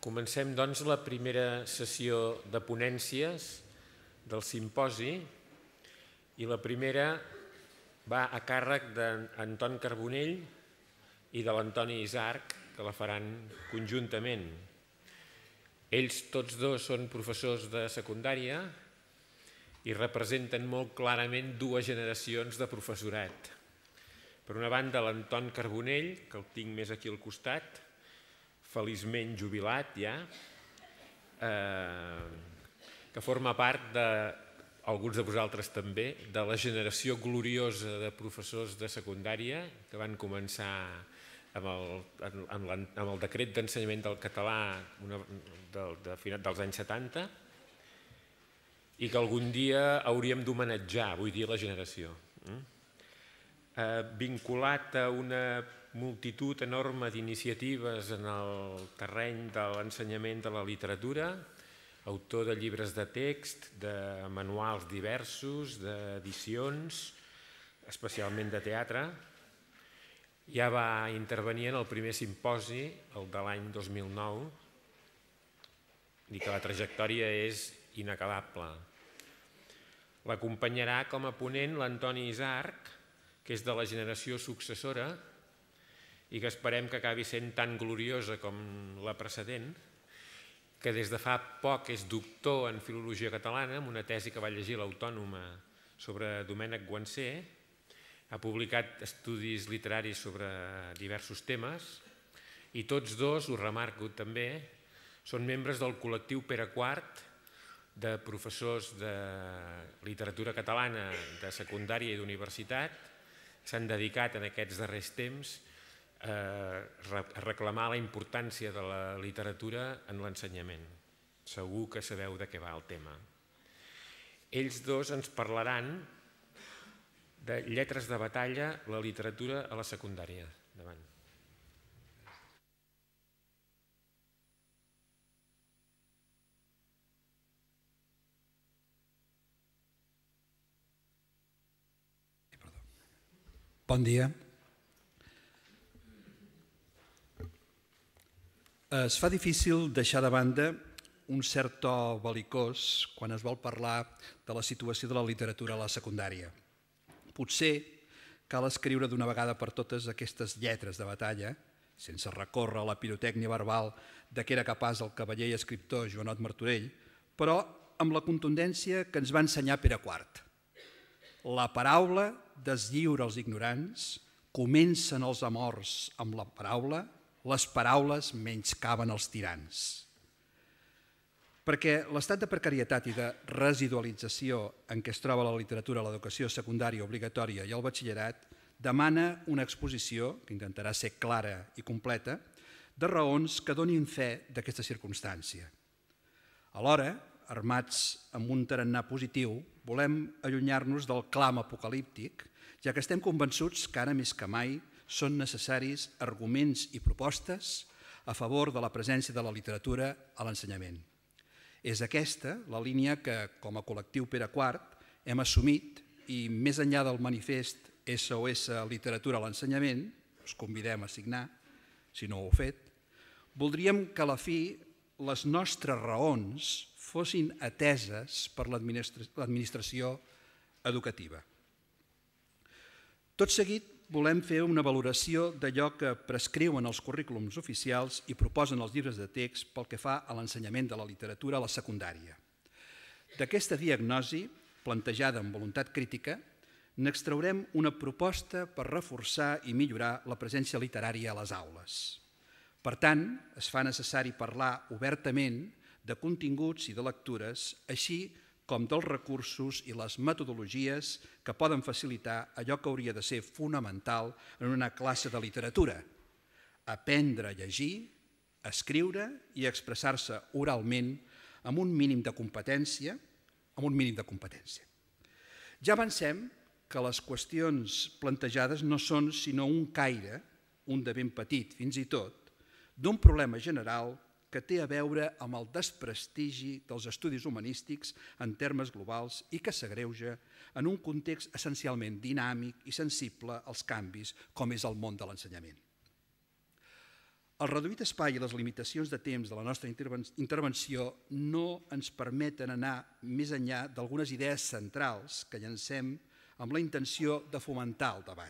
Comencem, doncs, la primera sessió de ponències del simposi i la primera va a càrrec d'Anton Carbonell i de l'Antoni Isarc, que la faran conjuntament. Ells tots dos són professors de secundària i representen molt clarament dues generacions de professorat. Per una banda, l'Anton Carbonell, que el tinc més aquí al costat, feliçment jubilat ja, que forma part de, alguns de vosaltres també, de la generació gloriosa de professors de secundària que van començar amb el decret d'ensenyament del català dels anys 70 i que algun dia hauríem d'homenatjar, vull dir, la generació. Vinculat a una multitud enorme d'iniciatives en el terreny de l'ensenyament de la literatura, autor de llibres de text, de manuals diversos, d'edicions, especialment de teatre. Ja va intervenir en el primer simposi, el de l'any 2009, i que la trajectòria és inacabable. L'acompanyarà com a ponent l'Antoni Isarc, que és de la generació successora i que esperem que acabi sent tan gloriosa com la precedent, que des de fa poc és doctor en filologia catalana, amb una tesi que va llegir a l'Autònoma sobre Domènec Guansé, ha publicat estudis literaris sobre diversos temes i tots dos, ho remarco també, són membres del col·lectiu Pere IV de professors de literatura catalana de secundària i d'universitat. S'han dedicat en aquests darrers temps a reclamar la importància de la literatura en l'ensenyament. Segur que sabeu de què va el tema. Ells dos ens parlaran de lletres de batalla, la literatura a la secundària. Endavant. Bon dia. Es fa difícil deixar de banda un cert to bel·licós quan es vol parlar de la situació de la literatura a la secundària. Potser cal escriure d'una vegada per totes aquestes lletres de batalla, sense recórrer a la pirotècnia verbal de què era capaç el cavaller i escriptor Joanot Martorell, però amb la contundència que ens va ensenyar Pere IV. La paraula deslliura els ignorants, comencen els amors amb la paraula, les paraules menyscaben els tirans. Perquè l'estat de precarietat i de residualització en què es troba la literatura a l'educació secundària obligatòria i al batxillerat demana una exposició, que intentarà ser clara i completa, de raons que donin fe d'aquesta circumstància. Alhora, armats amb un tarannà positiu, volem allunyar-nos del clam apocalíptic, ja que estem convençuts que ara més que mai són necessaris arguments i propostes a favor de la presència de la literatura a l'ensenyament. És aquesta la línia que, com a col·lectiu Pere IV, hem assumit i més enllà del manifest SOS Literatura a l'ensenyament, us convidem a signar, si no ho heu fet, voldríem que a la fi les nostres raons fossin ateses per l'administració educativa. Tot seguit volem fer una valoració d'allò que prescriuen els currículums oficials i proposen els llibres de text pel que fa a l'ensenyament de la literatura a la secundària. D'aquesta diagnosi, plantejada amb voluntat crítica, n'extraurem una proposta per reforçar i millorar la presència literària a les aules. Per tant, es fa necessari parlar obertament de continguts i de lectures, així com dels recursos i les metodologies que poden facilitar allò que hauria de ser fonamental en una classe de literatura: aprendre a llegir, a escriure i a expressar-se oralment amb un mínim de competència. Ja avancem que les qüestions plantejades no són sinó un caire, un de ben petit fins i tot, d'un problema general que té a veure amb el desprestigi dels estudis humanístics en termes globals i que s'agreuja en un context essencialment dinàmic i sensible als canvis com és el món de l'ensenyament. El reduït espai i les limitacions de temps de la nostra intervenció no ens permeten anar més enllà d'algunes idees centrals que llancem amb la intenció de fomentar el debat.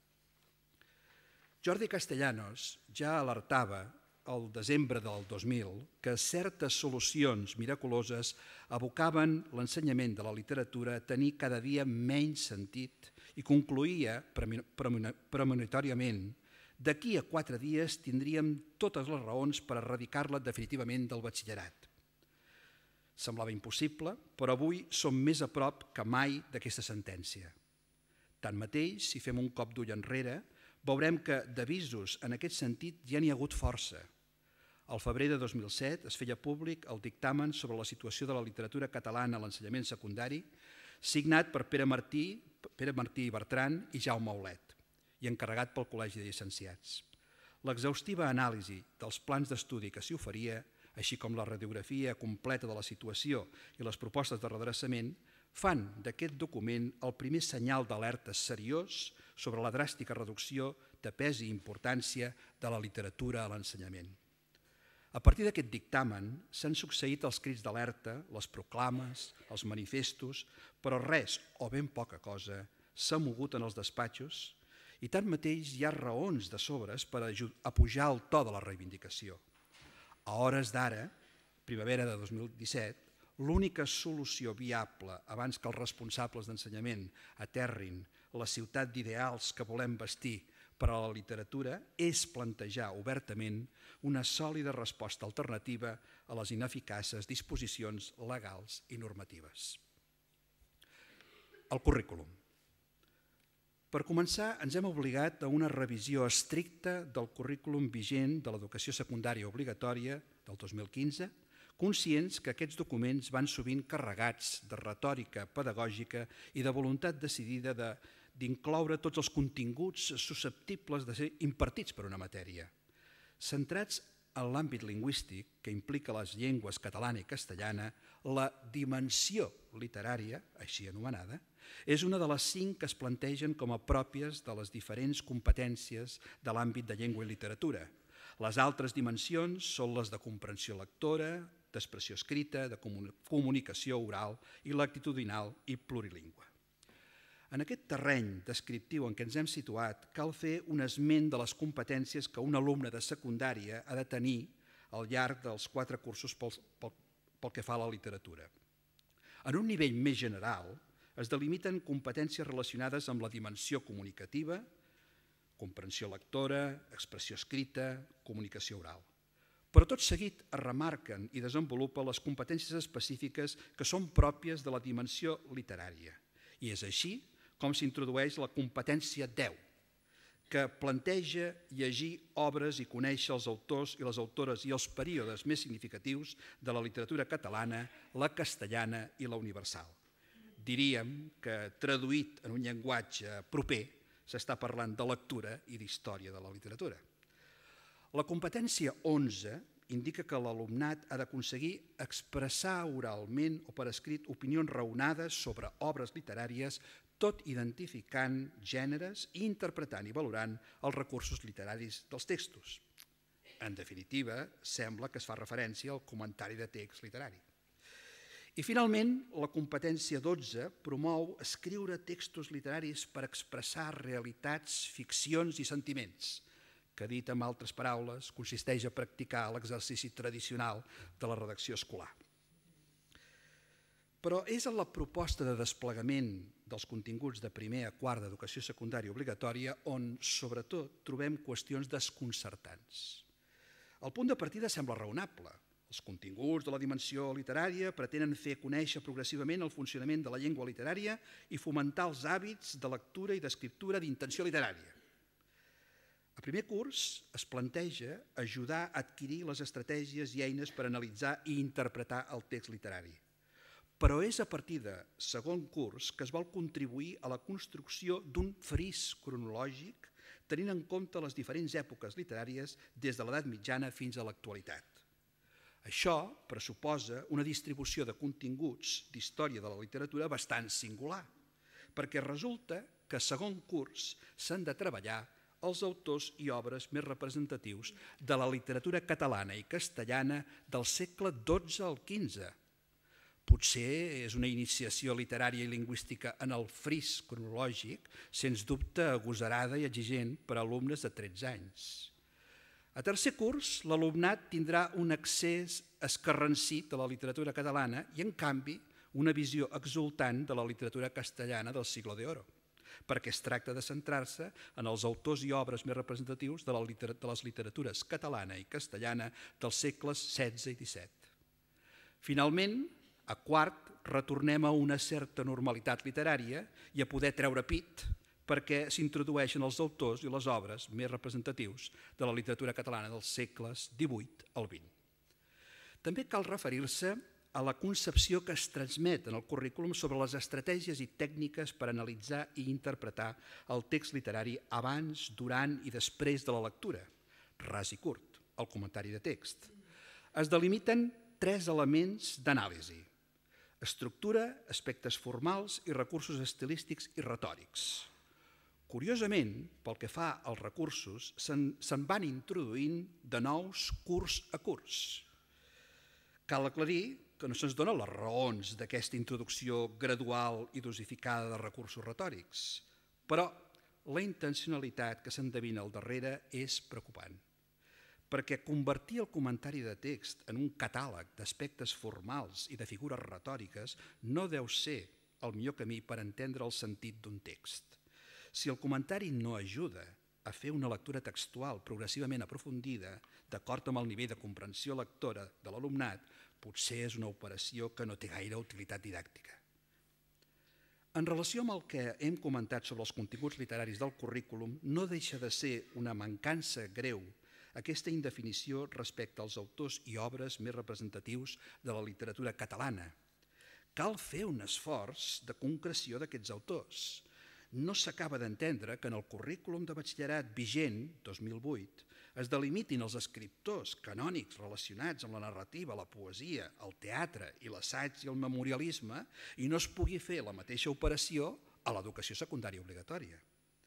Jordi Castellanos ja alertava el desembre del 2000 que certes solucions miraculoses abocaven l'ensenyament de la literatura a tenir cada dia menys sentit i concloïa premonitòriament: d'aquí a 4 dies tindríem totes les raons per erradicar-la definitivament del batxillerat. Semblava impossible, però avui som més a prop que mai d'aquesta sentència. Tanmateix, si fem un cop d'ull enrere, veurem que d'avisos en aquest sentit ja n'hi ha hagut força. Al febrer de 2007 es feia públic el dictamen sobre la situació de la literatura catalana a l'ensenyament secundari, signat per Pere Martí i Bertran i Jaume Aulet, i encarregat pel Col·legi de Llicenciats. L'exhaustiva anàlisi dels plans d'estudi que s'hi oferia, així com la radiografia completa de la situació i les propostes de redreçament, fan d'aquest document el primer senyal d'alerta seriós sobre la dràstica reducció de pes i importància de la literatura a l'ensenyament. A partir d'aquest dictamen s'han succeït els crits d'alerta, les proclames, els manifestos, però res, o ben poca cosa, s'ha mogut en els despatxos i tanmateix hi ha raons de sobres per apujar el to de la reivindicació. A hores d'ara, primavera de 2017, l'única solució viable abans que els responsables d'ensenyament aterrin la ciutat d'ideals que volem vestir per a la literatura és plantejar obertament una sòlida resposta alternativa a les ineficaces disposicions legals i normatives. El currículum. Per començar, ens hem obligat a una revisió estricta del currículum vigent de l'educació secundària obligatòria del 2015, conscients que aquests documents van sovint carregats de retòrica pedagògica i de voluntat decidida d'incloure tots els continguts susceptibles de ser impartits per una matèria. Centrats en l'àmbit lingüístic, que implica les llengües catalana i castellana, la dimensió literària, així anomenada, és una de les 5 que es plantegen com a pròpies de les diferents competències de l'àmbit de llengua i literatura. Les altres dimensions són les de comprensió lectora, d'expressió escrita, de comunicació oral i l'actitudinal i plurilingüe. En aquest terreny descriptiu en què ens hem situat, cal fer un esment de les competències que un alumne de secundària ha de tenir al llarg dels 4 cursos pel que fa a la literatura. En un nivell més general, es delimiten competències relacionades amb la dimensió comunicativa, comprensió lectora, expressió escrita, comunicació oral. Però tot seguit es remarquen i desenvolupen les competències específiques que són pròpies de la dimensió literària. I és així com s'introdueix la competència 10, que planteja llegir obres i conèixer els autors i les autores i els períodes més significatius de la literatura catalana, la castellana i la universal. Diríem que, traduït en un llenguatge proper, s'està parlant de lectura i d'història de la literatura. La competència 11 indica que l'alumnat ha d'aconseguir expressar oralment o per escrit opinions raonades sobre obres literàries, tot identificant gèneres i interpretant i valorant els recursos literaris dels textos. En definitiva, sembla que es fa referència al comentari de text literari. I finalment, la competència 12 promou escriure textos literaris per expressar realitats, ficcions i sentiments, que, dit amb altres paraules, consisteix a practicar l'exercici tradicional de la redacció escolar. Però és en la proposta de desplegament dels continguts de primer a quart d'educació secundària obligatòria on, sobretot, trobem qüestions desconcertants. El punt de partida sembla raonable. Els continguts de la dimensió literària pretenen fer conèixer progressivament el funcionament de la llengua literària i fomentar els hàbits de lectura i d'escriptura d'intenció literària. A primer curs es planteja ajudar a adquirir les estratègies i eines per analitzar i interpretar el text literari. Però és a partir de segon curs que es vol contribuir a la construcció d'un fris cronològic tenint en compte les diferents èpoques literàries des de l'edat mitjana fins a l'actualitat. Això pressuposa una distribució de continguts d'història de la literatura bastant singular, perquè resulta que a segon curs s'han de treballar els autors i obres més representatius de la literatura catalana i castellana del segle XII al XV. Potser és una iniciació literària i lingüística en el fris cronològic, sens dubte agosarada i exigent per a alumnes de 13 anys. A tercer curs, l'alumnat tindrà un accés escarransit a la literatura catalana i, en canvi, una visió exultant de la literatura castellana del Siglo de Oro, perquè es tracta de centrar-se en els autors i obres més representatius de les literatures catalana i castellana dels segles XVI i XVII. Finalment, a quart, retornem a una certa normalitat literària i a poder treure pit perquè s'introdueixen els autors i les obres més representatius de la literatura catalana dels segles XVIII al XX. També cal referir-se a la concepció que es transmet en el currículum sobre les estratègies i tècniques per analitzar i interpretar el text literari abans, durant i després de la lectura, ras i curt, el comentari de text. Es delimiten 3 elements d'anàlisi: estructura, aspectes formals i recursos estilístics i retòrics. Curiosament, pel que fa als recursos, se'n van introduint de nous curs a curs. Cal aclarir que no se'ns donen les raons d'aquesta introducció gradual i dosificada de recursos retòrics, però la intencionalitat que s'endevina al darrere és preocupant, perquè convertir el comentari de text en un catàleg d'aspectes formals i de figures retòriques no deu ser el millor camí per entendre el sentit d'un text. Si el comentari no ajuda a fer una lectura textual progressivament aprofundida, d'acord amb el nivell de comprensió lectora de l'alumnat, potser és una operació que no té gaire utilitat didàctica. En relació amb el que hem comentat sobre els continguts literaris del currículum, no deixa de ser una mancança greu aquesta indefinició respecte als autors i obres més representatius de la literatura catalana. Cal fer un esforç de concreció d'aquests autors. No s'acaba d'entendre que en el currículum de batxillerat vigent, 2008, es delimitin els escriptors canònics relacionats amb la narrativa, la poesia, el teatre i l'assaig i el memorialisme i no es pugui fer la mateixa operació a l'educació secundària obligatòria.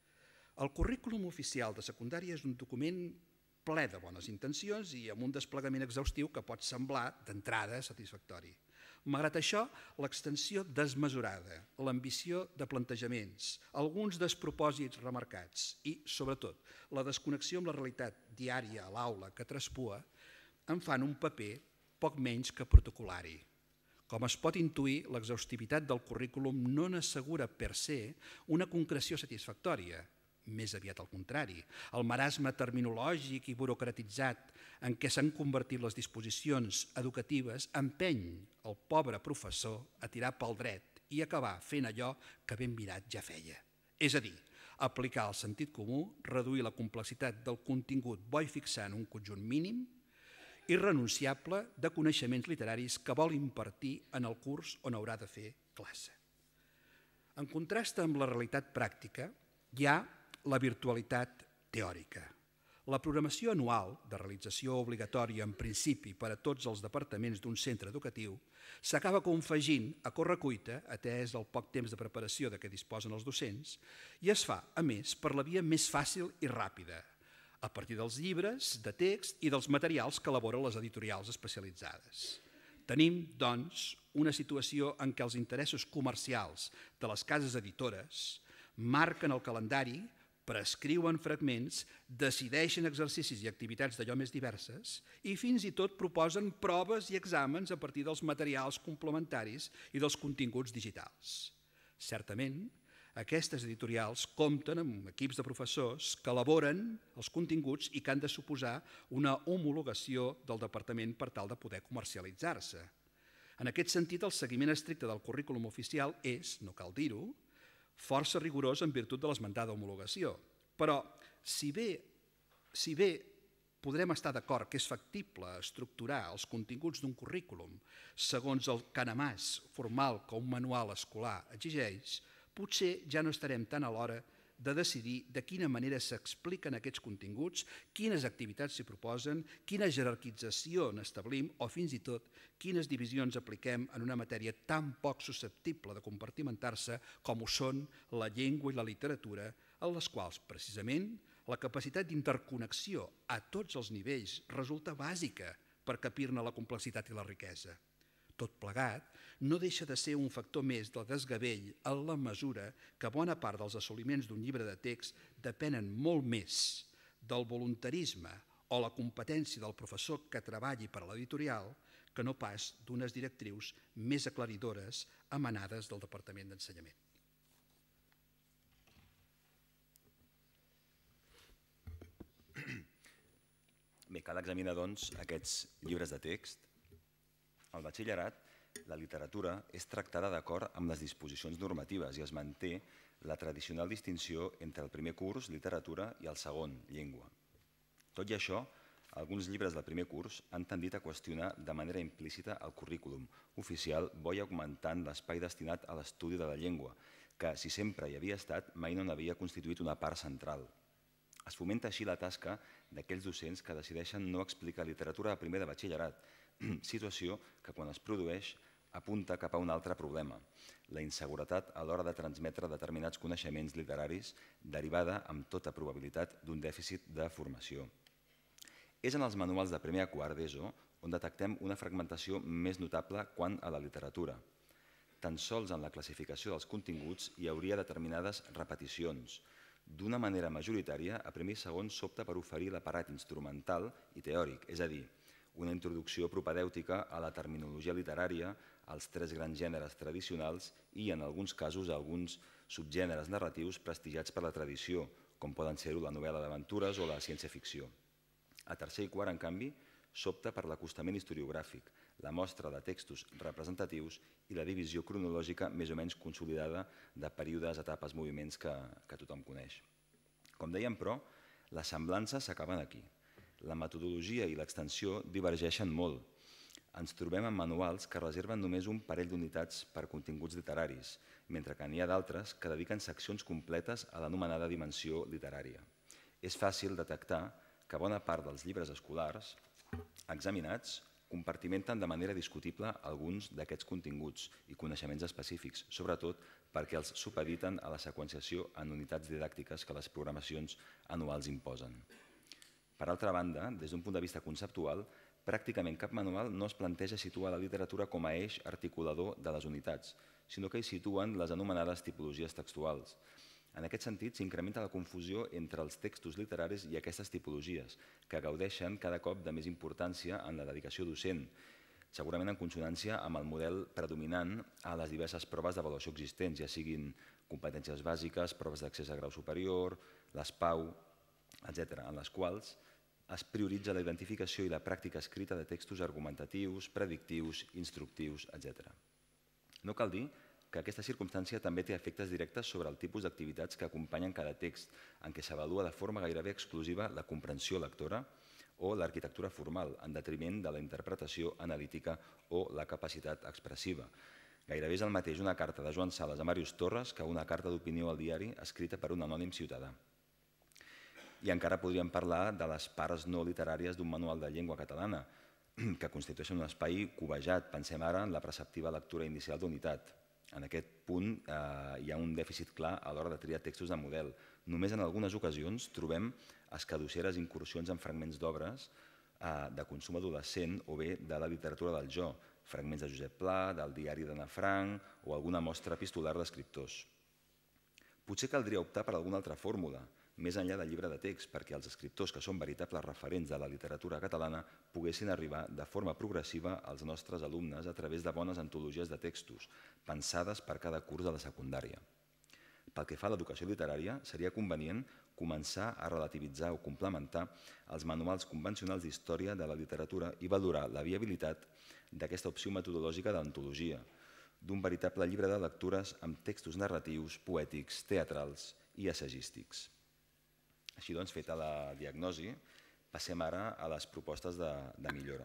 El currículum oficial de secundària és un document ple de bones intencions i amb un desplegament exhaustiu que pot semblar d'entrada satisfactori. Malgrat això, l'extensió desmesurada, l'ambició de plantejaments, alguns despropòsits remarcats i, sobretot, la desconnexió amb la realitat diària a l'aula que traspua en fan un paper poc menys que protocolari. Com es pot intuir, l'exhaustivitat del currículum no n'assegura per se una concreció satisfactòria, més aviat al contrari. El marasme terminològic i burocratitzat en què s'han convertit les disposicions educatives empeny el pobre professor a tirar pel dret i acabar fent allò que ben mirat ja feia. És a dir, aplicar el sentit comú, reduir la complexitat del contingut bo i fixant un conjunt mínim irrenunciable de coneixements literaris que vol impartir en el curs on haurà de fer classe. En contrast amb la realitat pràctica, hi ha la virtualitat teòrica. La programació anual de realització obligatòria en principi per a tots els departaments d'un centre educatiu s'acaba confegint a correcuita, atès el poc temps de preparació de què disposen els docents, i es fa, a més, per la via més fàcil i ràpida, a partir dels llibres de text i dels materials que elaboren les editorials especialitzades. Tenim, doncs, una situació en què els interessos comercials de les cases editores marquen el calendari, prescriuen fragments, decideixen exercicis i activitats d'allò més diverses i fins i tot proposen proves i exàmens a partir dels materials complementaris i dels continguts digitals. Certament, aquestes editorials compten amb equips de professors que elaboren els continguts i que han de suposar una homologació del departament per tal de poder comercialitzar-se. En aquest sentit, el seguiment estricte del currículum oficial és, no cal dir-ho, força rigorós en virtut de l'esmentada homologació. Però, si bé podrem estar d'acord que és factible estructurar els continguts d'un currículum segons el canemàs formal que un manual escolar exigeix, potser ja no estarem tan a l'hora de decidir de quina manera s'expliquen aquests continguts, quines activitats s'hi proposen, quina jerarquització n'establim o fins i tot quines divisions apliquem en una matèria tan poc susceptible de compartimentar-se com ho són la llengua i la literatura, en les quals, precisament, La capacitat d'interconnexió a tots els nivells resulta bàsica per capir-ne la complexitat i la riquesa. Tot plegat no deixa de ser un factor més del desgavell en la mesura que bona part dels assoliments d'un llibre de text depenen molt més del voluntarisme o la competència del professor que treballi per a l'editorial que no pas d'unes directrius més aclaridores emanades del Departament d'Ensenyament. Bé, cal examinar, doncs, aquests llibres de text. Al batxillerat, la literatura és tractada d'acord amb les disposicions normatives i es manté la tradicional distinció entre el primer curs, literatura, i el segon, llengua. Tot i això, alguns llibres del primer curs han tendit a qüestionar de manera implícita el currículum oficial, bo i augmentant l'espai destinat a l'estudi de la llengua, que, si sempre hi havia estat, mai no n'havia constituït una part central. Es fomenta així la tasca d'aquells docents que decideixen no explicar literatura a primer de batxillerat, situació que quan es produeix apunta cap a un altre problema, la inseguretat a l'hora de transmetre determinats coneixements literaris derivada, amb tota probabilitat, d'un dèficit de formació. És en els manuals de primer a quart d'ESO on detectem una fragmentació més notable quant a la literatura. Tan sols en la classificació dels continguts hi hauria determinades repeticions. D'una manera majoritària, a primer i segon s'opta per oferir l'aparat instrumental i teòric, és a dir, una introducció propedèutica a la terminologia literària, als tres grans gèneres tradicionals i, en alguns casos, a alguns subgèneres narratius prestigiats per la tradició, com poden ser-ho la novel·la d'aventures o la ciència-ficció. A tercer i quart, en canvi, s'opta per l'acostament historiogràfic, la mostra de textos representatius i la divisió cronològica més o menys consolidada de períodes, etapes, moviments que tothom coneix. Com dèiem, però, les semblances s'acaben aquí. La metodologia i l'extensió divergeixen molt. Ens trobem en manuals que reserven només un parell d'unitats per continguts literaris, mentre que n'hi ha d'altres que dediquen seccions completes a l'anomenada dimensió literària. És fàcil detectar que bona part dels llibres escolars examinats compartimenten de manera discutible alguns d'aquests continguts i coneixements específics, sobretot perquè els supediten a la seqüenciació en unitats didàctiques que les programacions anuals imposen. Per altra banda, des d'un punt de vista conceptual, pràcticament cap manual no es planteja situar la literatura com a eix articulador de les unitats, sinó que hi situen les anomenades tipologies textuals. En aquest sentit, s'incrementa la confusió entre els textos literaris i aquestes tipologies, que gaudeixen cada cop de més importància en la dedicació docent, segurament en consonància amb el model predominant a les diverses proves d'avaluació existents, ja siguin competències bàsiques, proves d'accés a grau superior, les PAU, etc., en les quals es prioritza la identificació i la pràctica escrita de textos argumentatius, predictius, instructius, etc. No cal dir que aquesta circumstància també té efectes directes sobre el tipus d'activitats que acompanyen cada text, en què s'avalua de forma gairebé exclusiva la comprensió lectora o l'arquitectura formal, en detriment de la interpretació analítica o la capacitat expressiva. Gairebé és el mateix una carta de Joan Sales a Màrius Torres que una carta d'opinió al diari escrita per un anònim ciutadà. I encara podríem parlar de les parts no literàries d'un manual de llengua catalana, que constitueixen un espai cobejat, pensem ara en la preceptiva lectura inicial d'unitat. En aquest punt hi ha un dèficit clar a l'hora de triar textos de model. Només en algunes ocasions trobem escadusseres incursions en fragments d'obres de consum adolescent o bé de la literatura del jo, fragments de Josep Pla, del diari d'Anna Frank o alguna mostra epistolar d'escriptors. Potser caldria optar per alguna altra fórmula, més enllà del llibre de text, perquè els escriptors que són veritables referents de la literatura catalana poguessin arribar de forma progressiva als nostres alumnes a través de bones antologies de textos, pensades per cada curs de la secundària. Pel que fa a l'educació literària, seria convenient començar a relativitzar o complementar els manuals convencionals d'història de la literatura i valorar la viabilitat d'aquesta opció metodològica d'antologia, d'un veritable llibre de lectures amb textos narratius, poètics, teatrals i assagístics. Així doncs, feta la diagnosi, passem ara a les propostes de millora.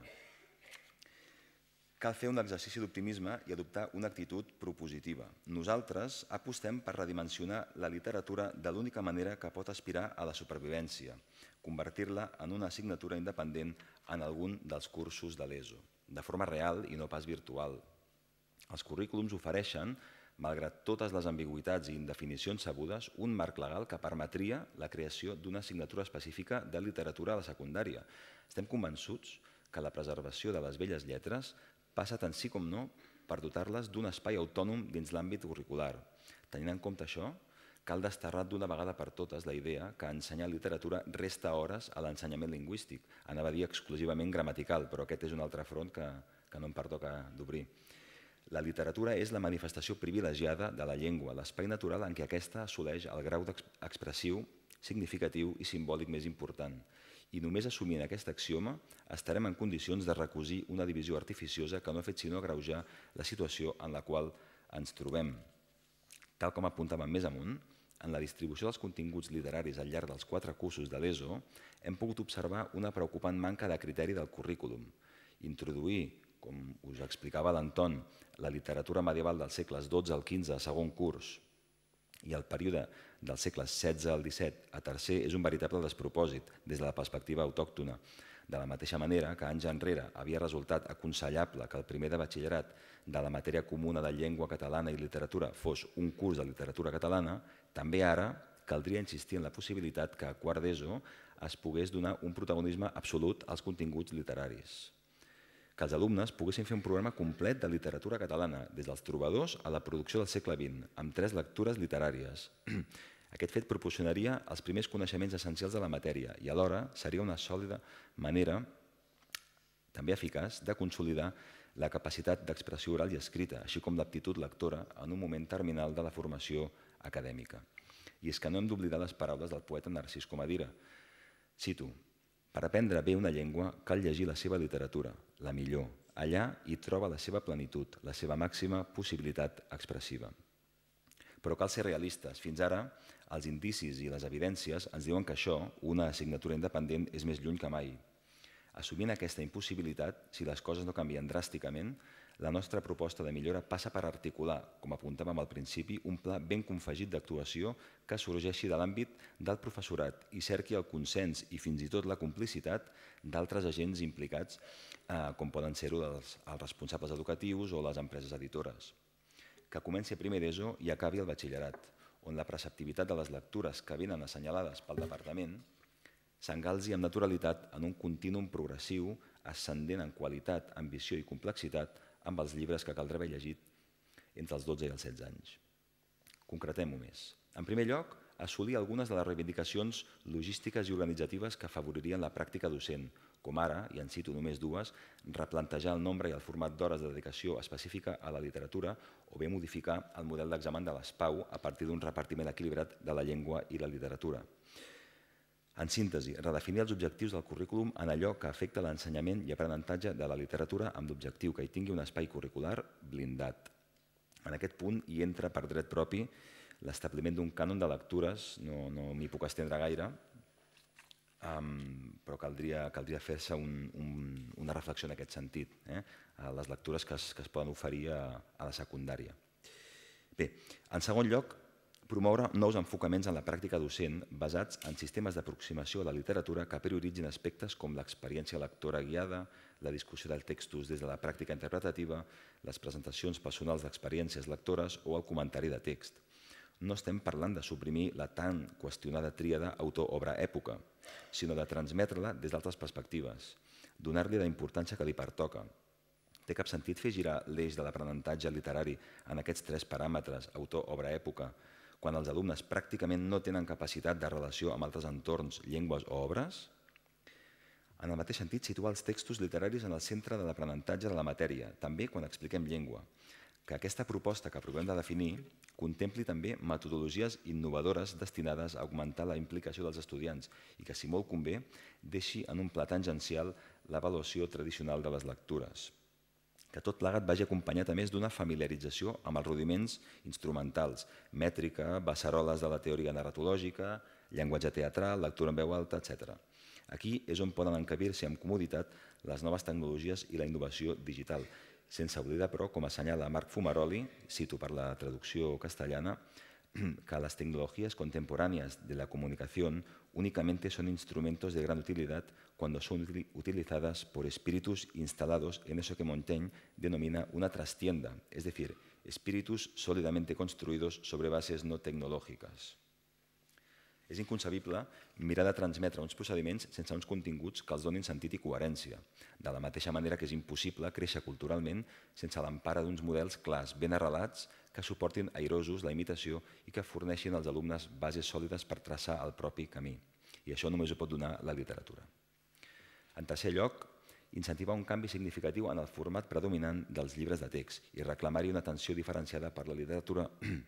Cal fer un exercici d'optimisme i adoptar una actitud propositiva. Nosaltres apostem per redimensionar la literatura de l'única manera que pot aspirar a la supervivència, convertir-la en una assignatura independent en algun dels cursos de l'ESO, de forma real i no pas virtual. Els currículums ofereixen malgrat totes les ambigüitats i indefinicions sabudes, un marc legal que permetria la creació d'una assignatura específica de literatura a la secundària. Estem convençuts que la preservació de les velles lletres passa tant sí com no per dotar-les d'un espai autònom dins l'àmbit curricular. Tenint en compte això, cal desterrar d'una vegada per totes la idea que ensenyar literatura resta hores a l'ensenyament lingüístic. Anava a dir exclusivament gramatical, però aquest és un altre front que no em pertoca d'obrir. La literatura és la manifestació privilegiada de la llengua, l'espai natural en què aquesta assoleix el grau expressiu, significatiu i simbòlic més important. I només assumint aquest axioma estarem en condicions de recosir una divisió artificiosa que no ha fet sinó agreujar la situació en la qual ens trobem. Tal com apuntàvem més amunt, en la distribució dels continguts literaris al llarg dels 4 cursos de l'ESO hem pogut observar una preocupant manca de criteri del currículum. Introduir, com us explicava l'Anton, la literatura medieval dels segles XII al XV a segon curs i el període dels segles XVI al XVII a tercer és un veritable despropòsit des de la perspectiva autòctona. De la mateixa manera que anys enrere havia resultat aconsellable que el primer de batxillerat de la matèria comuna de llengua catalana i literatura fos un curs de literatura catalana, també ara caldria insistir en la possibilitat que a quart d'ESO es pogués donar un protagonisme absolut als continguts literaris. Que els alumnes poguessin fer un programa complet de literatura catalana, des dels trobadors a la producció del segle XX, amb 3 lectures literàries. Aquest fet proporcionaria els primers coneixements essencials de la matèria i alhora seria una sòlida manera, també eficaç, de consolidar la capacitat d'expressió oral i escrita, així com l'aptitud lectora en un moment terminal de la formació acadèmica. I és que no hem d'oblidar les paraules del poeta Narcís Comadira. Cito: «Per aprendre bé una llengua cal llegir la seva literatura, la millor. Allà hi troba la seva plenitud, la seva màxima possibilitat expressiva». Però cal ser realistes. Fins ara, els indicis i les evidències ens diuen que això, una assignatura independent, és més lluny que mai. Assumint aquesta impossibilitat, si les coses no canvien dràsticament, la nostra proposta de millora passa per articular, com apuntàvem al principi, un pla ben confegit d'actuació que sorgeixi de l'àmbit del professorat i cerqui el consens i fins i tot la complicitat d'altres agents implicats, com poden ser-ho els responsables educatius o les empreses editores. Que comenci a primer d'ESO i acabi el batxillerat, on la preceptivitat de les lectures que venen assenyalades pel departament s'engalzi amb naturalitat en un contínuum progressiu ascendent en qualitat, ambició i complexitat amb els llibres que caldrà haver llegit entre els 12 i els 16 anys. Concretem-ho més. En primer lloc, assolir algunes de les reivindicacions logístiques i organitzatives que afavoririen la pràctica docent, com ara, i en cito només 2, replantejar el nombre i el format d'hores de dedicació específica a la literatura o bé modificar el model d'examen de l'ESPAU a partir d'un repartiment equilibrat de la llengua i la literatura. En síntesi, redefinir els objectius del currículum en allò que afecta l'ensenyament i aprenentatge de la literatura amb l'objectiu que hi tingui un espai curricular blindat. En aquest punt hi entra per dret propi l'establiment d'un cànon de lectures, no m'hi puc estendre gaire, però caldria fer-se una reflexió en aquest sentit, a les lectures que es poden oferir a la secundària. Bé, en segon lloc, promoure nous enfocaments en la pràctica docent basats en sistemes d'aproximació a la literatura que prioritzin aspectes com l'experiència lectora guiada, la discussió dels textos des de la pràctica interpretativa, les presentacions personals d'experiències lectores o el comentari de text. No estem parlant de suprimir la tan qüestionada tríada autor-obra-època, sinó de transmetre-la des d'altres perspectives, donar-li la importància que li pertoca. Té cap sentit fer girar l'eix de l'aprenentatge literari en aquests 3 paràmetres, autor-obra-època, quan els alumnes pràcticament no tenen capacitat de relació amb altres entorns, llengües o obres? En el mateix sentit, situar els textos literaris en el centre de l'aprenentatge de la matèria, també quan expliquem llengua. Que aquesta proposta que provem de definir contempli també metodologies innovadores destinades a augmentar la implicació dels estudiants i que, si molt convé, deixi en un pla tangencial l'avaluació tradicional de les lectures. Que tot plegat vagi acompanyat a més d'una familiarització amb els rudiments instrumentals, mètrica, beceroles de la teoria narratològica, llenguatge teatral, lectura en veu alta, etc. Aquí és on poden encabir-se amb comoditat les noves tecnologies i la innovació digital, sense oblidar, però, com assenyala Marc Fumaroli, cito per la traducció castellana, que las tecnologías contemporáneas de la comunicación únicamente son instrumentos de gran utilidad cuando son utilizadas por espíritus instalados en eso que Montaigne denomina una trastienda, es decir, espíritus sólidamente construïdos sobre bases no tecnològiques. És inconcebible mirar de transmetre uns procediments sense uns continguts que els donin sentit i coherència, de la mateixa manera que és impossible créixer culturalment sense l'empara d'uns models clars, ben arrelats, que suportin airosos la imitació i que forneixin als alumnes bases sòlides per traçar el propi camí. I això només ho pot donar la literatura. En tercer lloc, incentivar un canvi significatiu en el format predominant dels llibres de text i reclamar-hi una atenció diferenciada per la literatura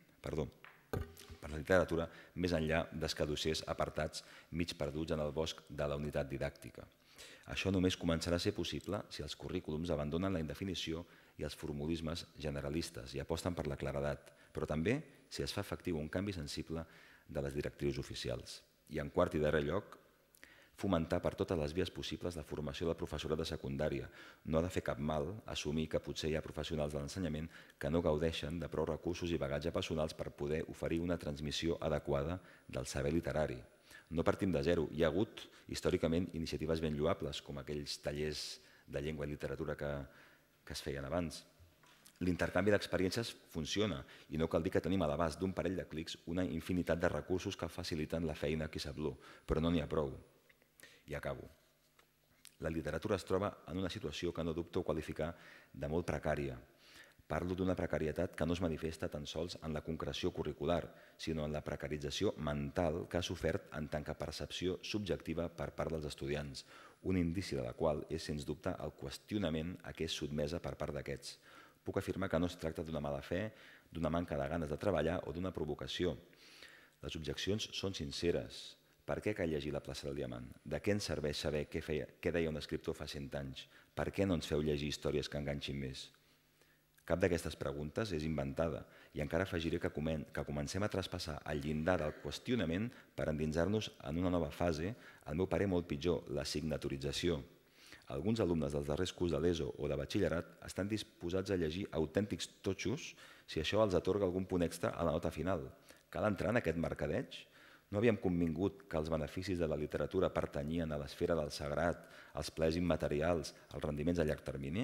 més enllà d'escadussers apartats mig perduts en el bosc de la unitat didàctica. Això només començarà a ser possible si els currículums abandonen la indefinició i els formulismes generalistes i aposten per la claredat, però també si es fa efectiu un canvi sensible de les directrius oficials. I en quart i darrer lloc, fomentar per totes les vies possibles la formació del professorat de secundària. No ha de fer cap mal assumir que potser hi ha professionals de l'ensenyament que no gaudeixen de prou recursos i bagatge personals per poder oferir una transmissió adequada del saber literari. No partim de zero. Hi ha hagut, històricament, iniciatives ben lloables, com aquells tallers de llengua i literatura que es feien abans. L'intercanvi d'experiències funciona i no cal dir que tenim a l'abast d'un parell de clics una infinitat de recursos que faciliten la feina a qui sap l'ho, però no n'hi ha prou. I acabo. La literatura es troba en una situació que no dubto qualificar de molt precària. Parlo d'una precarietat que no es manifesta tan sols en la concreció curricular, sinó en la precarització mental que ha sofert en tant que percepció subjectiva per part dels estudiants, un indici de la qual és, sens dubte, el qüestionament a què és sotmesa per part d'aquests. Puc afirmar que no es tracta d'una mala fe, d'una manca de ganes de treballar o d'una provocació. Les objeccions són sinceres. Per què cal llegir La plaça del Diamant? De què ens serveix saber què deia un escriptor fa 100 anys? Per què no ens feu llegir històries que enganxin més? Cap d'aquestes preguntes és inventada i encara afegiré que comencem a traspassar el llindar del qüestionament per endinsar-nos en una nova fase, al meu parer molt pitjor, la signaturització. Alguns alumnes dels darrers curs de l'ESO o de batxillerat estan disposats a llegir autèntics totxos si això els atorga algun punt extra a la nota final. Cal entrar en aquest mercadeig? No havíem convingut que els beneficis de la literatura pertanyien a l'esfera del sagrat, als plaers immaterials, als rendiments a llarg termini?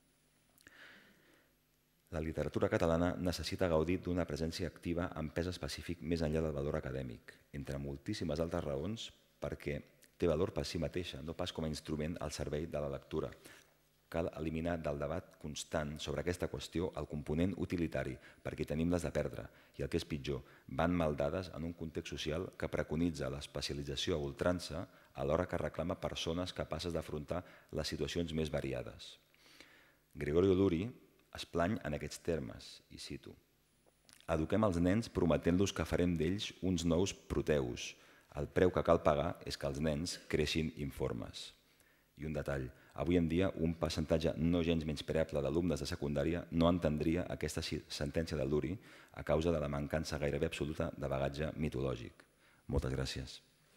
La literatura catalana necessita gaudir d'una presència activa amb pes específic més enllà del valor acadèmic, entre moltíssimes altres raons perquè té valor per si mateixa, no pas com a instrument al servei de la lectura. Cal eliminar del debat constant sobre aquesta qüestió el component utilitari, perquè tenim les de perdre, i el que és pitjor, van mal dades en un context social que preconitza l'especialització a ultrança alhora que reclama persones capaces d'afrontar les situacions més variades. Gregorio Luri es plany en aquests termes, i cito: «Eduquem els nens prometent-los que farem d'ells uns nous proteus. El preu que cal pagar és que els nens creixin informes». I un detall, avui en dia un percentatge no gens menyspreable d'alumnes de secundària no entendria aquesta sentència del Luri a causa de la mancança gairebé absoluta de bagatge mitològic. Moltes gràcies.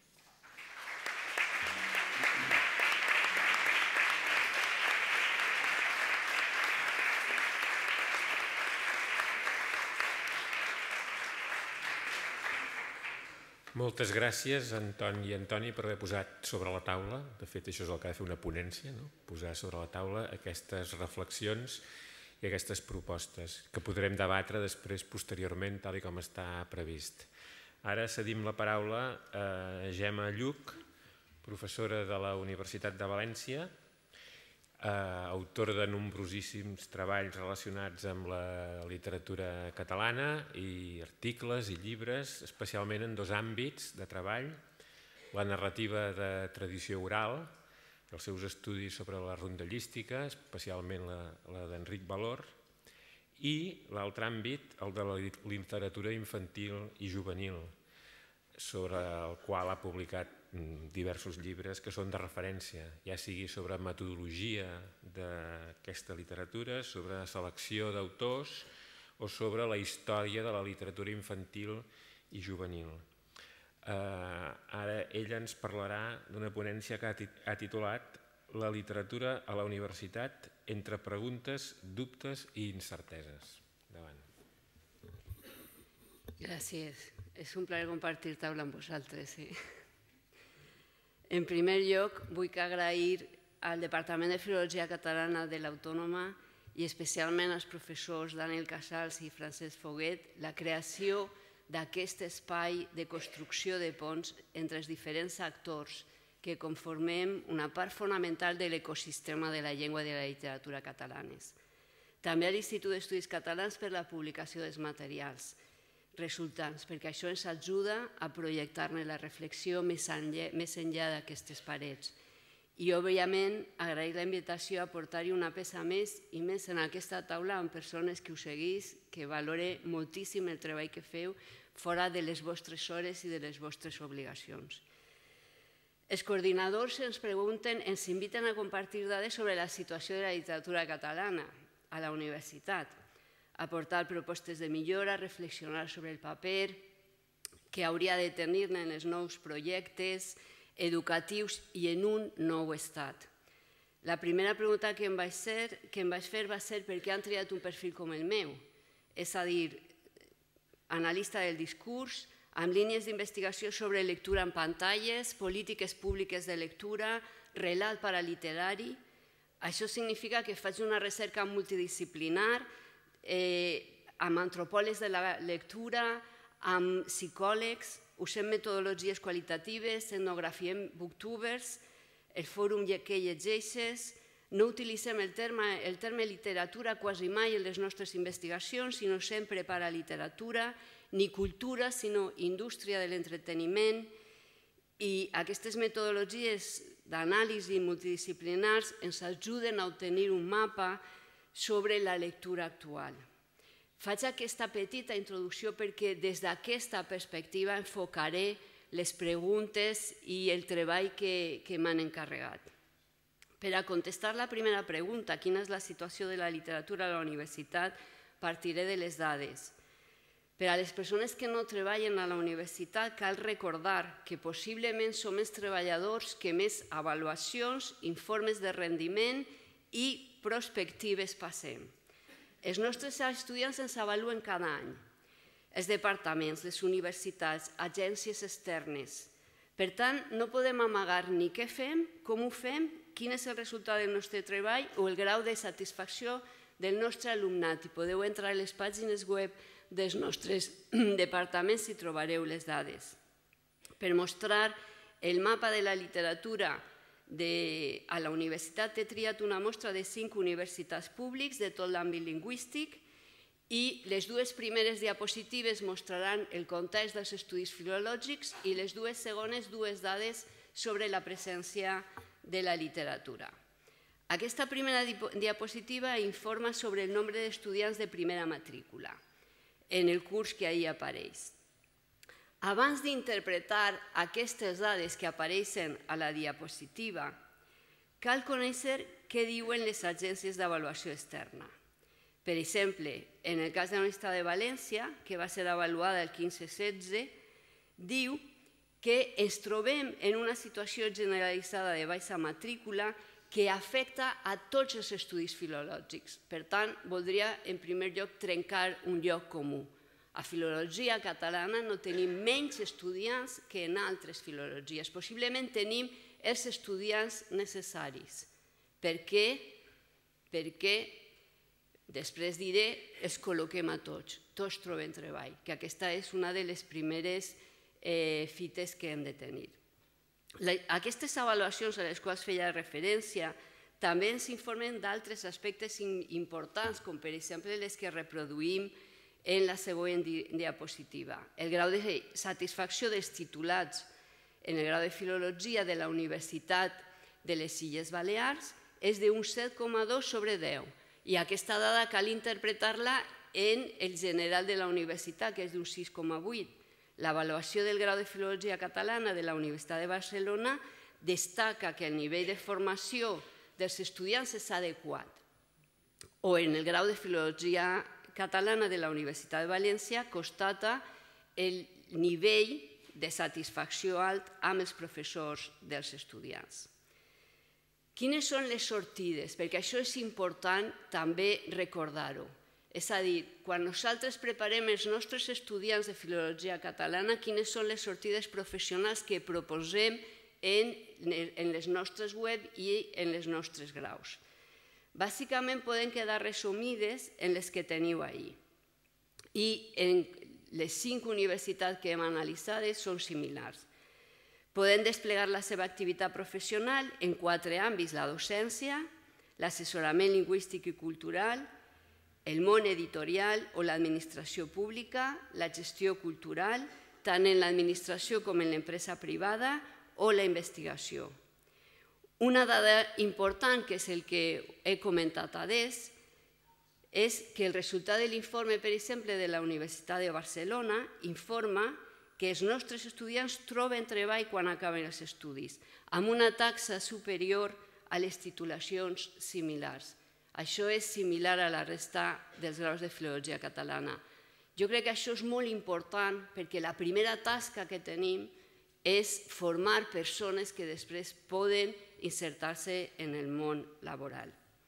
Moltes gràcies, Antoni i Antoni, per haver posat sobre la taula, de fet això és el que ha de fer una ponència, no? Posar sobre la taula aquestes reflexions i aquestes propostes que podrem debatre després, posteriorment, tal com està previst. Ara cedim la paraula a Gemma Lluch, professora de la Universitat de València, autora de nombrosíssims treballs relacionats amb la literatura catalana i articles i llibres, especialment en dos àmbits de treball, la narrativa de tradició oral, els seus estudis sobre la rondallística, especialment la d'Enric Valor, i l'altre àmbit, el de la literatura infantil i juvenil, sobre el qual ha publicat diversos llibres que són de referència, ja sigui sobre metodologia d'aquesta literatura, sobre selecció d'autors o sobre la història de la literatura infantil i juvenil. Ara ella ens parlarà d'una ponència que ha titulat La literatura a la universitat entre preguntes, dubtes i incerteses. Endavant. Gràcies. És un plaer compartir taula amb vosaltres. En primer lloc, vull agrair al Departament de Filologia Catalana de l'Autònoma i especialment als professors Daniel Casals i Francesc Foguet, la creació d'aquest espai de construcció de ponts entre els diferents actors que conformem una part fonamental de l'ecosistema de la llengua i de la literatura catalanes. També a l'Institut d'Estudis Catalans per la publicació dels materials resultants, perquè això ens ajuda a projectar-ne la reflexió més enllà d'aquestes parets. I, òbviament, agrair la invitació a portar-hi una peça més i més en aquesta taula amb persones que us seguís, que valore moltíssim el treball que feu fora de les vostres hores i de les vostres obligacions. Els coordinadors ens pregunten, ens inviten a compartir dades sobre la situació de la literatura catalana a la universitat, aportar propostes de millora, reflexionar sobre el paper que hauria de tenir-ne en els nous projectes educatius i en un nou estat. La primera pregunta que em vaig fer va ser per què han triat un perfil com el meu, és a dir, analista del discurs, amb línies d'investigació sobre lectura en pantalles, polítiques públiques de lectura, relat paraliterari. Això significa que faig una recerca multidisciplinar amb antropòlegs de la lectura, amb psicòlegs, usem metodologies qualitatives, etnografiem booktubers, el fòrum que llegeixes, no utilitzem el terme literatura quasi mai en les nostres investigacions, sinó sempre paraliteratura, ni cultura, sinó indústria de l'entreteniment, i aquestes metodologies d'anàlisi multidisciplinars ens ajuden a obtenir un mapa sobre la lectura actual. Faig aquesta petita introducció perquè des d'aquesta perspectiva enfocaré les preguntes i el treball que m'han encarregat. Per a contestar la primera pregunta, quina és la situació de la literatura a la universitat, partiré de les dades. Per a les persones que no treballen a la universitat cal recordar que possiblement som més treballadors que més avaluacions, informes de rendiment i prospectives passem. Els nostres estudiants ens avaluen cada any. Els departaments, les universitats, agències externes. Per tant, no podem amagar ni què fem, com ho fem, quin és el resultat del nostre treball o el grau de satisfacció del nostre alumnat. I podeu entrar a les pàgines web dels nostres departaments i trobareu les dades. Per mostrar el mapa de la literatura a la universitat he triat una mostra de 5 universitats públics de tot l'àmbit lingüístic i les dues primeres diapositives mostraran el context dels estudis filològics i les dues segones dues dades sobre la presència de la literatura. Aquesta primera diapositiva informa sobre el nombre d'estudiants de primera matrícula en el curs que ahí apareix. Abans d'interpretar aquestes dades que apareixen a la diapositiva, cal conèixer què diuen les agències d'avaluació externa. Per exemple, en el cas de la Universitat de València, que va ser avaluada el 15-16, diu que ens trobem en una situació generalitzada de baixa matrícula que afecta a tots els estudis filològics. Per tant, voldria en primer lloc trencar un lloc comú. A filologia catalana no tenim menys estudiants que en altres filologies. Possiblement tenim els estudiants necessaris. Per què? Perquè, després diré, els col·loquem a tots. Tots trobem treball, que aquesta és una de les primeres fites que hem de tenir. Aquestes avaluacions a les quals feia referència també ens informen d'altres aspectes importants, com per exemple les que reproduïm en la següent diapositiva. El grau de satisfacció dels titulats en el grau de filologia de la Universitat de les Illes Balears és d'un 7,2 sobre 10 i aquesta dada cal interpretar-la en el general de la universitat, que és d'un 6,8. L'avaluació del grau de filologia catalana de la Universitat de Barcelona destaca que el nivell de formació dels estudiants és adequat. O en el grau de filologia catalana de la Universitat de València constata el nivell de satisfacció alt amb els professors dels estudiants. Quines són les sortides? Perquè això és important també recordar-ho. És a dir, quan nosaltres preparem els nostres estudiants de filologia catalana, quines són les sortides professionals que proposem en les nostres web i en els nostres graus. bàsicament poden quedar resumides en les que teniu ahí. I en les 5 universitats que hem analitzades són similars. Poden desplegar la seva activitat professional en 4 àmbits: la docència, l'assessorament lingüístic i cultural, el món editorial o l'administració pública, la gestió cultural, tant en l'administració com en l'empresa privada, o la investigació. Una dada important, que és el que he comentat adés, és que el resultat de l'informe, per exemple, de la Universitat de Barcelona, informa que els nostres estudiants troben treball quan acaben els estudis, amb una taxa superior a les titulacions similars. Això és similar a la resta dels graus de filologia catalana. Jo crec que això és molt important perquè la primera tasca que tenim és formar persones que després poden insertar-se en el món laboral.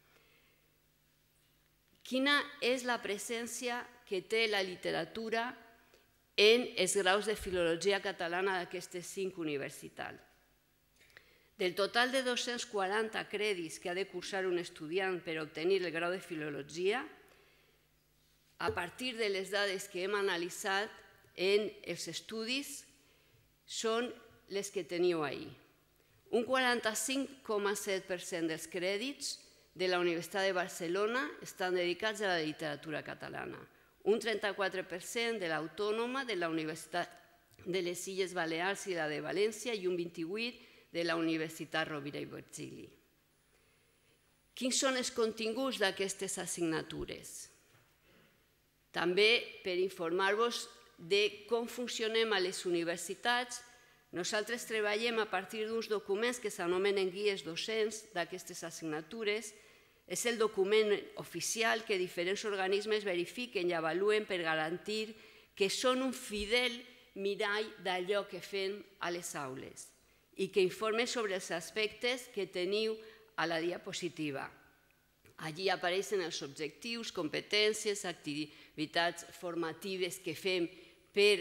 Quina és la presència que té la literatura en els graus de filologia catalana d'aquestes 5 universitats? Del total de 240 crèdits que ha de cursar un estudiant per obtenir el grau de filologia, a partir de les dades que hem analitzat en els estudis, són les que teniu ahí. Un 45,7% dels crèdits de la Universitat de Barcelona estan dedicats a la literatura catalana, un 34% de l'Autònoma, de la Universitat de les Illes Balears i la de València i un 28% de la Universitat Rovira i Virgili. Quins són els continguts d'aquestes assignatures? També per informar-vos de com funcionem a les universitats, nosaltres treballem a partir d'uns documents que s'anomenen guies docents d'aquestes assignatures. És el document oficial que diferents organismes verifiquen i avaluen per garantir que són un fidel mirall d'allò que fem a les aules i que informen sobre els aspectes que teniu a la diapositiva. Allí apareixen els objectius, competències, activitats formatives que fem per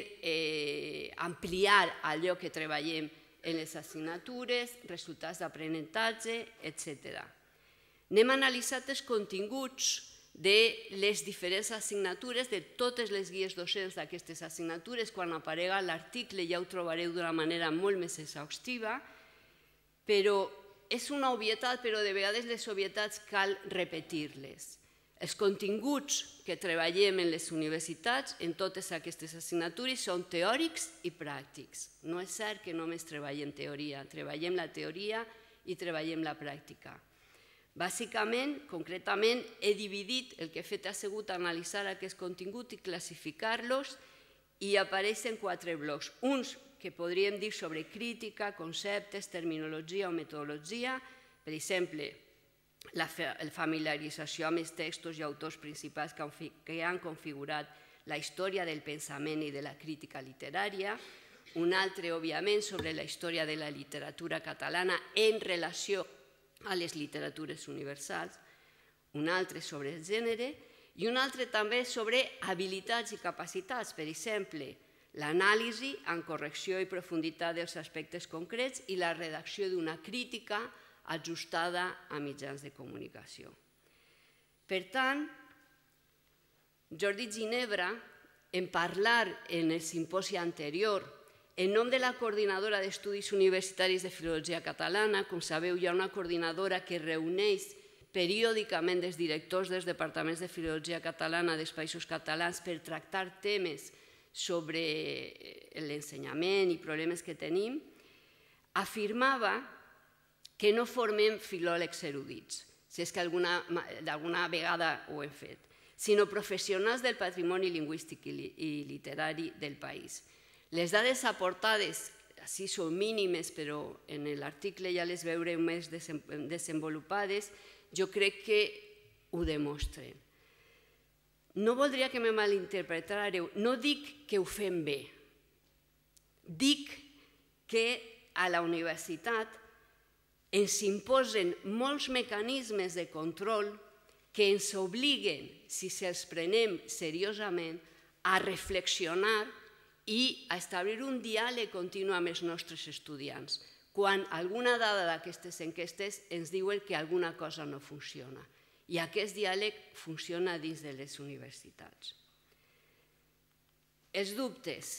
ampliar allò que treballem en les assignatures, resultats d'aprenentatge, etc. N'hem analitzat els continguts de les diferents assignatures, de totes les guies docents d'aquestes assignatures. Quan aparega l'article ja ho trobareu d'una manera molt més exhaustiva, però és una obvietat, però de vegades les obvietats cal repetir-les. Els continguts que treballem en les universitats, en totes aquestes assignatures, són teòrics i pràctics. No és cert que només treballem teoria, treballem la teoria i treballem la pràctica. Bàsicament, concretament, he dividit, el que he fet ha sigut analitzar aquests continguts i classificar-los, i apareixen 4 blocs. Uns que podríem dir sobre crítica, conceptes, terminologia o metodologia, per exemple, la familiarització amb els textos i autors principals que han configurat la història del pensament i de la crítica literària. Un altre, òbviament, sobre la història de la literatura catalana en relació a les literatures universals, un altre sobre el gènere i un altre també sobre habilitats i capacitats, per exemple, l'anàlisi amb correcció i profunditat dels aspectes concrets i la redacció d'una crítica ajustada a mitjans de comunicació. Per tant, Jordi Ginebra, en parlar en el simposi anterior, en nom de la Coordinadora d'Estudis Universitaris de Filologia Catalana, com sabeu, hi ha una coordinadora que reuneix periòdicament els directors dels departaments de Filologia Catalana dels Països Catalans per tractar temes sobre l'ensenyament i problemes que tenim, afirmava que no formem filòlegs erudits, si és que d'alguna vegada ho hem fet, sinó professionals del patrimoni lingüístic i literari del país. Les dades aportades, així són mínimes, però en l'article ja les veureu més desenvolupades, jo crec que ho demostren. No voldria que me malinterpretàreu, no dic que ho fem bé, dic que a la universitat ens imposen molts mecanismes de control que ens obliguen, si se'ls prenem seriosament, a reflexionar i a establir un diàleg continu amb els nostres estudiants, quan alguna dada d'aquestes enquestes ens diuen que alguna cosa no funciona. I aquest diàleg funciona dins de les universitats. Els dubtes.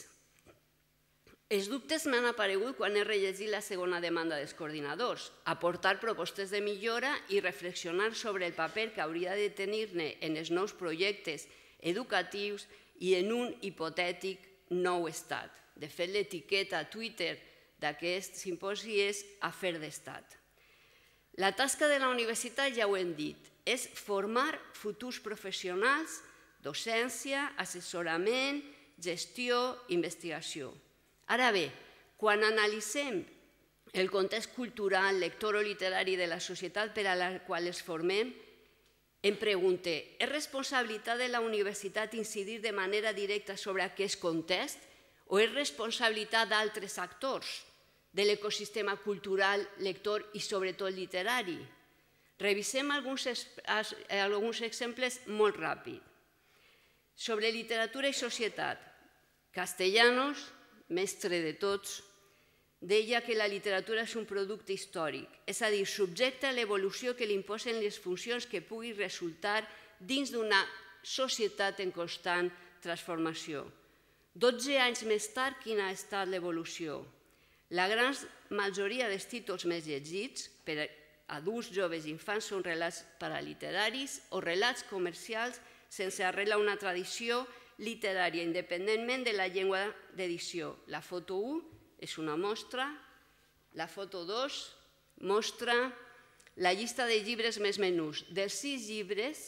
Els dubtes m'han aparegut quan he rellegit la segona demanda dels coordinadors, aportar propostes de millora i reflexionar sobre el paper que hauria de tenir-ne en els nous projectes educatius i en un hipotètic nou estat. De fet, l'etiqueta a Twitter d'aquest simposi és afer d'estat. La tasca de la universitat, ja ho hem dit, és formar futurs professionals, docència, assessorament, gestió, investigació. Ara bé, quan analitzem el context cultural, lector o literari de la societat per a la qual es formem, em pregunte, és responsabilitat de la universitat incidir de manera directa sobre aquest context o és responsabilitat d'altres actors de l'ecosistema cultural, lector i sobretot literari? Revisem alguns exemples molt ràpid. Sobre literatura i societat, Castellanos, mestre de tots, deia que la literatura és un producte històric, és a dir, subjecte a l'evolució que li imposen les funcions que pugui resultar dins d'una societat en constant transformació. 12 anys més tard, quina ha estat l'evolució? La gran majoria dels títols més llegits per adults, joves i infants són relats paraliteraris o relats comercials sense arrel a una tradició literària, independentment de la llengua d'edició. La foto 1 és una mostra, la foto 2 mostra la llista de llibres més menuts. Dels 6 llibres,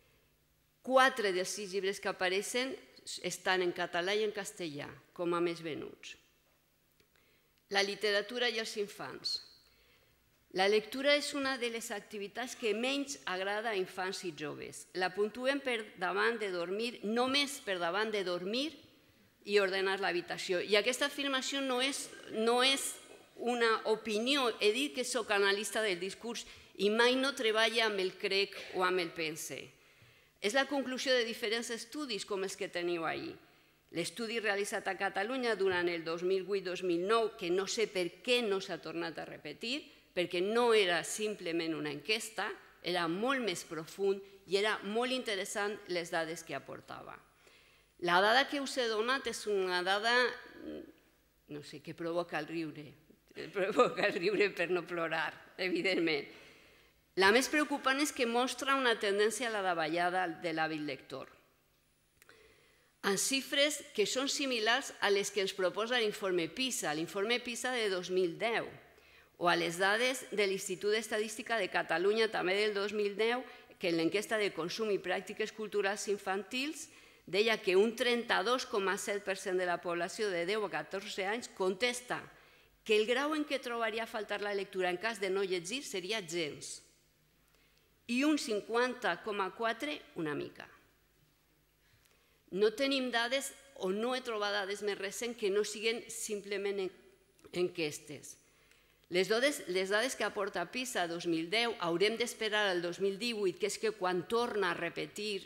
4 dels 6 llibres que apareixen estan en català i en castellà, com a més venuts. La literatura i els infants. La lectura és una de les activitats que menys agrada a infants i joves. La puntuen per davant de dormir, només per davant de dormir i ordenar l'habitació. I aquesta afirmació no és una opinió. He dit que soc analista del discurs i mai no treballa amb el crec o amb el pense. És la conclusió de diferents estudis com els que teniu ahir. L'estudi realitzat a Catalunya durant el 2008-2009, que no sé per què no s'ha tornat a repetir, perquè no era simplement una enquesta, era molt més profund i era molt interessant les dades que aportava. La dada que us he donat és una dada, no sé, que provoca el riure per no plorar, evidentment. La més preocupant és que mostra una tendència a la davallada de l'hàbit lector, amb xifres que són similars a les que ens proposa l'informe PISA de 2010, o a les dades de l'Institut d'Estadística de Catalunya, també del 2010, que en l'enquesta de consum i pràctiques culturals infantils deia que un 32,7% de la població de 10 a 14 anys contesta que el grau en què trobaria a faltar la lectura en cas de no llegir seria gens, i un 50,4% una mica. No tenim dades o no he trobat dades més recents que no siguin simplement enquestes. Les dades que aporta PISA 2010 haurem d'esperar al 2018, que és que quan torna a repetir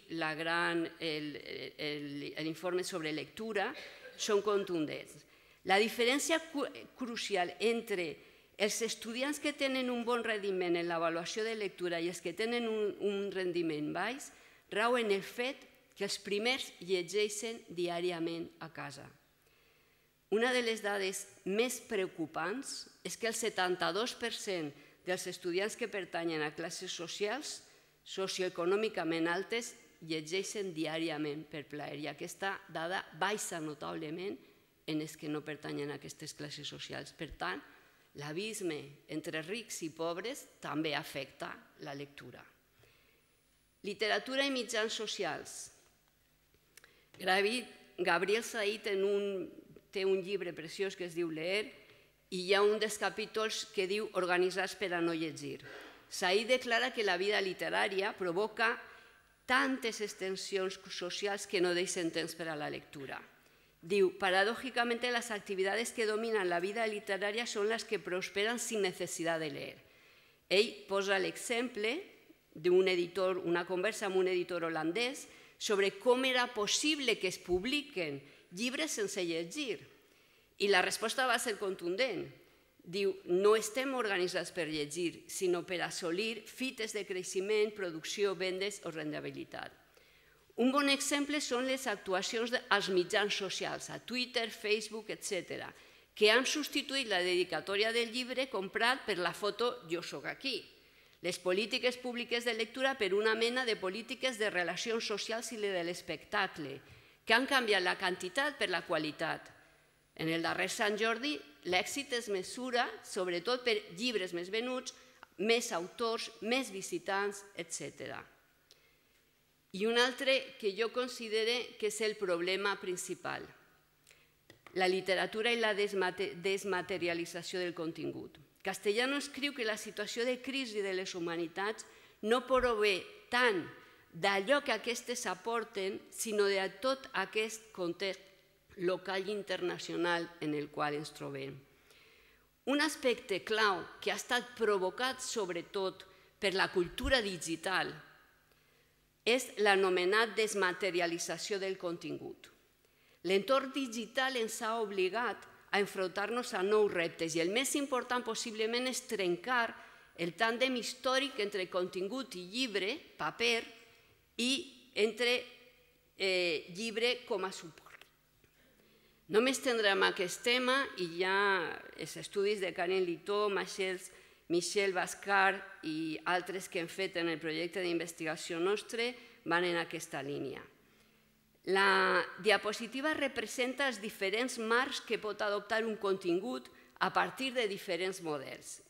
l'informe sobre lectura, són contundents. La diferència crucial entre els estudiants que tenen un bon rendiment en l'avaluació de lectura i els que tenen un rendiment baix rau en el fet que els primers llegeixen diàriament a casa. Una de les dades més preocupants és que el 72% dels estudiants que pertanyen a classes socials socioeconòmicament altes llegeixen diàriament per plaer i aquesta dada baixa notablement en els que no pertanyen a aquestes classes socials. Per tant, l'abisme entre rics i pobres també afecta la lectura. Literatura i mitjans socials. Gabriel Said té un llibre preciós que es diu Leer i hi ha un dels capítols que diu Organitzats per a no llegir. Said declara que la vida literària provoca tantes extensions socials que no deixen temps per a la lectura. Diu, paradójicamente las actividades que dominan la vida literaria son las que prosperan sin necesidad de leer. Ell posa l'exemple d'una conversa amb un editor holandès sobre com era possible que es publiquen llibres sense llegir. I la resposta va ser contundent. Diu, no estem organitzats per llegir, sinó per assolir fites de creixement, producció, vendes o rendibilitat. Un bon exemple són les actuacions als mitjans socials, a Twitter, Facebook, etc., que han substituït la dedicatòria del llibre comprat per la foto «Jo soc aquí», les polítiques públiques de lectura per una mena de polítiques de relacions socials i de l'espectacle, que han canviat la quantitat per la qualitat. En el darrer Sant Jordi, l'èxit es mesura sobretot per llibres més venuts, més autors, més visitants, etc. I un altre que jo considero que és el problema principal, la literatura i la desmaterialització del contingut. Castellano escriu que la situació de crisi de les humanitats no prové tant d'allò que aquestes aporten, sinó de tot aquest context local i internacional en el qual ens trobem. Un aspecte clau que ha estat provocat sobretot per la cultura digital és l'anomenat desmaterialització del contingut. L'entorn digital ens ha obligat a enfrontar-nos a nous reptes i el més important possiblement és trencar el tàndem històric entre contingut i llibre, paper, i entre llibre com a suport. No m'estendré en aquest tema i ja els estudis de Karen Litó, Michel Bascar i altres que hem fet en el projecte d'investigació nostre van en aquesta línia. La diapositiva representa els diferents marcs que pot adoptar un contingut a partir de diferents models.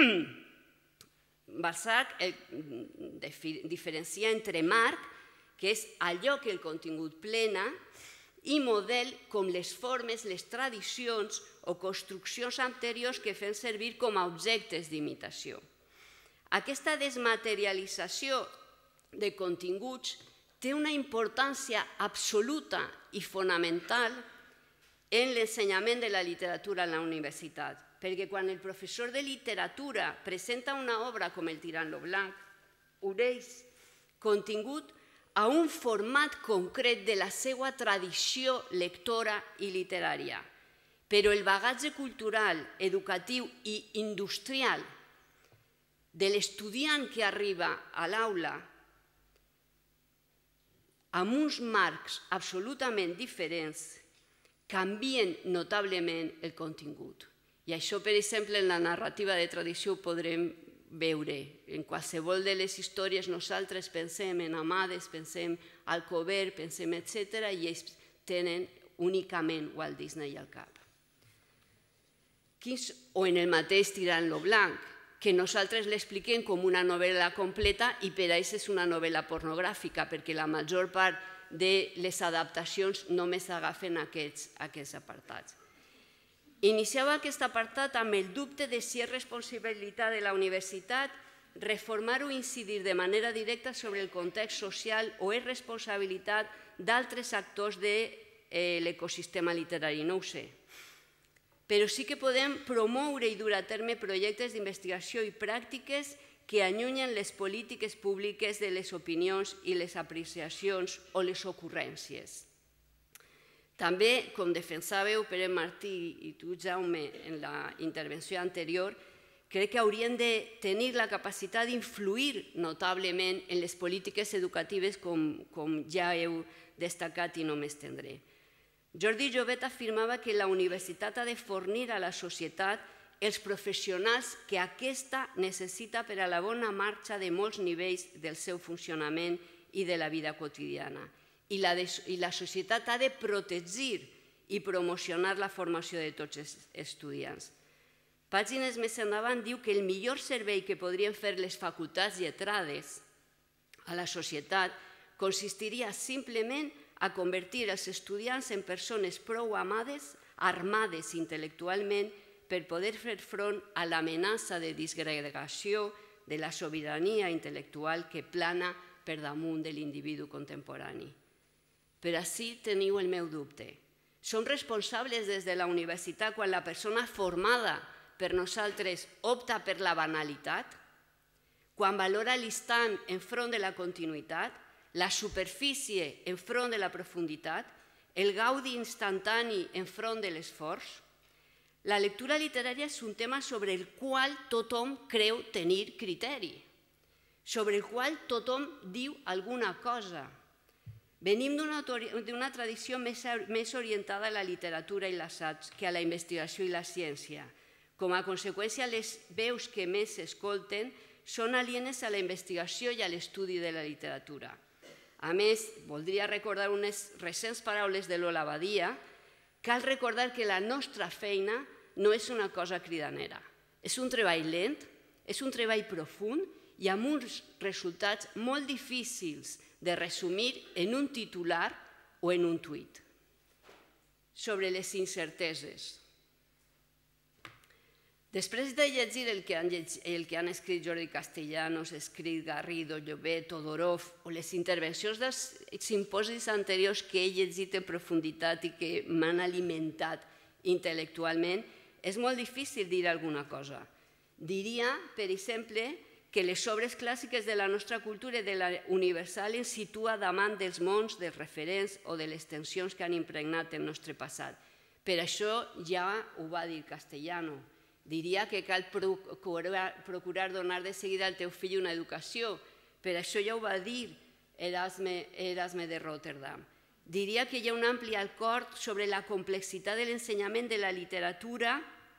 Balzac diferencia entre marc, que és allò que el contingut plena, i model com les formes, les tradicions o construccions anteriors que fem servir com a objectes d'imitació. Aquesta desmaterialització de continguts té una importància absoluta i fonamental en l'ensenyament de la literatura a la universitat, perquè quan el professor de literatura presenta una obra com el Tirant lo Blanc, uneix contingut a un format concret de la seva tradició lectora i literària, però el bagatge cultural, educatiu i industrial de l'estudiant que arriba a l'aula amb uns marcs absolutament diferents canvien notablement el contingut. I això, per exemple, en la narrativa de tradició ho podrem veure. En qualsevol de les històries nosaltres pensem en Amades, pensem Alcover, pensem etc. i ells tenen únicament Walt Disney al cap. O en el mateix Tirant lo Blanc, que nosaltres l'expliquem com una novel·la completa i per a ells és una novel·la pornogràfica, perquè la major part de les adaptacions només agafen aquests apartats. Iniciava aquest apartat amb el dubte de si és responsabilitat de la universitat reformar o incidir de manera directa sobre el context social o és responsabilitat d'altres actors de l'ecosistema literari, no ho sé. Però sí que podem promoure i dur a terme projectes d'investigació i pràctiques que allunyen les polítiques públiques de les opinions i les apreciacions o les ocurrències. També, com defensàveu Pere Martí i tu, Jaume, en la intervenció anterior, crec que haurien de tenir la capacitat d'influir notablement en les polítiques educatives com ja heu destacat i no m'estendré. Jordi Llobet afirmava que la universitat ha de fornir a la societat els professionals que aquesta necessita per a la bona marxa de molts nivells del seu funcionament i de la vida quotidiana. I la societat ha de protegir i promocionar la formació de tots els estudiants. Pàgines més endavant diu que el millor servei que podrien fer les facultats lletrades a la societat consistiria simplement a convertir els estudiants en persones prou armades intel·lectualment per poder fer front a l'amenaça de disgregació de la sobirania intel·lectual que plana per damunt de l'individu contemporani. Però ací teniu el meu dubte. Som responsables des de la universitat quan la persona formada per nosaltres opta per la banalitat, quan valora l'instant enfront de la continuïtat, la superfície enfront de la profunditat, el gaudi instantani enfront de l'esforç. La lectura literària és un tema sobre el qual tothom creu tenir criteri, sobre el qual tothom diu alguna cosa. Venim d'una tradició més orientada a la literatura i l'assaig que a la investigació i la ciència. Com a conseqüència, les veus que més s'escolten són alienes a la investigació i a l'estudi de la literatura. A més, voldria recordar unes recents paraules de Lola Badia. Cal recordar que la nostra feina no és una cosa cridanera. És un treball lent, és un treball profund i amb uns resultats molt difícils de resumir en un titular o en un tuit. Sobre les incerteses. Després de llegir el que han escrit Jordi Castellanos, escrit Garrido, Llobet, Todorov, o les intervencions dels simposis anteriors que he llegit en profunditat i que m'han alimentat intel·lectualment, és molt difícil dir alguna cosa. Diria, per exemple, que les obres clàssiques de la nostra cultura i de la universal ens situa davant dels mons, dels referents o de les tensions que han impregnat el nostre passat. Per això ja ho va dir Castellano. Diria que cal procurar donar de seguida al teu fill una educació. Per això ja ho va dir Erasme de Rotterdam. Diria que hi ha un ampli acord sobre la complexitat de l'ensenyament de la literatura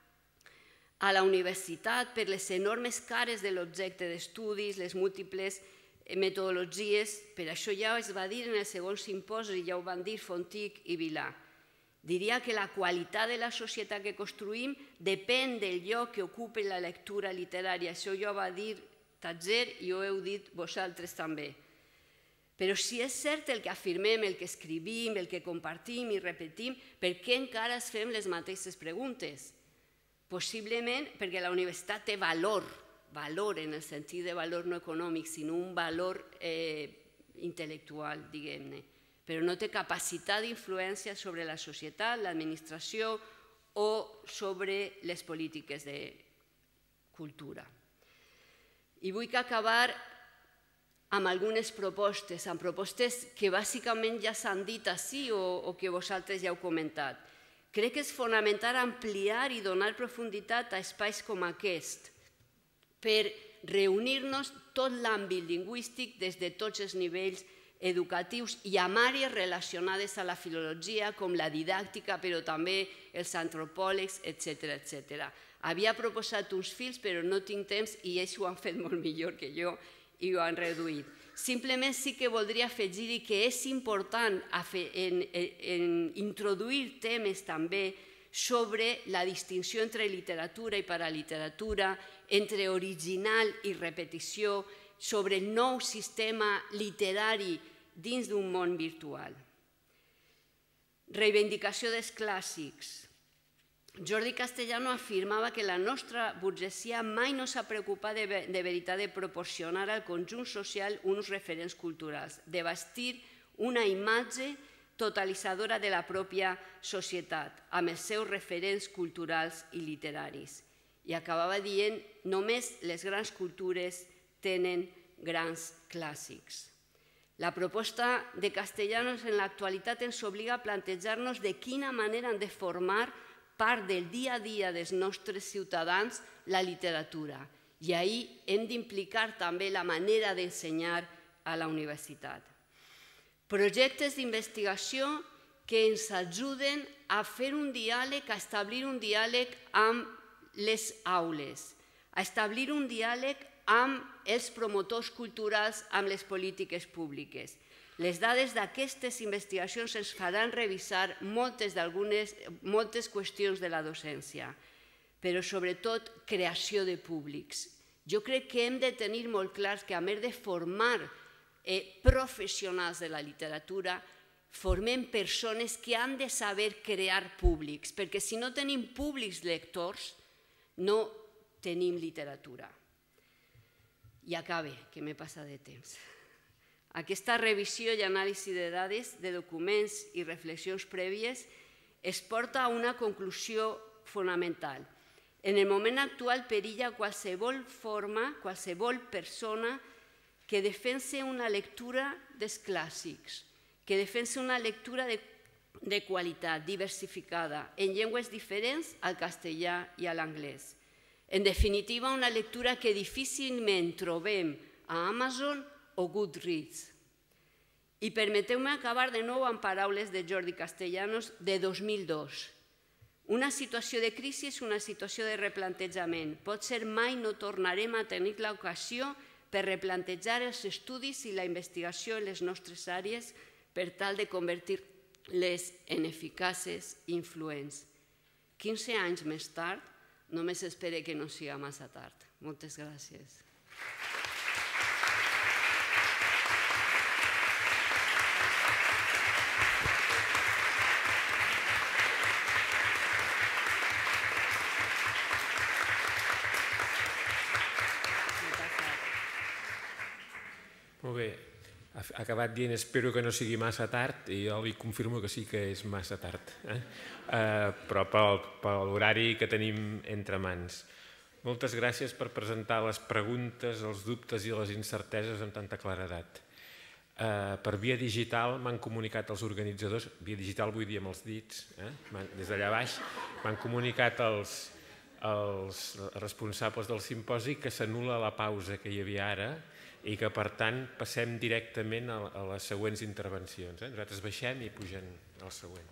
a la universitat per les enormes cares de l'objecte d'estudis, les múltiples metodologies. Per això ja es va dir en el segon simposi, ja ho van dir Fontic i Vilà. Diria que la qualitat de la societat que construïm depèn del lloc que ocupa la lectura literària. Això ja ho va dir Tatzer i ho heu dit vosaltres també. Però si és cert el que afirmem, el que escrivim, el que compartim i repetim, per què encara es fem les mateixes preguntes? Possiblement perquè la universitat té valor en el sentit de valor no econòmic, sinó un valor intel·lectual, diguem-ne, però no té capacitat d'influència sobre la societat, l'administració o sobre les polítiques de cultura. I vull acabar amb algunes propostes, amb propostes que bàsicament ja s'han dit ací o que vosaltres ja heu comentat. Crec que és fonamental ampliar i donar profunditat a espais com aquest per reunir-nos tot l'àmbit lingüístic des de tots els nivells educatius i amb àrees relacionades a la filologia com la didàctica, però també els antropòlegs, etc. Havia proposat uns fils, però no tinc temps i ells ho han fet molt millor que jo i ho han reduït. Simplement sí que voldria afegir que és important introduir temes també sobre la distinció entre literatura i paraliteratura, entre original i repetició, sobre el nou sistema literari dins d'un món virtual. Reivindicació dels clàssics. Jordi Castellano afirmava que la nostra burgesia mai no s'ha preocupat de veritat de proporcionar al conjunt social uns referents culturals, de bastir una imatge totalitzadora de la pròpia societat, amb els seus referents culturals i literaris. I acabava dient, només les grans cultures tenen grans clàssics. La proposta de Castellanos en l'actualitat ens obliga a plantejar-nos de quina manera han de formar part del dia a dia dels nostres ciutadans la literatura. I ahí hem d'implicar també la manera d'ensenyar a la universitat. Projectes d'investigació que ens ajuden a fer un diàleg, a establir un diàleg amb les aules, a establir un diàleg amb els promotors culturals, amb les polítiques públiques. Les dades d'aquestes investigacions ens faran revisar moltes qüestions de la docència, però sobretot creació de públics. Jo crec que hem de tenir molt clar que a més de formar professionals de la literatura, formem persones que han de saber crear públics, perquè si no tenim públics lectors, no tenim literatura. I acabe, que m'he passat de temps. Aquesta revisió i anàlisi de dades, de documents i reflexions prèvies es porta a una conclusió fonamental. En el moment actual perilla qualsevol forma, qualsevol persona que defense una lectura dels clàssics, que defense una lectura de qualitat, diversificada, en llengües diferents al castellà i a l'anglès. En definitiva, una lectura que difícilment trobem a Amazon o Goodreads. I permeteu-me acabar de nou amb paraules de Jordi Castellanos de 2002. Una situació de crisi és una situació de replantejament. Potser mai no tornarem a tenir l'ocasió per replantejar els estudis i la investigació en les nostres àrees per tal de convertir-les en eficaces i influents. 15 anys més tard, només espero que no sigui massa tard. Moltes gràcies. Molt bé. Ha acabat dient espero que no sigui massa tard i jo li confirmo que sí que és massa tard, però per l'horari que tenim entre mans. Moltes gràcies per presentar les preguntes, els dubtes i les incerteses amb tanta claredat. Per via digital m'han comunicat els organitzadors, via digital vull dir amb els dits, des d'allà baix, m'han comunicat els responsables del simposi que s'anul·la la pausa que hi havia ara i que, per tant, passem directament a les següents intervencions. Nosaltres baixem i pugem al següent.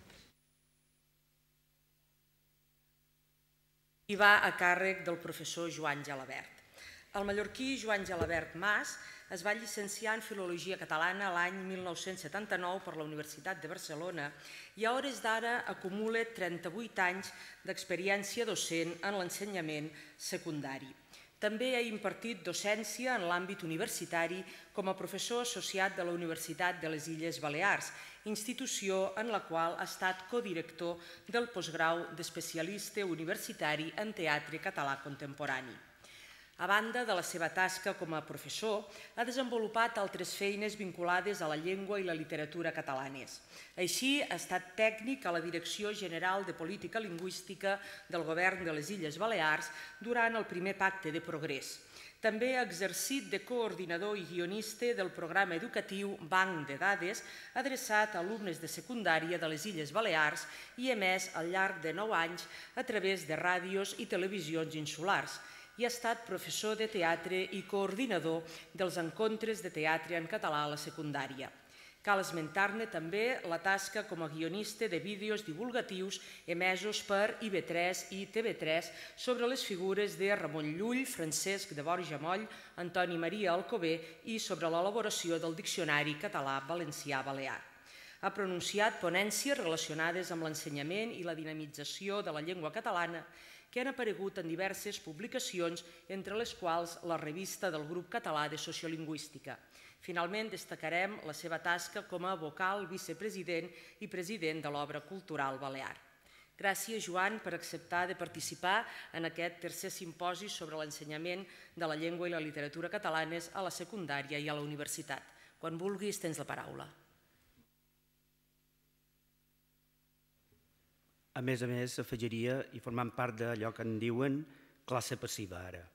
I va a càrrec del professor Joan Gelabert. El mallorquí Joan Gelabert Mas es va llicenciar en Filologia Catalana l'any 1979 per la Universitat de Barcelona i a hores d'ara acumula 38 anys d'experiència docent en l'ensenyament secundari. També ha impartit docència en l'àmbit universitari com a professor associat de la Universitat de les Illes Balears, institució en la qual ha estat codirector del postgrau d'especialista universitari en teatre català contemporani. A banda de la seva tasca com a professor, ha desenvolupat altres feines vinculades a la llengua i la literatura catalanes. Així, ha estat tècnic a la Direcció General de Política Lingüística del Govern de les Illes Balears durant el primer Pacte de Progrés. També ha exercit de coordinador i guionista del programa educatiu Banc de Dades, adreçat a alumnes de secundària de les Illes Balears i emès al llarg de 9 anys a través de ràdios i televisions insulars, i ha estat professor de teatre i coordinador dels encontres de teatre en català a la secundària. Cal esmentar-ne també la tasca com a guionista de vídeos divulgatius emesos per IB3 i TV3 sobre les figures de Ramon Llull, Francesc de Borja Moll, Antoni Maria Alcover i sobre l'elaboració del Diccionari Català-Valencià-Balear. Ha pronunciat ponències relacionades amb l'ensenyament i la dinamització de la llengua catalana que han aparegut en diverses publicacions, entre les quals la revista del Grup Català de Sociolingüística. Finalment, destacarem la seva tasca com a vocal, vicepresident i president de l'Obra Cultural Balear. Gràcies, Joan, per acceptar de participar en aquest tercer simposi sobre l'ensenyament de la llengua i la literatura catalanes a la secundària i a la universitat. Quan vulguis, tens la paraula. A més, afegiria, i formant part d'allò que en diuen classe passiva ara.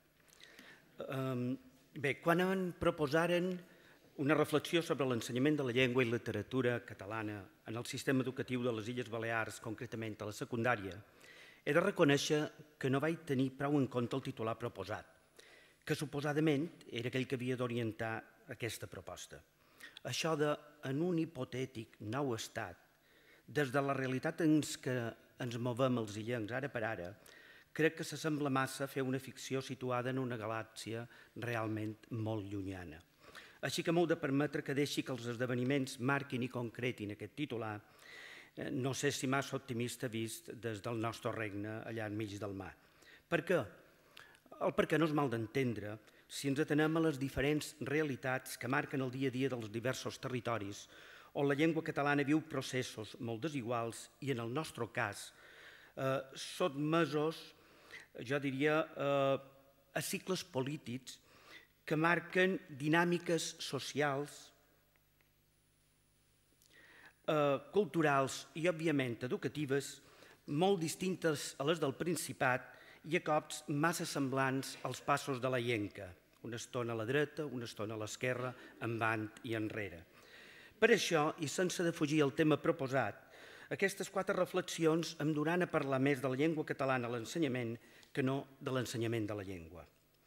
Bé, quan em proposaren una reflexió sobre l'ensenyament de la llengua i literatura catalana en el sistema educatiu de les Illes Balears, concretament a la secundària, he de reconèixer que no vaig tenir prou en compte el titular proposat, que suposadament era aquell que havia d'orientar aquesta proposta. Això de, en un hipotètic nou estat, des de la realitat en què ens movem els illencs ara per ara, crec que s'assembla massa a fer una ficció situada en una galàxia realment molt llunyana. Així que m'heu de permetre que deixi que els esdeveniments marquin i concretin aquest titular, no sé si massa optimista vist des del nostre regne allà enmig del mar. Per què? El per què no és mal d'entendre si ens atenem a les diferents realitats que marquen el dia a dia dels diversos territoris on la llengua catalana viu processos molt desiguals i, en el nostre cas, sotmesos, jo diria, a cicles polítics que marquen dinàmiques socials, culturals i, òbviament, educatives molt distintes a les del Principat i a cops massa semblants als passos de la llenca, una estona a la dreta, una estona a l'esquerra, endavant i enrere. Per això, i sense defugir el tema proposat, Aquestes 4 reflexions em duran a parlar més de la llengua catalana a l'ensenyament que no de l'ensenyament de la llengua.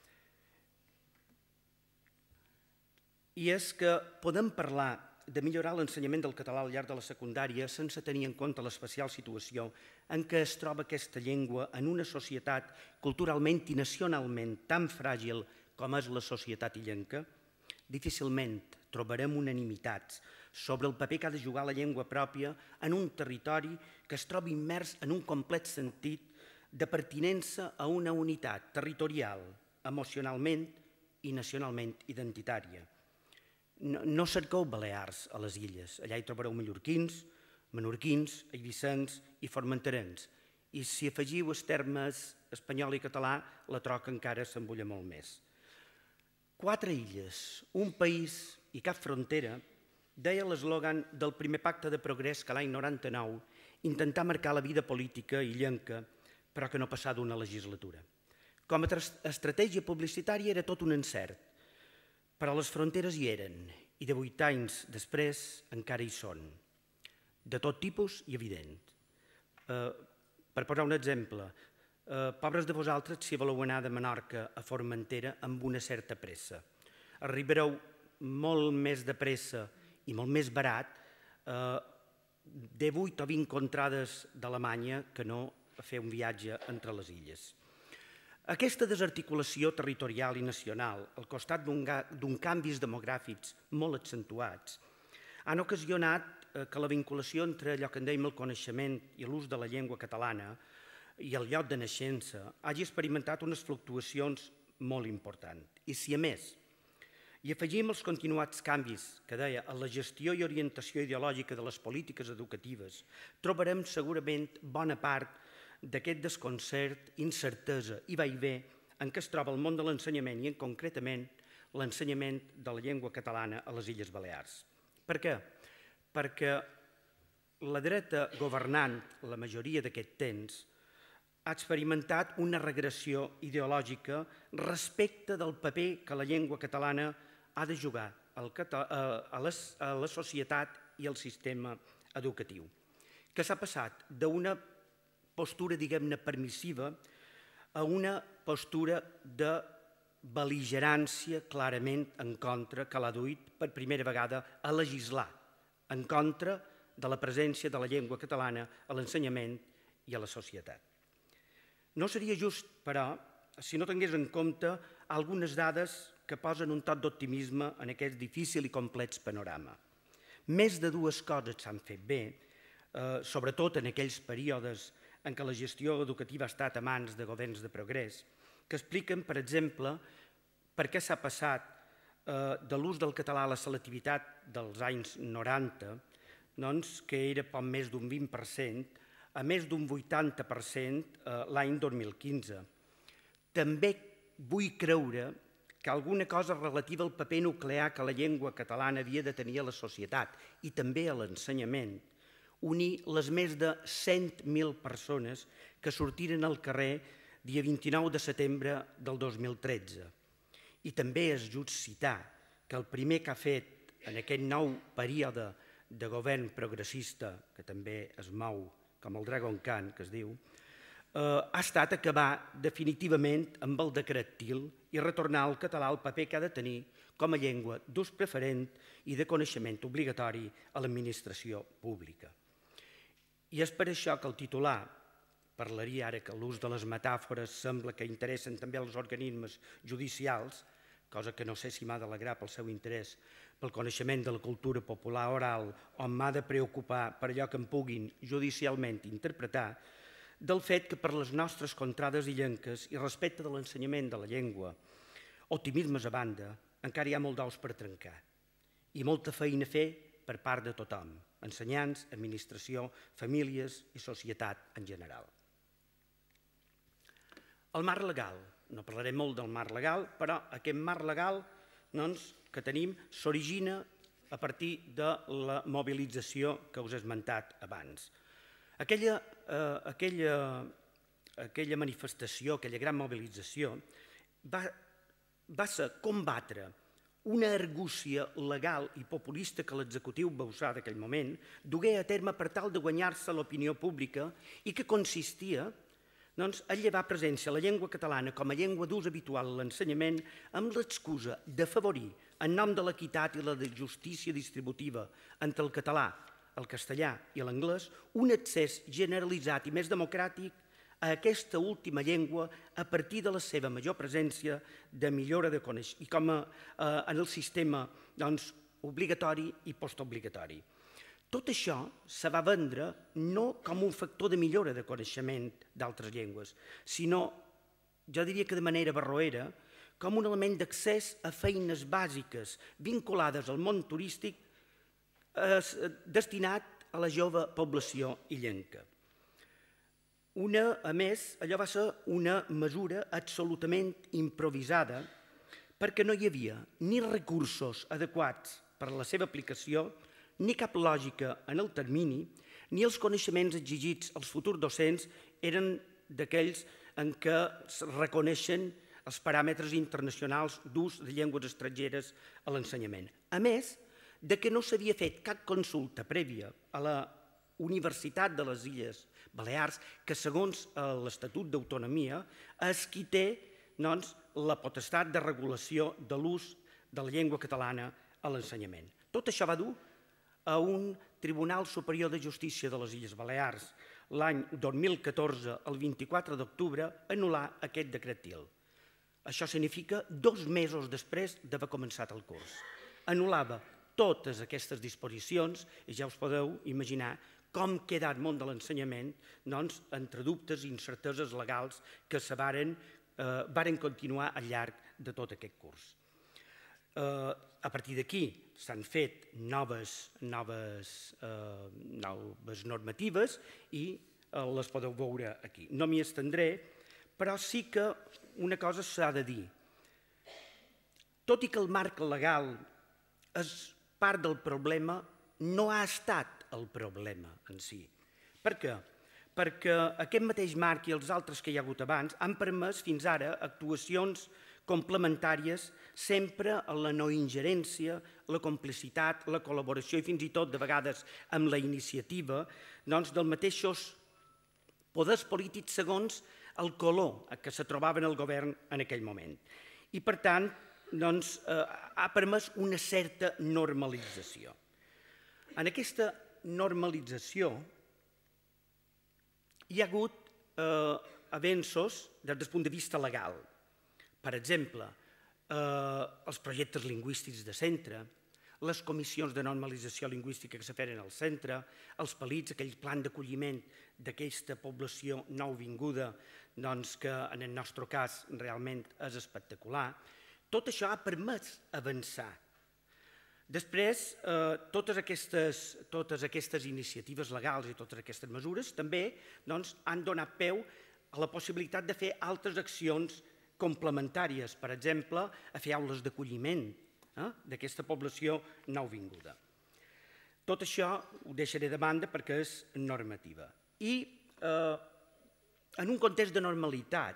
I és que podem parlar de millorar l'ensenyament del català al llarg de la secundària sense tenir en compte l'especial situació en què es troba aquesta llengua en una societat culturalment i nacionalment tan fràgil com és la societat illenca? Difícilment trobarem unanimitats sobre el paper que ha de jugar la llengua pròpia en un territori que es troba immers en un complet sentit de pertinença a una unitat territorial, emocionalment i nacionalment identitària. No cerqueu balears a les illes, allà hi trobareu mallorquins, menorquins, eivissencs i formenterens. I si afegiu els termes espanyol i català, la troca encara s'embulla molt més. 4 illes, un país i cap frontera, deia l'eslògan del primer pacte de progrés que l'any 99 intentà marcar la vida política illenca, però que no passà d'una legislatura. Com a estratègia publicitària era tot un encert, però les fronteres hi eren i de 8 anys després encara hi són, de tot tipus i evident. Per posar un exemple, pobres de vosaltres si voleu anar de Menorca a Formentera amb una certa pressa. Arribareu molt més de pressa i molt més barat de 8 o 20 contrades d'Alemanya que no a fer un viatge entre les illes. Aquesta desarticulació territorial i nacional, al costat d'un canvis demogràfics molt accentuats, han ocasionat que la vinculació entre allò que en dèiem el coneixement i l'ús de la llengua catalana i el lloc de naixença hagi experimentat unes fluctuacions molt importants. I si a més hi afegim els continuats canvis que deia en la gestió i orientació ideològica de les polítiques educatives, trobarem segurament bona part d'aquest desconcert, incertesa i vaivé en què es troba el món de l'ensenyament i, concretament, l'ensenyament de la llengua catalana a les Illes Balears. Per què? Perquè la dreta governant la majoria d'aquest temps ha experimentat una regressió ideològica respecte del paper que la llengua catalana ha de jugar a la societat i al sistema educatiu, que s'ha passat d'una postura, diguem-ne, permissiva a una postura de bel·ligerància clarament en contra, que l'ha duit per primera vegada a legislar en contra de la presència de la llengua catalana a l'ensenyament i a la societat. No seria just, però, si no tingués en compte algunes dades que posen un toc d'optimisme en aquest difícil i complex panorama. Més de 2 coses s'han fet bé, sobretot en aquells períodes en què la gestió educativa ha estat a mans de governs de progrés, que expliquen, per exemple, per què s'ha passat de l'ús del català a la selectivitat dels anys 90, que era poc més d'un 20%, a més d'un 80% l'any 2015. També vull creure que alguna cosa relativa al paper nuclear que la llengua catalana havia de tenir a la societat i també a l'ensenyament, unir les més de 100.000 persones que sortiren al carrer dia 29 de setembre del 2013. I també és just citar que el primer que ha fet en aquest nou període de govern progressista, que també es mou com el Dragon Khan, que es diu, ha estat acabar definitivament amb el decret TIL i retornar al català el paper que ha de tenir com a llengua d'ús preferent i de coneixement obligatori a l'administració pública. I és per això que el titular, parlaria ara que l'ús de les metàfores sembla que interessen també als organismes judicials, cosa que no sé si m'ha d'alegrar pel seu interès pel coneixement de la cultura popular oral o m'ha de preocupar per allò que em puguin judicialment interpretar, del fet que per les nostres contrades illenques i respecte de l'ensenyament de la llengua, optimismes a banda, encara hi ha molt d'ous per trencar i molta feina a fer per part de tothom, ensenyants, administració, famílies i societat en general. El marc legal. No parlarem molt del marc legal, però aquest marc legal que tenim s'origina a partir de la mobilització que us he esmentat abans. Aquella manifestació, aquella gran mobilització, va ser combatre una argucia legal i populista que l'executiu va usar d'aquell moment dugué a terme per tal de guanyar-se l'opinió pública i que consistia a llevar presència a la llengua catalana com a llengua d'ús habitual a l'ensenyament amb l'excusa d'afavorir, en nom de l'equitat i la justícia distributiva entre el català, el castellà i l'anglès, un accés generalitzat i més democràtic a aquesta última llengua a partir de la seva major presència de millora de coneixement i com en el sistema obligatori i postobligatori. Tot això se va vendre no com un factor de millora de coneixement d'altres llengües, sinó, jo diria que de manera barroera, com un element d'accés a feines bàsiques vinculades al món turístic destinat a la jove població illenca. A més, allò va ser una mesura absolutament improvisada perquè no hi havia ni recursos adequats per a la seva aplicació, ni cap lògica en el termini, ni els coneixements exigits als futurs docents eren d'aquells en què es reconeixen els paràmetres internacionals d'ús de llengües estrangeres a l'ensenyament. A més, de que no s'havia fet cap consulta prèvia a la Universitat de les Illes Balears, que segons l'Estatut d'Autonomia és qui té la potestat de regulació de l'ús de la llengua catalana a l'ensenyament. Tot això va dur a un Tribunal Superior de Justícia de les Illes Balears l'any 2014, el 24 d'octubre, anul·lar aquest decret-til. Això significa 2 mesos després d'haver començat el curs. Anul·lava totes aquestes disposicions i ja us podeu imaginar com queda el món de l'ensenyament entre dubtes i incerteses legals que varen continuar al llarg de tot aquest curs. A partir d'aquí s'han fet noves normatives i les podeu veure aquí. No m'hi estendré, però sí que una cosa s'ha de dir. Tot i que el marc legal és part del problema, no ha estat el problema en si. Per què? Perquè aquest mateix marc i els altres que hi ha hagut abans han permès fins ara actuacions complementàries sempre a la no ingerència, la complicitat, la col·laboració i fins i tot de vegades amb la iniciativa dels mateixos poders polítics segons el color que se trobava en el govern en aquell moment. I per tant ha permès una certa normalització. En aquesta normalització hi ha hagut avenços des del punt de vista legal. Per exemple, els projectes lingüístics de centre, les comissions de normalització lingüística que se feren al centre, els PALITs, aquell plan d'acolliment d'aquesta població nouvinguda, que en el nostre cas realment és espectacular. Tot això ha permès avançar. Després, totes aquestes iniciatives legals i totes aquestes mesures també han donat peu a la possibilitat de fer altres accions complementàries, per exemple, a fer aules d'acolliment d'aquesta població nouvinguda. Tot això ho deixaré de banda perquè és normativa. I en un context de normalitat,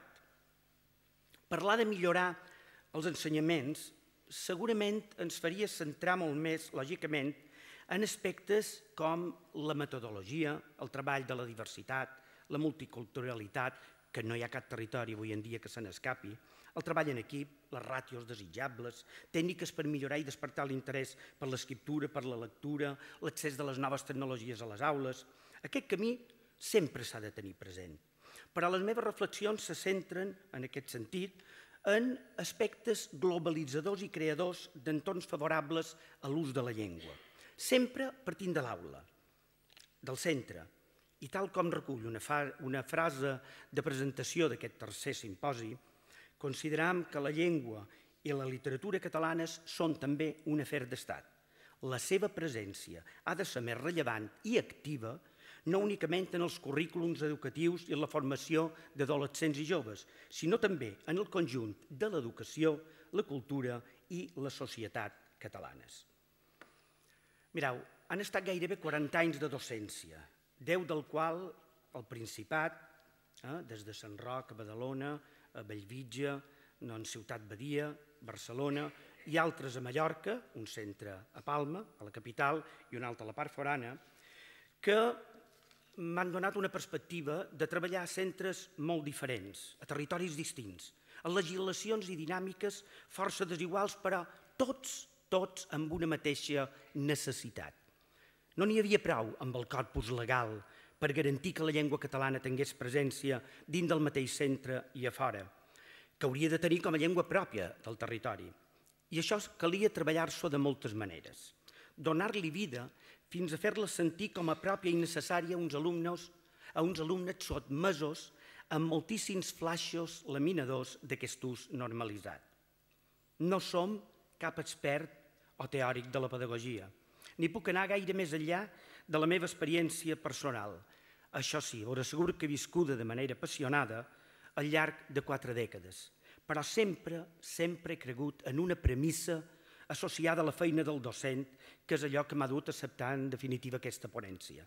parlar de millorar els ensenyaments segurament ens faria centrar molt més, lògicament, en aspectes com la metodologia, el treball de la diversitat, la multiculturalitat, que no hi ha cap territori avui en dia que se n'escapi, el treball en equip, les ràtios desitjables, tècniques per millorar i despertar l'interès per l'escriptura, per la lectura, l'accés de les noves tecnologies a les aules. Aquest camí sempre s'ha de tenir present. Però les meves reflexions se centren, en aquest sentit, en aspectes globalitzadors i creadors d'entorns favorables a l'ús de la llengua, sempre partint de l'aula, del centre. I tal com recull una frase de presentació d'aquest tercer simposi, consideram que la llengua i la literatura catalanes són també un afer d'estat. La seva presència ha de ser més rellevant i activa no únicament en els currículums educatius i en la formació d'adolescents i joves, sinó també en el conjunt de l'educació, la cultura i la societat catalanes. Mireu, han estat gairebé 40 anys de docència, 10 del qual el Principat, des de Sant Roc a Badalona, a Bellvitge, Ciutat Badia, Barcelona i altres a Mallorca, un centre a Palma, a la capital, i un altre a la part forana, que m'han donat una perspectiva de treballar a centres molt diferents, a territoris distints, a legislacions i dinàmiques força desiguals, però tots amb una mateixa necessitat. No n'hi havia prou amb el corpus legal per garantir que la llengua catalana tingués presència dins del mateix centre i a fora, que hauria de tenir com a llengua pròpia del territori. I això calia treballar-s'ho de moltes maneres. Donar-li vida fins a fer-la sentir com a pròpia i necessària a uns alumnes sotmesos amb moltíssims flaixos laminadors d'aquest ús normalitzat. No som cap expert o teòric de la pedagogia, ni puc anar gaire més enllà de la meva experiència personal. Això sí, us asseguro que he viscuda de manera apassionada al llarg de 4 dècades, però sempre he cregut en una premissa associada a la feina del docent, que és allò que m'ha dut a acceptar en definitiva aquesta ponència.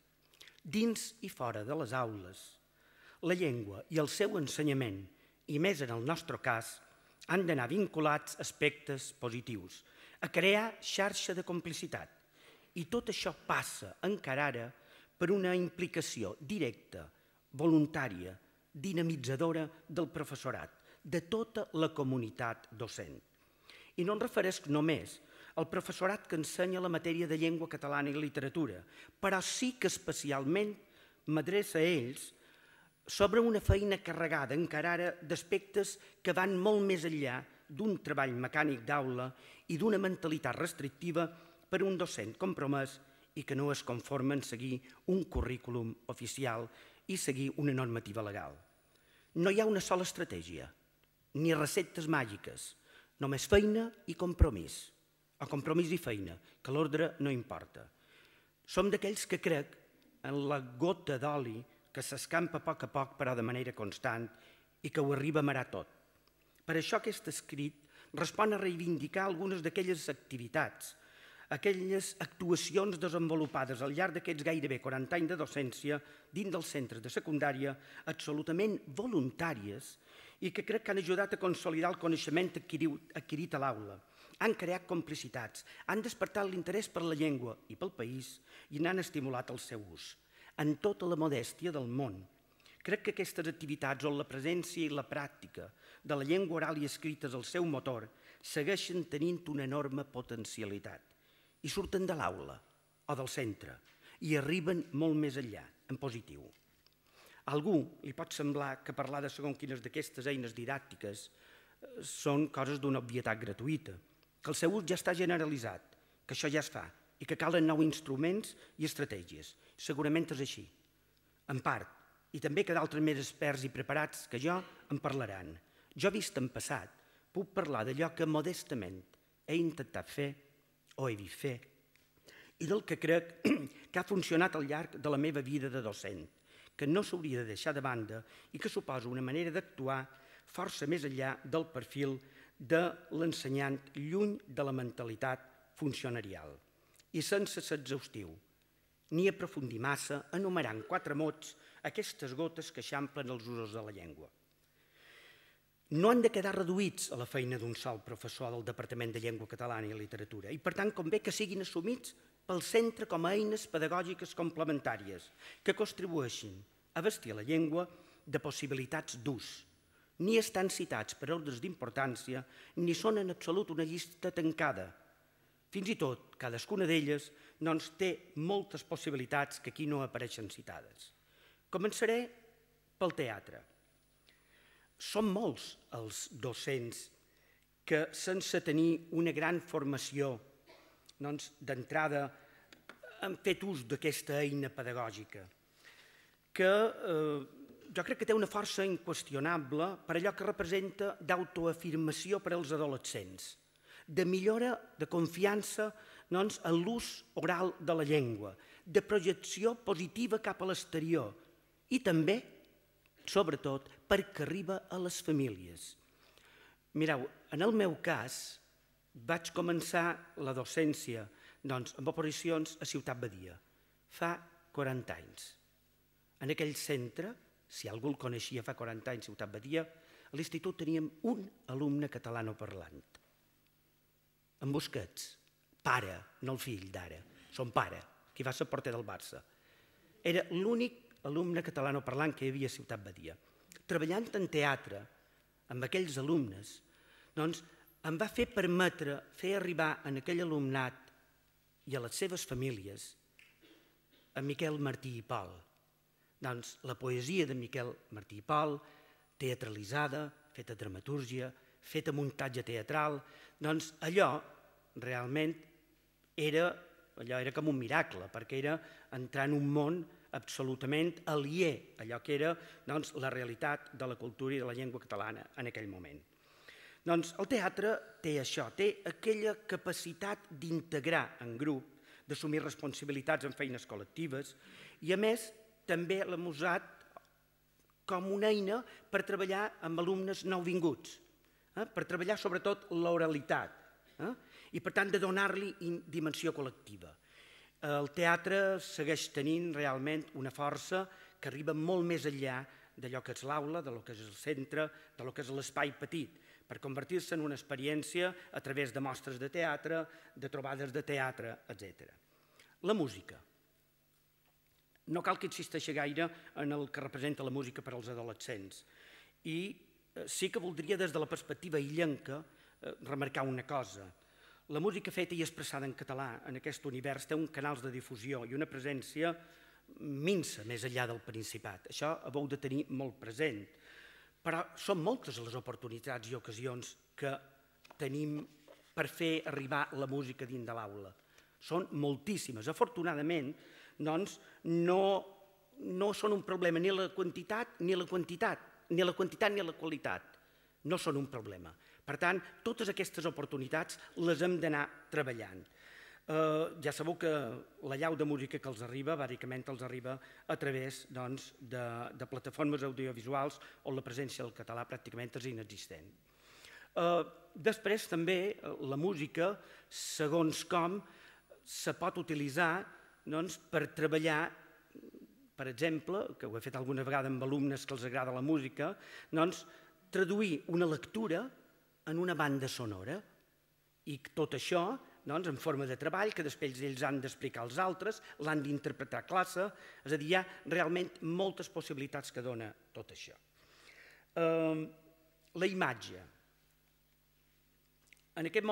Dins i fora de les aules, la llengua i el seu ensenyament, i més en el nostre cas, han d'anar vinculats a aspectes positius, a crear xarxa de complicitat. I tot això passa encara ara per una implicació directa, voluntària, dinamitzadora del professorat, de tota la comunitat docent. I no em refereix només al professorat que ensenya la matèria de llengua catalana i literatura, però sí que especialment m'adreça a ells sobre una feina carregada encara ara d'aspectes que van molt més enllà d'un treball mecànic d'aula i d'una mentalitat restrictiva per un docent compromès i que no es conforma en seguir un currículum oficial i seguir una normativa legal. No hi ha una sola estratègia, ni receptes màgiques, només feina i compromís, o compromís i feina, que l'ordre no importa. Som d'aquells que crec en la gota d'oli que s'escampa a poc, però de manera constant, i que ho arriba a marar tot. Per això aquest escrit respon a reivindicar algunes d'aquelles activitats, aquelles actuacions desenvolupades al llarg d'aquests gairebé 40 anys de docència dins dels centres de secundària absolutament voluntàries i que crec que han ajudat a consolidar el coneixement adquirit a l'aula, han creat complicitats, han despertat l'interès per la llengua i pel país i n'han estimulat el seu ús. En tota la modèstia del món, crec que aquestes activitats on la presència i la pràctica de la llengua oral i escrita és el seu motor segueixen tenint una enorme potencialitat i surten de l'aula o del centre i arriben molt més enllà, en positiu. A algú li pot semblar que parlar de segons quines d'aquestes eines didàctiques són coses d'una obvietat gratuïta, que el seu ús ja està generalitzat, que això ja es fa i que calen nous instruments i estratègies. Segurament és així, en part, i també que d'altres més experts i preparats que jo en parlaran. Jo, vist en passat, puc parlar d'allò que modestament he intentat fer o he vist fer i del que crec que ha funcionat al llarg de la meva vida de docent, que no s'hauria de deixar de banda i que suposa una manera d'actuar força més enllà del perfil de l'ensenyant lluny de la mentalitat funcionarial i sense ser exhaustiu, ni aprofundir massa enumerant 4 mots aquestes gotes que eixamplen els usos de la llengua. No han de quedar reduïts a la feina d'un sol professor del Departament de Llengua Catalana i Literatura i, per tant, convé que siguin assumits pel centre com a eines pedagògiques complementàries que contribueixin a vestir la llengua de possibilitats d'ús. Ni estan citats per ordres d'importància ni són en absolut una llista tancada. Fins i tot, cadascuna d'elles té moltes possibilitats que aquí no apareixen citades. Començaré pel teatre. Són molts els docents que, sense tenir una gran formació, d'entrada han fet ús d'aquesta eina pedagògica, que jo crec que té una força inqüestionable per allò que representa d'autoafirmació per als adolescents, de millora de confiança en l'ús oral de la llengua, de projecció positiva cap a l'exterior i també, sobretot, perquè arriba a les famílies. Mireu, en el meu cas, vaig començar la docència amb operacions a Ciutat Badia, fa 40 anys. En aquell centre, si algú el coneixia fa 40 anys, Ciutat Badia, a l'institut teníem un alumne catalanoparlant. en Busquets, pare, no el fill d'ara, son pare, qui va ser porter del Barça. Era l'únic alumne catalanoparlant que hi havia a Ciutat Badia. Treballant en teatre amb aquells alumnes, doncs em va fer permetre fer arribar en aquell alumnat i a les seves famílies a Miquel Martí i Pol. Doncs la poesia de Miquel Martí i Pol, teatralitzada, feta dramatúrgia, feta muntatge teatral, doncs allò realment era com un miracle, perquè era entrar en un món absolutament aliè a allò que era la realitat de la cultura i de la llengua catalana en aquell moment. Doncs el teatre té això, té aquella capacitat d'integrar en grup, d'assumir responsabilitats en feines col·lectives i, a més, també l'hem usat com una eina per treballar amb alumnes nouvinguts, per treballar sobretot l'oralitat i, per tant, de donar-li dimensió col·lectiva. El teatre segueix tenint realment una força que arriba molt més enllà d'allò que és l'aula, d'allò que és el centre, d'allò que és l'espai petit, per convertir-se en una experiència a través de mostres de teatre, de trobades de teatre, etc. La música. No cal que insisteixi gaire en el que representa la música per als adolescents. I sí que voldria, des de la perspectiva illenca, remarcar una cosa. La música feta i expressada en català en aquest univers té uns canals de difusió i una presència minsa més enllà del Principat. Això ho heu de tenir molt present. Però són moltes les oportunitats i ocasions que tenim per fer arribar la música dins de l'aula. Són moltíssimes. Afortunadament, doncs, no són un problema ni la quantitat ni la qualitat. No són un problema. Per tant, totes aquestes oportunitats les hem d'anar treballant. Ja sabeu que la llau de música que els arriba, bàsicament els arriba a través de plataformes audiovisuals on la presència del català pràcticament és inexistent. Després també la música, segons com, se pot utilitzar per treballar, per exemple, que ho he fet alguna vegada amb alumnes que els agrada la música, traduir una lectura en una banda sonora i tot això en forma de treball que després ells han d'explicar als altres, l'han d'interpretar a classe, és a dir, hi ha realment moltes possibilitats que dona tot això. La imatge. En aquests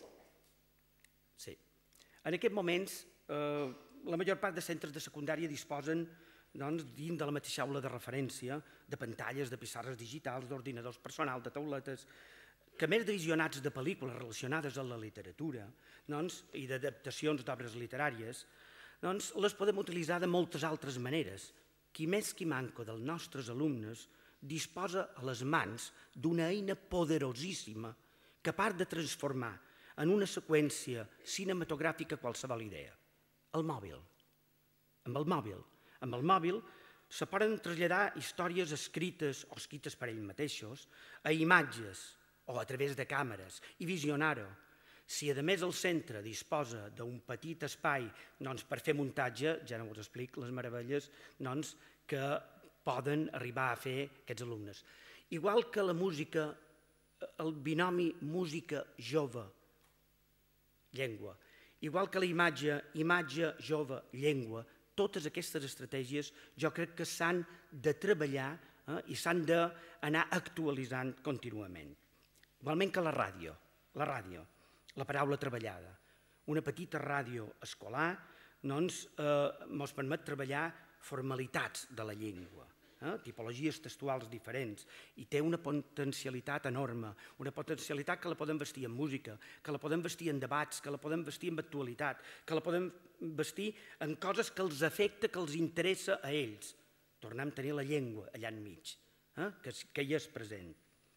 moments, la major part de centres de secundària disposen dins de la mateixa aula de referència de pantalles, de pissarres digitals, d'ordinadors personals, de tauletes, que més de visionats de pel·lícules relacionades amb la literatura i d'adaptacions d'obres literàries, les podem utilitzar de moltes altres maneres. Qui més qui manco dels nostres alumnes disposa a les mans d'una eina poderosíssima capaç de transformar en una seqüència cinematogràfica qualsevol idea. El mòbil. Amb el mòbil se poden traslladar històries escrites o escrites per ells mateixos a imatges o a través de càmeres i visionar-ho. Si a més el centre disposa d'un petit espai per fer muntatge, ja no us explico les meravelles que poden arribar a fer aquests alumnes. Igual que la música, el binomi música jove, llengua, igual que la imatge jove, llengua, totes aquestes estratègies jo crec que s'han de treballar i s'han d'anar actualitzant contínuament. Igualment que la ràdio, la paraula treballada. Una petita ràdio escolar ens permet treballar formalitats de la llengua, tipologies textuals diferents, i té una potencialitat enorme, una potencialitat que la podem vestir en música, que la podem vestir en debats, que la podem vestir en actualitat, que la podem vestir en coses que els afecta, que els interessa a ells. Tornem a tenir la llengua allà enmig, que hi és present.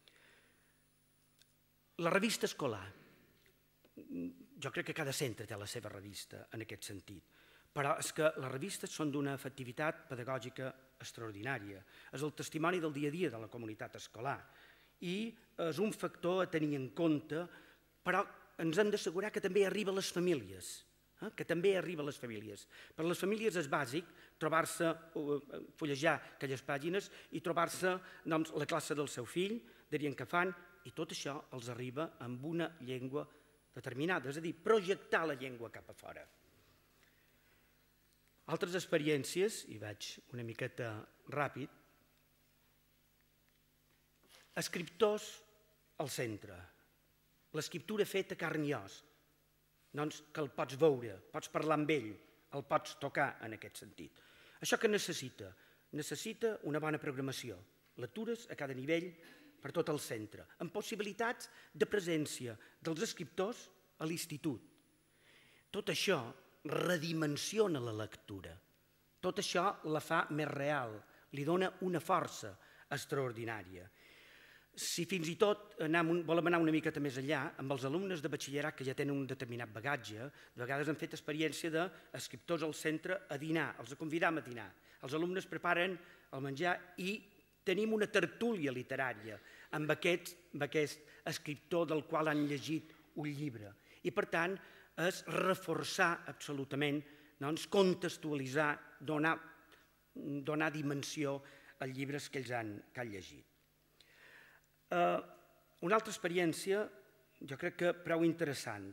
La revista escolar. Jo crec que cada centre té la seva revista en aquest sentit, però és que les revistes són d'una efectivitat pedagògica extraordinària. És el testimoni del dia a dia de la comunitat escolar i és un factor a tenir en compte, però ens hem d'assegurar que també arriba a les famílies, Per les famílies és bàsic trobar-se, fullejar aquelles pàgines i trobar-se la classe del seu fill, dirien que fan, i tot això els arriba amb una llengua determinada, és a dir, projectar la llengua cap a fora. Altres experiències, i vaig una miqueta ràpid, escriptors al centre, l'escriptura feta carn i os, doncs que el pots veure, pots parlar amb ell, el pots tocar en aquest sentit. Això que necessita? Necessita una bona programació, lectures a cada nivell per tot el centre, amb possibilitats de presència dels escriptors a l'institut. Tot això redimensiona la lectura, tot això la fa més real, li dona una força extraordinària. Si fins i tot volem anar una miqueta més enllà, amb els alumnes de batxillerat que ja tenen un determinat bagatge, de vegades han fet experiència d'escriptors al centre a dinar, els convidam a dinar. Els alumnes preparen el menjar i tenim una tertúlia literària amb aquest escriptor del qual han llegit un llibre. I per tant, és reforçar absolutament, contextualitzar, donar dimensió als llibres que ells han llegit. Una altra experiència, jo crec que prou interessant,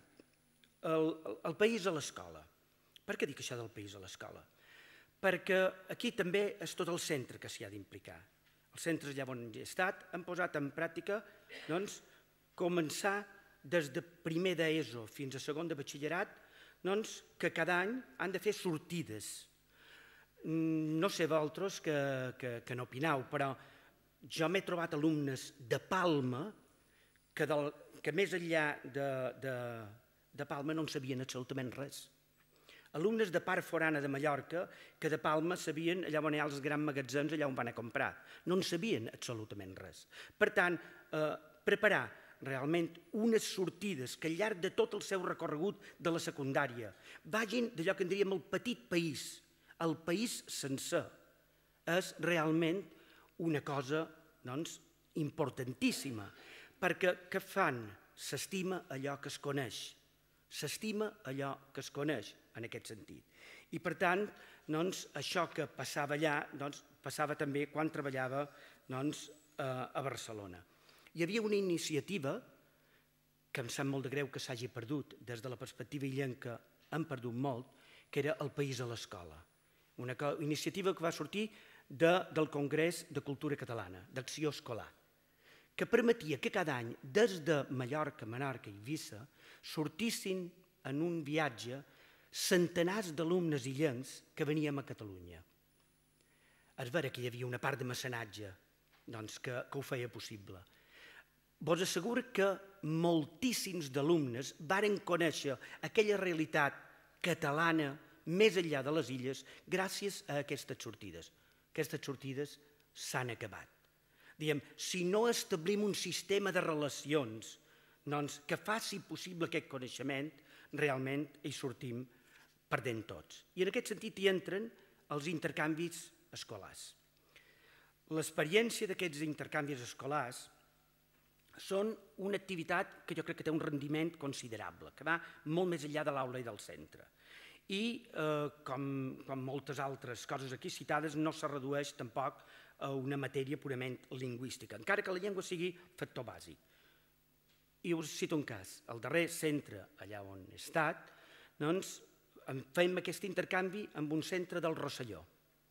el país a l'escola. Per què dic això del país a l'escola? Perquè aquí també és tot el centre que s'hi ha d'implicar. Els centres allà on he estat han posat en pràctica començar des de primer d'ESO fins a segon de batxillerat que cada any han de fer sortides. No sé vosaltres que n'opineu, però jo m'he trobat alumnes de Palma que més enllà de Palma no en sabien absolutament res. Alumnes de part forana de Mallorca que de Palma sabien allà on hi ha els grans magatzems, allà on van a comprar. No en sabien absolutament res. Per tant, preparar realment unes sortides que al llarg de tot el seu recorregut de la secundària vagin d'allò que en diríem el petit país, el país sencer, és realment una cosa importantíssima, perquè què fan? S'estima allò que es coneix, s'estima allò que es coneix en aquest sentit. I per tant, això que passava allà, passava també quan treballava a Barcelona. Hi havia una iniciativa, que em sap molt de greu que s'hagi perdut, des de la perspectiva illenca hem perdut molt, que era el País a l'escola. Una iniciativa que va sortir del Congrés de Cultura Catalana, d'Acció Escolar, que permetia que cada any, des de Mallorca, Menorca i Eivissa, sortissin en un viatge centenars d'alumnes illencs que veníem a Catalunya. És vera que hi havia una part de mecenatge que ho feia possible. Vos asseguro que moltíssims d'alumnes varen conèixer aquella realitat catalana més enllà de les illes gràcies a aquestes sortides. Aquestes sortides s'han acabat. Diem, si no establim un sistema de relacions que faci possible aquest coneixement, realment hi sortim perdent tots. I en aquest sentit hi entren els intercanvis escolars. L'experiència d'aquests intercanvis escolars són una activitat que jo crec que té un rendiment considerable, que va molt més enllà de l'aula i del centre. I, com moltes altres coses aquí citades, no se redueix tampoc a una matèria purament lingüística, encara que la llengua sigui factor bàsic. I us cito un cas. Al darrer centre, allà on he estat, fem aquest intercanvi amb un centre del Rosselló.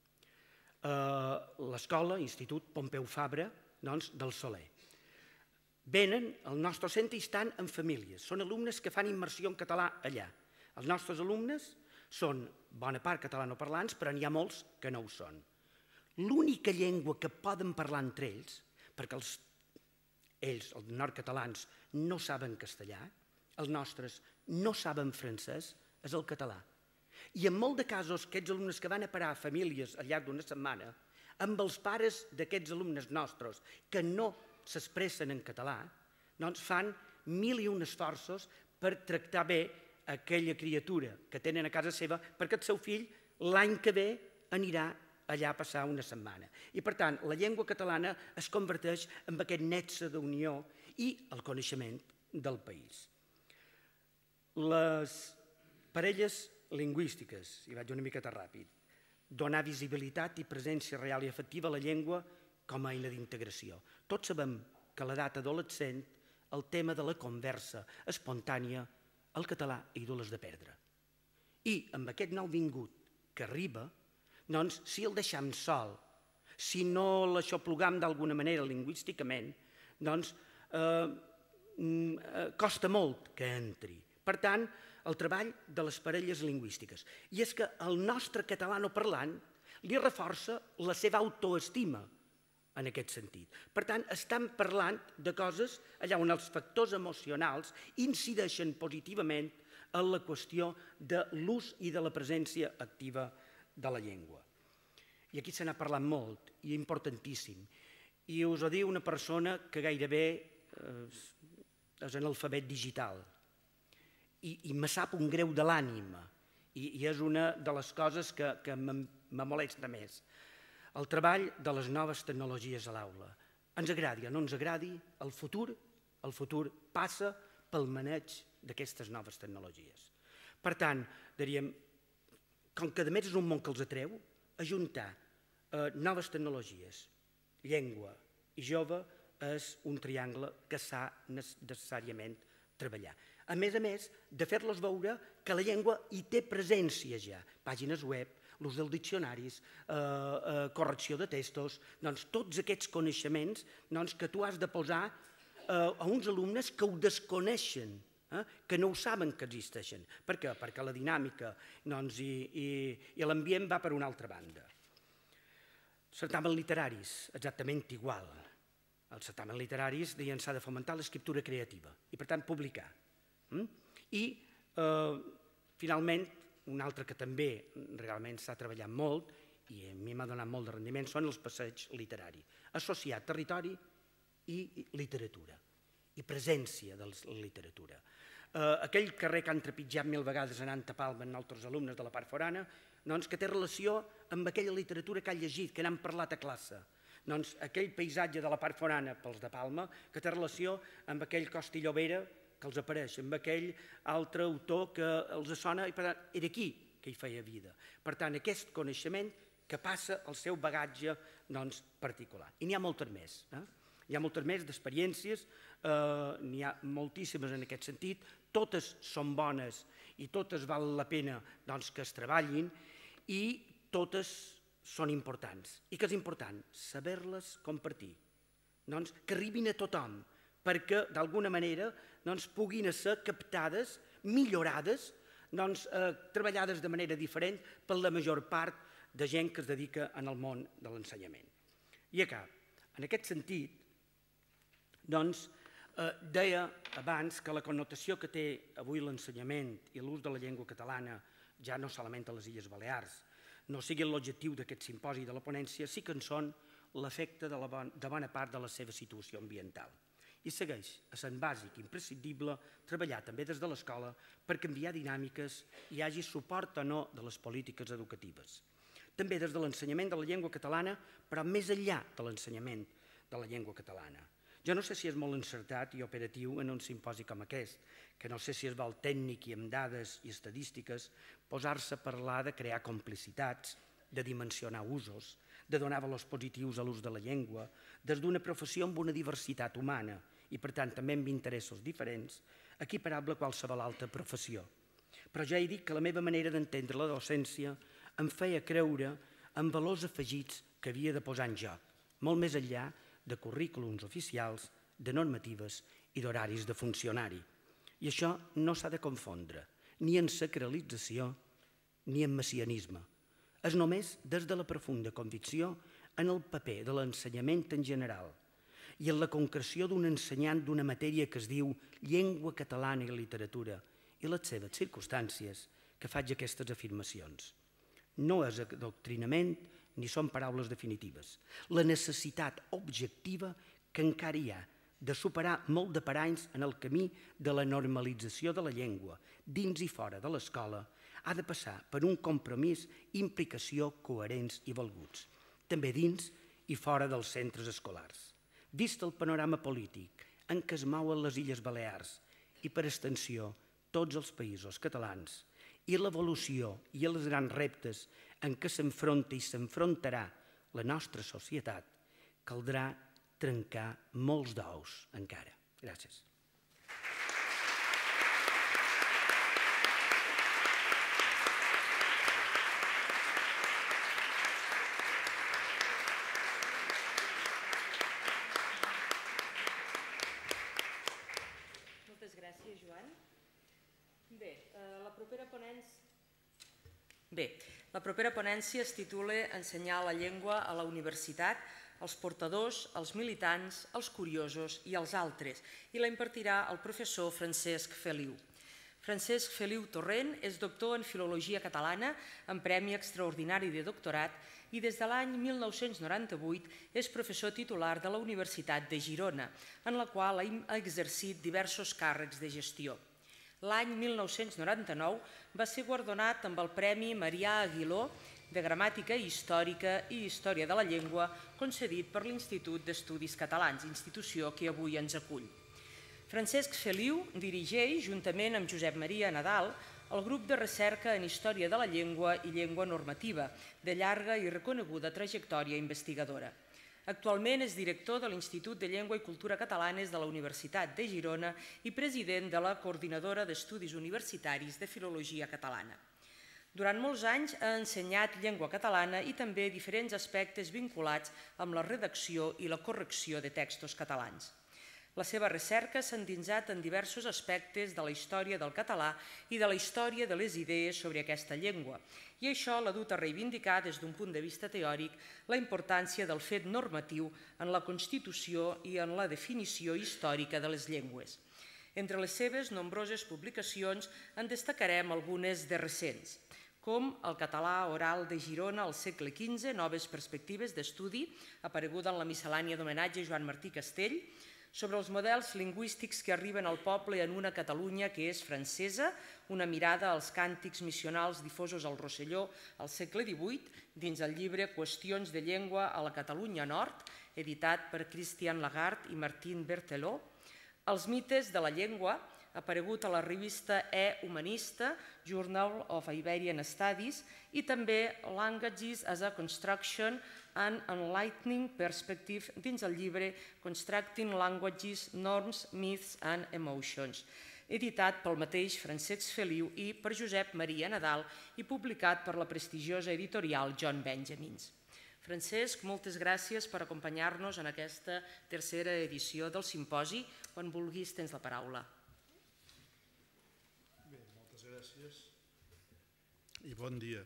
L'escola, Institut Pompeu Fabra, del Soler. Venen al nostre centre i estan en famílies. Són alumnes que fan immersió en català allà. Els nostres alumnes són bona part catalanoparlants, però n'hi ha molts que no ho són. L'única llengua que poden parlar entre ells, perquè ells, els nord-catalans, no saben castellà, els nostres no saben francès, és el català. I en molt de casos, aquests alumnes que van a parar a famílies al llarg d'una setmana, amb els pares d'aquests alumnes nostres que no s'expressen en català, fan 1001 esforços per tractar bé aquella criatura que tenen a casa seva perquè el seu fill l'any que ve anirà allà a passar una setmana. I per tant, la llengua catalana es converteix en aquest nexe d'unió i el coneixement del país. Les parelles lingüístiques, i vaig una miqueta ràpid, donar visibilitat i presència real i efectiva a la llengua com a eina d'integració. Tots sabem que a l'edat adolescent el tema de la conversa espontània el català hi du les de perdre. I amb aquest nouvingut que arriba, doncs, si el deixam sol, si no l'aixoplugam d'alguna manera lingüísticament, doncs costa molt que entri. Per tant, el treball de les parelles lingüístiques. I és que el nostre catalanoparlant li reforça la seva autoestima en aquest sentit. Per tant, estem parlant de coses allà on els factors emocionals incideixen positivament en la qüestió de l'ús i de la presència activa de la llengua. I aquí se n'ha parlat molt, i importantíssim. I us ho diu una persona que gairebé és analfabet digital. I me sap un greu de l'ànima. I és una de les coses que me molesta més. El treball de les noves tecnologies a l'aula. Ens agradi o no ens agradi, el futur passa pel maneig d'aquestes noves tecnologies. Per tant, diríem, com que a més és un món que els atreu, ajuntar noves tecnologies, llengua i jove és un triangle que s'ha necessàriament treballar. A més, de fer-los veure que la llengua hi té presència ja. Pàgines web, l'ús dels diccionaris, correcció de textos, doncs tots aquests coneixements que tu has de posar a uns alumnes que ho desconeixen, que no ho saben que existeixen. Per què? Perquè la dinàmica i l'ambient va per una altra banda. Certàmens literaris, exactament igual. Els certàmens literaris s'ha de fomentar l'escriptura creativa i, per tant, publicar. I, finalment, un altre que també realment s'ha treballat molt i a mi m'ha donat molt de rendiment són els passeigs literaris, associar territori i literatura i presència de la literatura. Aquell carrer que han trepitjat 1000 vegades anant a Palma amb altres alumnes de la part forana, que té relació amb aquella literatura que han llegit, que n'han parlat a classe. Aquell paisatge de la part forana pels de Palma que té relació amb aquell Costa i Llobera que els apareix, amb aquell altre autor que els sona i per tant era aquí que hi feia vida. Per tant, aquest coneixement que passa el seu bagatge particular. I n'hi ha moltes més. Hi ha moltes més d'experiències, n'hi ha moltíssimes en aquest sentit, totes són bones i totes val la pena que es treballin i totes són importants. I què és important? Saber-les compartir, que arribin a tothom, perquè d'alguna manera puguin ser captades, millorades, treballades de manera diferent per la major part de gent que es dedica al món de l'ensenyament. I acabo. En aquest sentit, deia abans que la connotació que té avui l'ensenyament i l'ús de la llengua catalana, ja no solament a les Illes Balears, no sigui l'objectiu d'aquest simposi de la ponència, sí que en són l'efecte de bona part de la seva situació ambiental. I segueix essent bàsic i imprescindible treballar també des de l'escola per canviar dinàmiques i hi hagi suport o no de les polítiques educatives. També des de l'ensenyament de la llengua catalana, però més enllà de l'ensenyament de la llengua catalana. Jo no sé si és molt encertat i operatiu en un simposi com aquest, que no sé si es vol tècnic i amb dades i estadístiques, posar-se a parlar de crear complicitats, de dimensionar usos, de donar valors positius a l'ús de la llengua, des d'una professió amb una diversitat humana i, per tant, també amb interessos diferents, equiparable a qualsevol altra professió. Però ja he dit que la meva manera d'entendre la docència em feia creure en valors afegits que havia de posar en joc, molt més enllà de currículums oficials, de normatives i d'horaris de funcionari. I això no s'ha de confondre ni en sacralització ni en messianisme. És només des de la profunda convicció en el paper de l'ensenyament en general i en la concreció d'un ensenyant d'una matèria que es diu llengua catalana i literatura i les seves circumstàncies que faig aquestes afirmacions. No és adoctrinament ni són paraules definitives. La necessitat objectiva que encara hi ha de superar molt de paranys en el camí de la normalització de la llengua, dins i fora de l'escola, ha de passar per un compromís i implicació coherents i valguts, també dins i fora dels centres escolars. Vist el panorama polític en què es mouen les Illes Balears i, per extensió, tots els països catalans, i l'evolució i els grans reptes en què s'enfronta i s'enfrontarà la nostra societat, caldrà trencar molts d'ous encara. Gràcies. Bé, la propera ponència es titula Ensenyar la llengua a la universitat, els portadors, els militants, els curiosos i els altres, i la impartirà el professor Francesc Feliu. Francesc Feliu Torrent és doctor en Filologia Catalana amb Premi Extraordinari de Doctorat i des de l'any 1998 és professor titular de la Universitat de Girona, en la qual ha exercit diversos càrrecs de gestió. L'any 1999 va ser guardonat amb el Premi Marià Aguiló de Gramàtica Històrica i Història de la Llengua concedit per l'Institut d'Estudis Catalans, institució que avui ens acull. Francesc Feliu dirigeix, juntament amb Josep Maria Nadal, el grup de recerca en Història de la Llengua i Llengua Normativa, de llarga i reconeguda trajectòria investigadora. Actualment és director de l'Institut de Llengua i Cultura Catalanes de la Universitat de Girona i president de la Coordinadora d'Estudis Universitaris de Filologia Catalana. Durant molts anys ha ensenyat llengua catalana i també diferents aspectes vinculats amb la redacció i la correcció de textos catalans. La seva recerca s'ha endinsat en diversos aspectes de la història del català i de la història de les idees sobre aquesta llengua, i això l'ha dut a reivindicar des d'un punt de vista teòric la importància del fet normatiu en la constitució i en la definició històrica de les llengües. Entre les seves nombroses publicacions en destacarem algunes de recents, com El català oral de Girona al segle XV, noves perspectives d'estudi, apareguda en la miscel·lània d'homenatge a Joan Martí Castell, sobre els models lingüístics que arriben al poble en una Catalunya que és francesa, una mirada als càntics missionals difosos al Rosselló al segle XVIII, dins el llibre Qüestions de llengua a la Catalunya Nord, editat per Christian Lagarde i Martín Berthelot, Els mites de la llengua, aparegut a la revista Humanista, Journal of Iberian Studies, i també Languages as a Construction and Enlightening Perspective dins el llibre Constructing Languages, Norms, Myths and Emotions, editat pel mateix Francesc Feliu i per Josep Maria Nadal i publicat per la prestigiosa editorial John Benjamins. Francesc, moltes gràcies per acompanyar-nos en aquesta tercera edició del simposi. Quan vulguis tens la paraula. Bé, moltes gràcies i bon dia.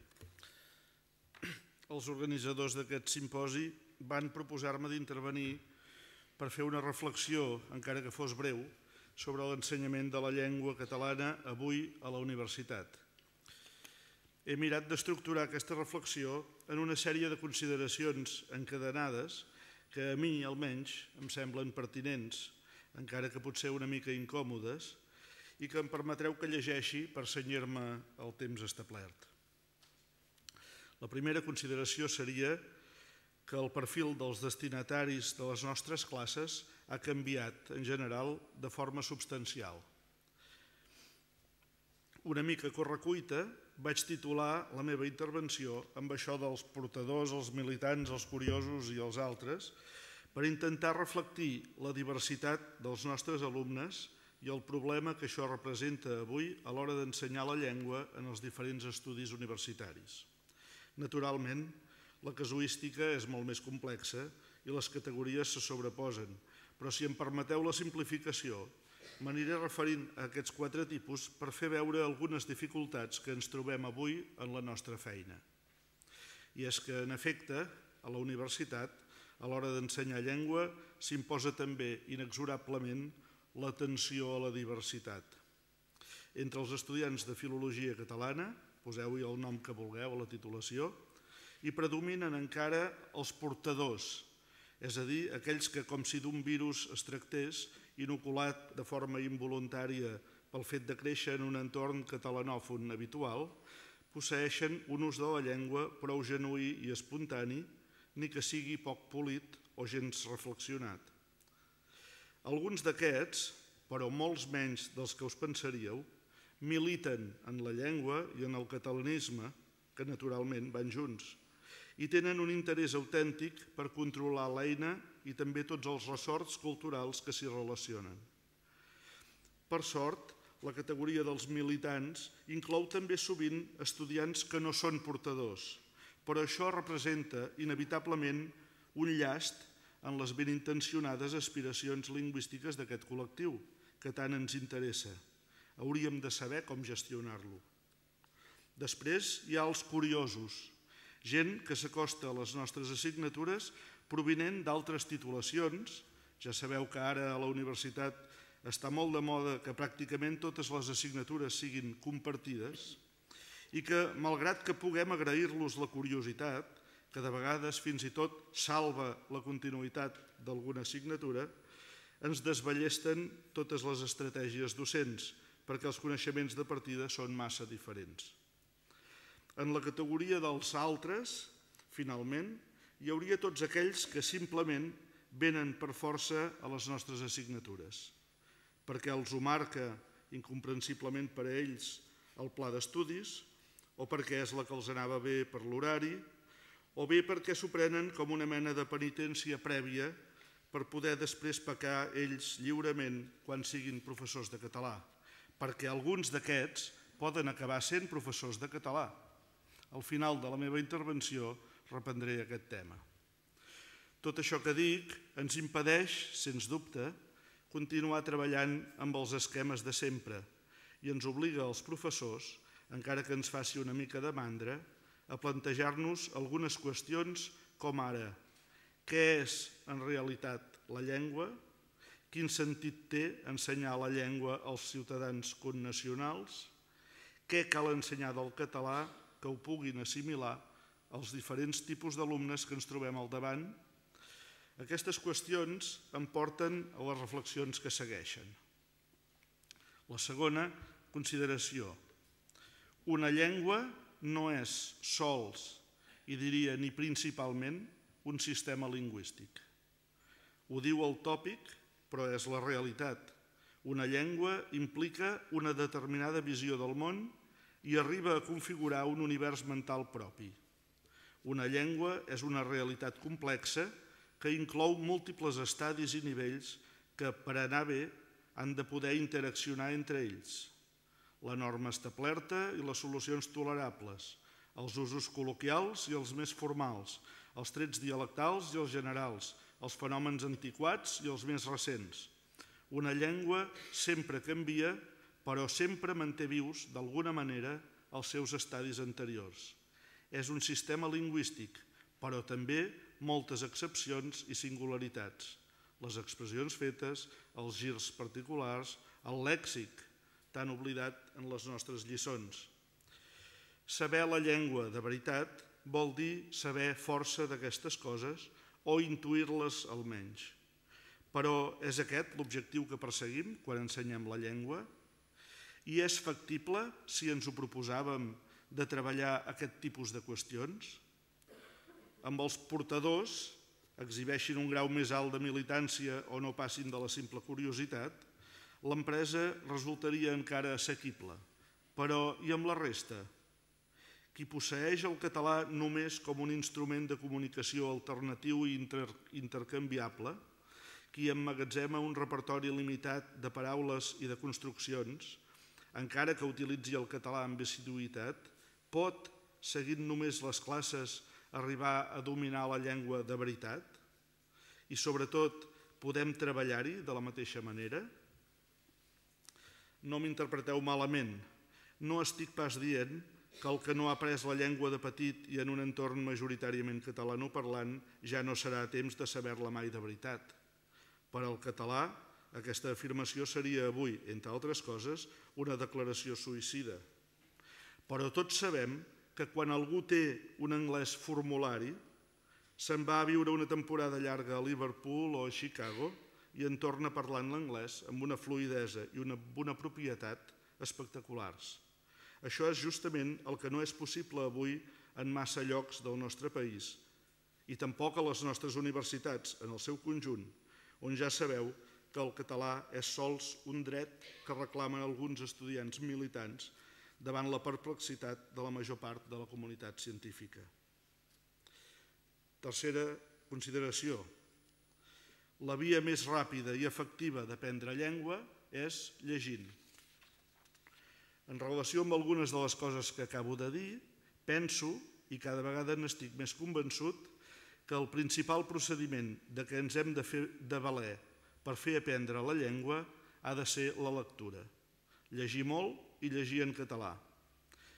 Els organitzadors d'aquest simposi van proposar-me d'intervenir per fer una reflexió, encara que fos breu, sobre l'ensenyament de la llengua catalana avui a la universitat. He mirat d'estructurar aquesta reflexió en una sèrie de consideracions encadenades que a mi, almenys, em semblen pertinents, encara que potser una mica incòmodes, i que em permetreu que llegeixi per cenyir-me el temps establert. La primera consideració seria que el perfil dels destinataris de les nostres classes ha canviat, en general, de forma substancial. Una mica a correcuita vaig titular la meva intervenció amb això dels portadors, els militants, els curiosos i els altres, per intentar reflectir la diversitat dels nostres alumnes i el problema que això representa avui a l'hora d'ensenyar la llengua en els diferents estudis universitaris. Naturalment, la casuística és molt més complexa i les categories se sobreposen, però si em permeteu la simplificació, m'aniré referint a aquests 4 tipus per fer veure algunes dificultats que ens trobem avui en la nostra feina. I és que, en efecte, a la universitat, a l'hora d'ensenyar llengua, s'imposa també inexorablement l'atenció a la diversitat. Entre els estudiants de Filologia Catalana, poseu-hi el nom que vulgueu a la titulació, hi predominen encara els portadors, és a dir, aquells que, com si d'un virus es tractés, inoculat de forma involuntària pel fet de créixer en un entorn catalanòfon habitual, posseeixen un ús de la llengua prou genuí i espontani, ni que sigui poc polit o gens reflexionat. Alguns d'aquests, però molts menys dels que us pensaríeu, militen en la llengua i en el catalanisme, que naturalment van junts, i tenen un interès autèntic per controlar l'eina i també tots els ressorts culturals que s'hi relacionen. Per sort, la categoria dels militants inclou també sovint estudiants que no són portadors, però això representa inevitablement un llast en les ben intencionades aspiracions lingüístiques d'aquest col·lectiu, que tant ens interessa. Hauríem de saber com gestionar-lo. Després hi ha els curiosos, gent que s'acosta a les nostres assignatures provinent d'altres titulacions. Ja sabeu que ara a la universitat està molt de moda que pràcticament totes les assignatures siguin compartides i que, malgrat que puguem agrair-los la curiositat, que de vegades fins i tot salva la continuïtat d'alguna assignatura, ens desballesten totes les estratègies docents, perquè els coneixements de partida són massa diferents. En la categoria dels altres, finalment, hi hauria tots aquells que simplement venen per força a les nostres assignatures, perquè els ho marca incomprensiblement per a ells el pla d'estudis, o perquè és la que els anava bé per l'horari, o bé perquè s'ho prenen com una mena de penitència prèvia per poder després pecar ells lliurement quan siguin professors de català, perquè alguns d'aquests poden acabar sent professors de català. Al final de la meva intervenció reprendré aquest tema. Tot això que dic ens impedeix, sens dubte, continuar treballant amb els esquemes de sempre i ens obliga als professors, encara que ens faci una mica de mandra, a plantejar-nos algunes qüestions com ara: què és en realitat la llengua? Quin sentit té ensenyar la llengua als ciutadans connacionals? Què cal ensenyar del català que ho puguin assimilar els diferents tipus d'alumnes que ens trobem al davant? Aquestes qüestions em porten a les reflexions que segueixen. La segona consideració: una llengua no és sols, i diria ni principalment, un sistema lingüístic. Ho diu el tòpic, però és la realitat. Una llengua implica una determinada visió del món i arriba a configurar un univers mental propi. Una llengua és una realitat complexa que inclou múltiples estadis i nivells que, per anar bé, han de poder interaccionar entre ells. La norma establerta i les solucions tolerables, els usos col·loquials i els més formals, els trets dialectals i els generals, els fenòmens antiquats i els més recents. Una llengua sempre canvia, però sempre manté vius, d'alguna manera, els seus estadis anteriors. És un sistema lingüístic, però també moltes excepcions i singularitats. Les expressions fetes, els girs particulars, el lèxic, tan oblidat en les nostres lliçons. Saber la llengua de veritat vol dir saber força d'aquestes coses o intuir-les almenys. Però és aquest l'objectiu que perseguim quan ensenyem la llengua? I és factible, si ens ho proposàvem, de treballar aquest tipus de qüestions? Amb els portadors, exhibeixin un grau més alt de militància o no passin de la simple curiositat, l'empresa resultaria encara assequible. Però i amb la resta? Qui posseeix el català només com un instrument de comunicació alternatiu i intercanviable, qui emmagatzema un repertori limitat de paraules i de construccions, encara que utilitzi el català amb assiduïtat, pot, seguint només les classes, arribar a dominar la llengua de veritat? I sobretot, podem treballar-hi de la mateixa manera? No m'interpreteu malament, no estic pas dient que el que no ha après la llengua de petit i en un entorn majoritàriament catalanoparlant ja no serà a temps de saber-la mai de veritat. Per al català, aquesta afirmació seria avui, entre altres coses, una declaració suïcida. Però tots sabem que quan algú té un anglès formulari, se'n va a viure una temporada llarga a Liverpool o a Chicago i en torna parlant l'anglès amb una fluïdesa i una propietat espectaculars. Això és justament el que no és possible avui en massa llocs del nostre país i tampoc a les nostres universitats, en el seu conjunt, on ja sabeu que el català és sols un dret que reclamen alguns estudiants militants davant la perplexitat de la major part de la comunitat científica. Tercera consideració. La via més ràpida i efectiva d'aprendre llengua és llegint. En relació amb algunes de les coses que acabo de dir, penso, i cada vegada n'estic més convençut, que el principal procediment de què ens hem de valer per fer aprendre la llengua ha de ser la lectura. Llegir molt i llegir en català.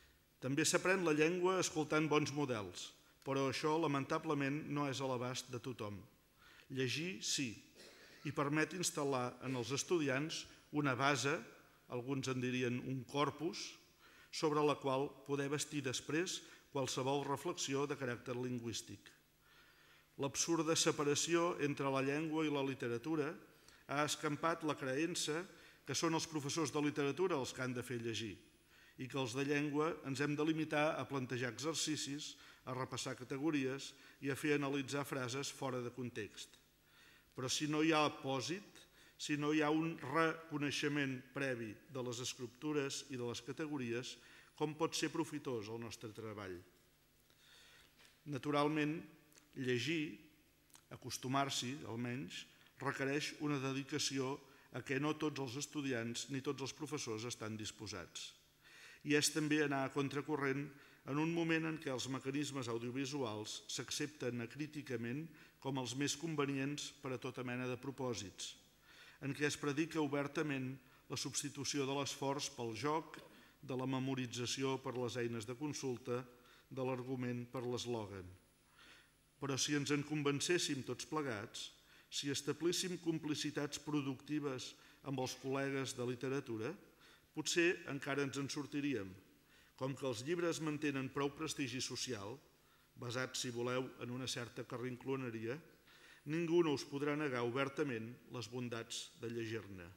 També s'aprèn la llengua escoltant bons models, però això, lamentablement, no és a l'abast de tothom. Llegir, sí, i permet instal·lar en els estudiants una base, alguns en dirien un corpus, sobre la qual poder bastir després qualsevol reflexió de caràcter lingüístic. L'absurda separació entre la llengua i la literatura ha escampat la creença que són els professors de literatura els que han de fer llegir i que els de llengua ens hem de limitar a plantejar exercicis, a repassar categories i a fer analitzar frases fora de context. Però si no hi ha apòsit, si no hi ha un reconeixement previ de les escriptures i de les categories, com pot ser profitós el nostre treball? Naturalment, llegir, acostumar-s'hi almenys, requereix una dedicació a què no tots els estudiants ni tots els professors estan disposats. I és també anar a contracorrent en un moment en què els mecanismes audiovisuals s'accepten acríticament com els més convenients per a tota mena de propòsits, en què es predica obertament la substitució de l'esforç pel joc, de la memorització per les eines de consulta, de l'argument per l'eslògan. Però si ens en convencéssim tots plegats, si establíssim complicitats productives amb els col·legues de literatura, potser encara ens en sortiríem. Com que els llibres mantenen prou prestigi social, basats, si voleu, en una certa carrincloneria, ningú no us podrà negar obertament les bondats de llegir-ne.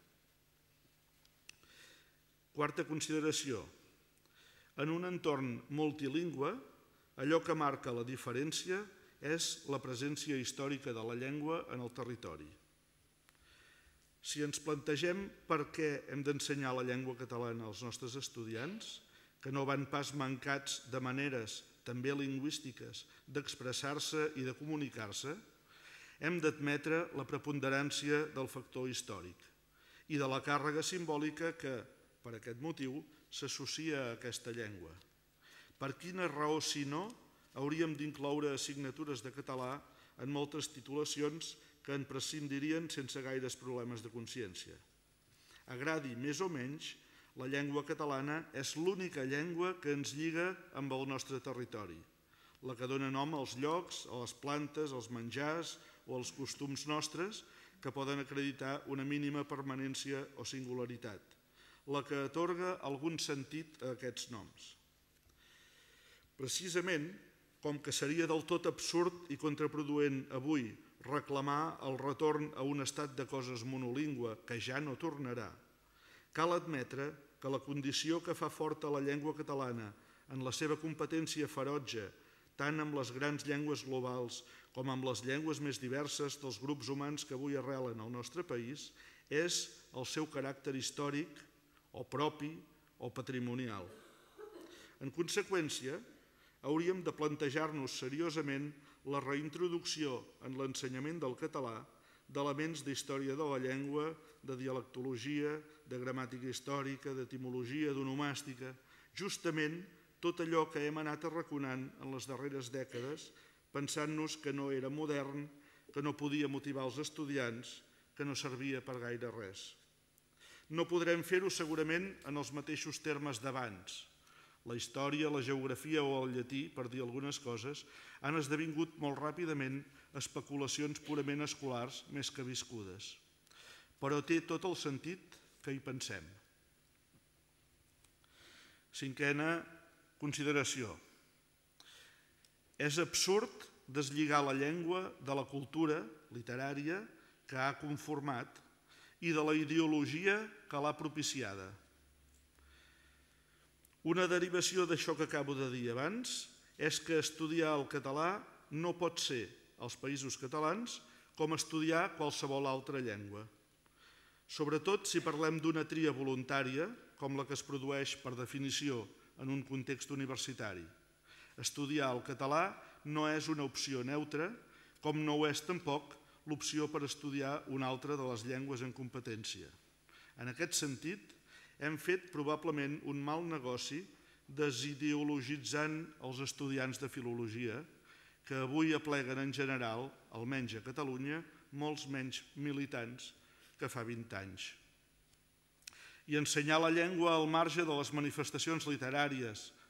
Quarta consideració. En un entorn multilingüe, allò que marca la diferència és la presència històrica de la llengua en el territori. Si ens plantegem per què hem d'ensenyar la llengua catalana als nostres estudiants, que no van pas mancats de maneres també lingüístiques d'expressar-se i de comunicar-se, hem d'admetre la preponderància del factor històric i de la càrrega simbòlica que, per aquest motiu, s'associa a aquesta llengua. Per quina raó, si no, hauríem d'incloure assignatures de català en moltes titulacions que en prescindirien sense gaires problemes de consciència? Agradi més o menys, la llengua catalana és l'única llengua que ens lliga amb el nostre territori, la que dona nom als llocs, a les plantes, als menjars o als costums nostres que poden acreditar una mínima permanència o singularitat, la que atorga algun sentit a aquests noms. Precisament, com que seria del tot absurd i contraproduent avui reclamar el retorn a un estat de coses monolingüe que ja no tornarà, cal admetre que la condició que fa forta la llengua catalana en la seva competència ferotge tant amb les grans llengües globals com amb les llengües més diverses dels grups humans que avui arrelen al nostre país és el seu caràcter històric o propi o patrimonial. En conseqüència, hauríem de plantejar-nos seriosament la reintroducció en l'ensenyament del català d'elements d'història de la llengua, de dialectologia, de gramàtica històrica, d'etimologia, d'onomàstica, justament tot allò que hem anat arraconant en les darreres dècades, pensant-nos que no era modern, que no podia motivar els estudiants, que no servia per gaire res. No podrem fer-ho segurament en els mateixos termes d'abans. La història, la geografia o el llatí, per dir algunes coses, han esdevingut molt ràpidament especulacions purament escolars més que viscudes. Però té tot el sentit que hi pensem. Cinquena consideració. És absurd deslligar la llengua de la cultura literària que ha conformat i de la ideologia que l'ha propiciada. Una derivació d'això que acabo de dir abans és que estudiar el català no pot ser, als Països Catalans, com estudiar qualsevol altra llengua. Sobretot si parlem d'una tria voluntària, com la que es produeix per definició en un context universitari. Estudiar el català no és una opció neutra, com no ho és tampoc l'opció per estudiar una altra de les llengües en competència. En aquest sentit, hem fet probablement un mal negoci desideologitzant els estudiants de filologia, que avui apleguen en general, almenys a Catalunya, molts menys militants que fa 20 anys. I ensenyar la llengua al marge de les manifestacions literàries,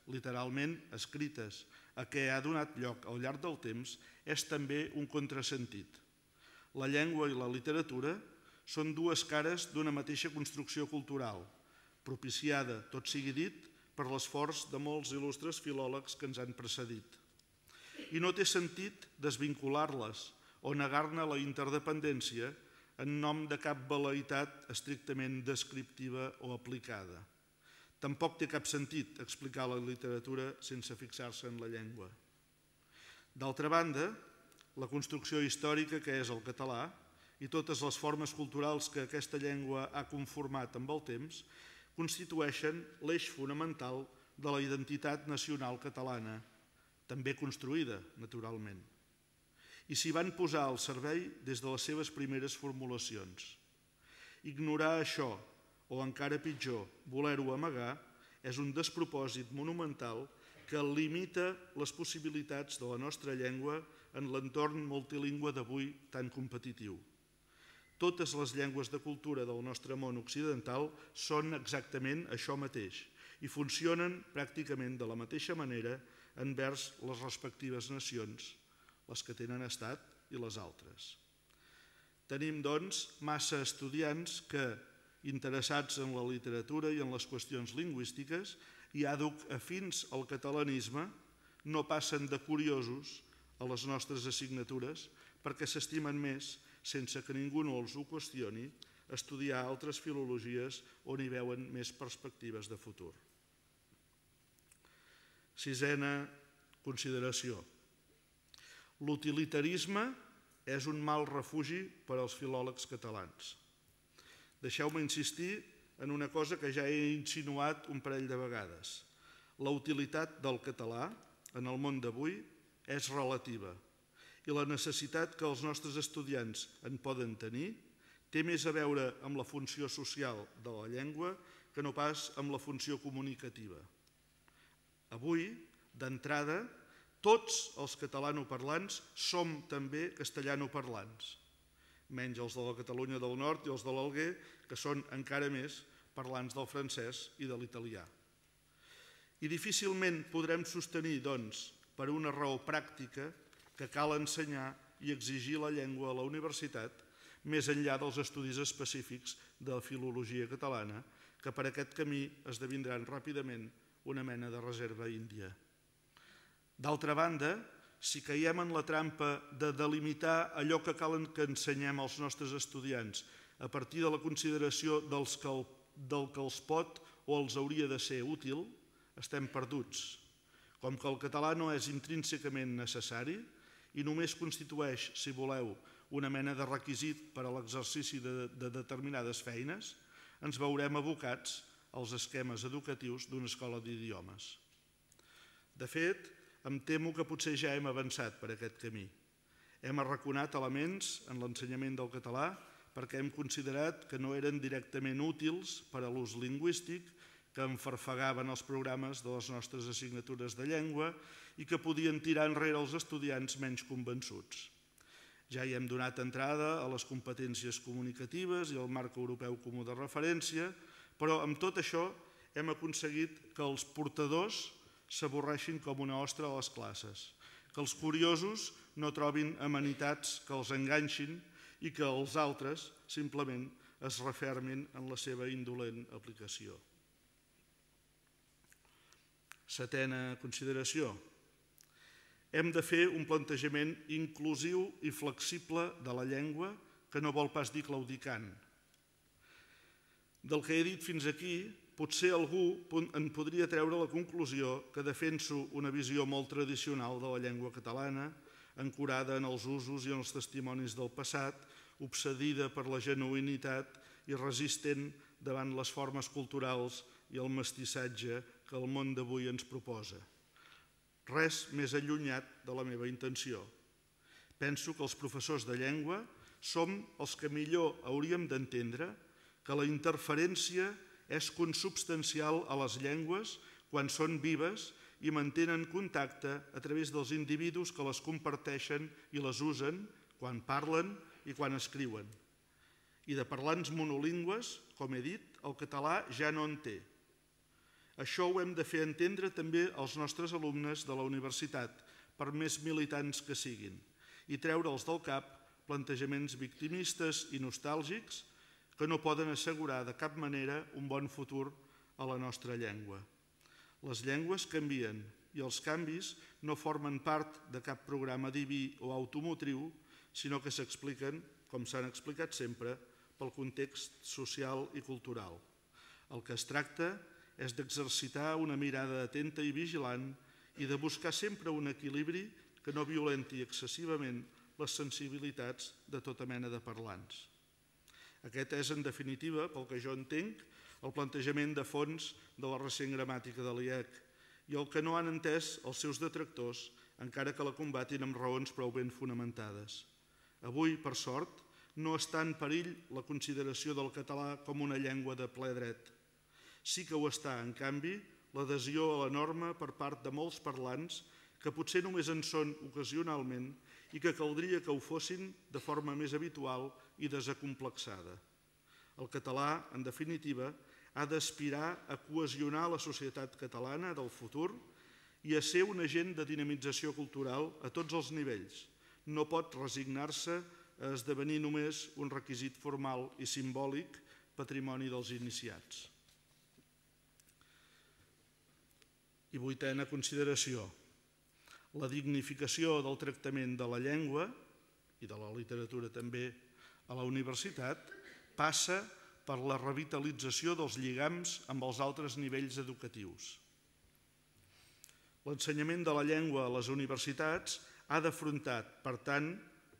literalment escrites, a què ha donat lloc al llarg del temps, és també un contrasentit. La llengua i la literatura són dues cares d'una mateixa construcció cultural, propiciada, tot sigui dit, per l'esforç de molts il·lustres filòlegs que ens han precedit. I no té sentit desvincular-les o negar-ne la interdependència en nom de cap vel·leïtat estrictament descriptiva o aplicada. Tampoc té cap sentit explicar la literatura sense fixar-se en la llengua. D'altra banda, la construcció històrica que és el català i totes les formes culturals que aquesta llengua ha conformat amb el temps constitueixen l'eix fonamental de la identitat nacional catalana, també construïda, naturalment, i s'hi van posar al servei des de les seves primeres formulacions. Ignorar això, o encara pitjor, voler-ho amagar, és un despropòsit monumental que limita les possibilitats de la nostra llengua en l'entorn multilingüe d'avui tan competitiu. Totes les llengües de cultura del nostre món occidental són exactament això mateix i funcionen pràcticament de la mateixa manera envers les respectives nacions, les que tenen estat i les altres. Tenim, doncs, massa estudiants que, interessats en la literatura i en les qüestions lingüístiques i àdhuc afins al catalanisme, no passen de curiosos a les nostres assignatures perquè s'estimen més, sense que ningú no els ho qüestioni, estudiar altres filologies on hi veuen més perspectives de futur. Sisena consideració. L'utilitarisme és un mal refugi per als filòlegs catalans. Deixeu-me insistir en una cosa que ja he insinuat un parell de vegades. La utilitat del català en el món d'avui és relativa i la necessitat que els nostres estudiants en poden tenir té més a veure amb la funció social de la llengua que no pas amb la funció comunicativa. Avui, d'entrada, tots els catalanoparlants som també castellanoparlants, menys els de la Catalunya del Nord i els de l'Alguer, que són encara més parlants del francès i de l'italià. I difícilment podrem sostenir, doncs, per una raó pràctica, que cal ensenyar i exigir la llengua a la universitat, més enllà dels estudis específics de filologia catalana, que per aquest camí esdevindran ràpidament una mena de reserva índia. D'altra banda, si caiem en la trampa de delimitar allò que cal que ensenyem als nostres estudiants a partir de la consideració del que els pot o els hauria de ser útil, estem perduts. Com que el català no és intrínsecament necessari i només constitueix, si voleu, una mena de requisit per a l'exercici de determinades feines, ens veurem abocats als esquemes educatius d'una escola d'idiomes. De fet, em temo que potser ja hem avançat per aquest camí. Hem arraconat elements en l'ensenyament del català perquè hem considerat que no eren directament útils per a l'ús lingüístic, que enfarfegaven els programes de les nostres assignatures de llengua i que podien tirar enrere els estudiants menys convençuts. Ja hi hem donat entrada a les competències comunicatives i al marc europeu comú de referència, però amb tot això hem aconseguit que els portadors s'avorreixin com una ostra a les classes, que els curiosos no trobin amenitats que els enganxin i que els altres simplement es refermin en la seva indolent aplicació. Setena consideració. Hem de fer un plantejament inclusiu i flexible de la llengua que no vol pas dir claudicant. Del que he dit fins aquí, potser algú en podria treure la conclusió que defenso una visió molt tradicional de la llengua catalana, ancorada en els usos i en els testimonis del passat, obsedida per la genuïnitat i resistent davant les formes culturals i el mestissatge que el món d'avui ens proposa. Res més allunyat de la meva intenció. Penso que els professors de llengua som els que millor hauríem d'entendre que la interferència és consubstancial a les llengües quan són vives i mantenen contacte a través dels individus que les comparteixen i les usen quan parlen i quan escriuen. I de parlants monolingües, com he dit, el català ja no en té. Això ho hem de fer entendre també als nostres alumnes de la universitat, per més militants que siguin, i treure'ls del cap plantejaments victimistes i nostàlgics que no poden assegurar de cap manera un bon futur a la nostra llengua. Les llengües canvien i els canvis no formen part de cap programa diví o automotriu, sinó que s'expliquen, com s'han explicat sempre, pel context social i cultural. El que es tracta és d'exercitar una mirada atenta i vigilant i de buscar sempre un equilibri que no violenti excessivament les sensibilitats de tota mena de parlants. Aquest és, en definitiva, pel que jo entenc, el plantejament de fons de la recent gramàtica de l'IEC i el que no han entès els seus detractors, encara que la combatin amb raons prou ben fonamentades. Avui, per sort, no està en perill la consideració del català com una llengua de ple dret. Sí que ho està, en canvi, l'adhesió a la norma per part de molts parlants que potser només en són ocasionalment i que caldria que ho fossin de forma més habitual i desacomplexada. El català, en definitiva, ha d'aspirar a cohesionar la societat catalana del futur i a ser un agent de dinamització cultural a tots els nivells. No pot resignar-se a esdevenir només un requisit formal i simbòlic patrimoni dels iniciats. I vuitena consideració. La dignificació del tractament de la llengua i de la literatura també a la universitat passa per la revitalització dels lligams amb els altres nivells educatius. L'ensenyament de la llengua a les universitats ha d'afrontar, per tant,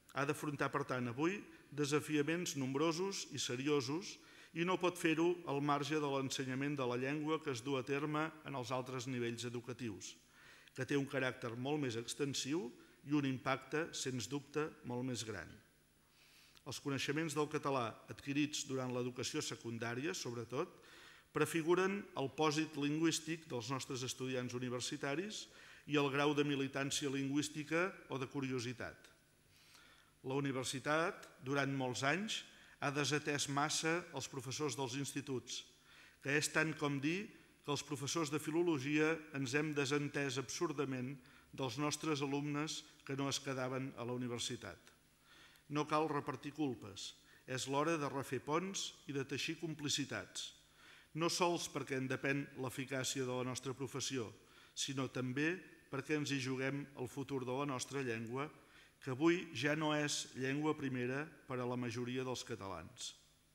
avui desafiaments nombrosos i seriosos i no pot fer-ho al marge de l'ensenyament de la llengua que es du a terme en els altres nivells educatius, que té un caràcter molt més extensiu i un impacte, sens dubte, molt més gran. Els coneixements del català adquirits durant l'educació secundària, sobretot, prefiguren el pòsit lingüístic dels nostres estudiants universitaris i el grau de militància lingüística o de curiositat. La universitat, durant molts anys, ha desatès massa els professors dels instituts, que és tant com dir que els professors de filologia ens hem desentès absurdament dels nostres alumnes que no es quedaven a la universitat. No cal repartir culpes, és l'hora de refer ponts i de teixir complicitats, no sols perquè en depèn l'eficàcia de la nostra professió, sinó també perquè ens hi juguem el futur de la nostra llengua, que avui ja no és llengua primera per a la majoria dels catalans.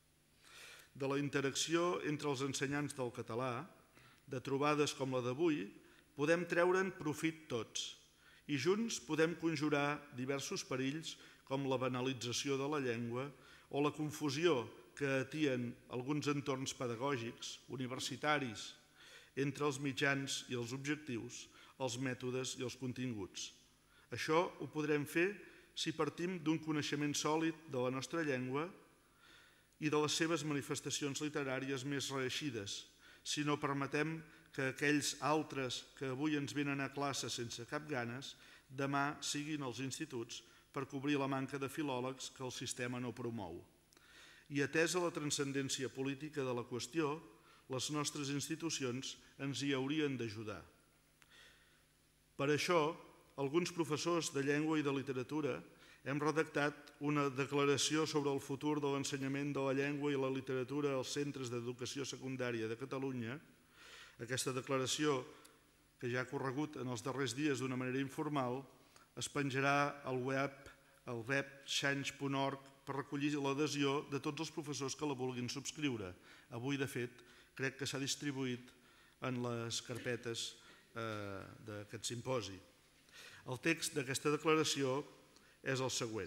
De la interacció entre els ensenyants del català, de trobades com la d'avui, podem treure'n profit tots i junts podem conjurar diversos perills com la banalització de la llengua o la confusió que atien alguns entorns pedagògics, universitaris, entre els mitjans i els objectius, els mètodes i els continguts. Això ho podrem fer si partim d'un coneixement sòlid de la nostra llengua i de les seves manifestacions literàries més reeixides, si no permetem que aquells altres que avui ens venen a classe sense cap ganes, demà siguin als instituts per cobrir la manca de filòlegs que el sistema no promou. I atesa la transcendència política de la qüestió, les nostres institucions ens hi haurien d'ajudar. Per això, alguns professors de llengua i de literatura hem redactat una declaració sobre el futur de l'ensenyament de la llengua i la literatura als centres d'educació secundària de Catalunya. Aquesta declaració, que ja ha corregut en els darrers dies d'una manera informal, es penjarà al web change.org per recollir l'adhesió de tots els professors que la vulguin subscriure. Avui, de fet, crec que s'ha distribuït en les carpetes d'aquest simposi. El text d'aquesta declaració és el següent.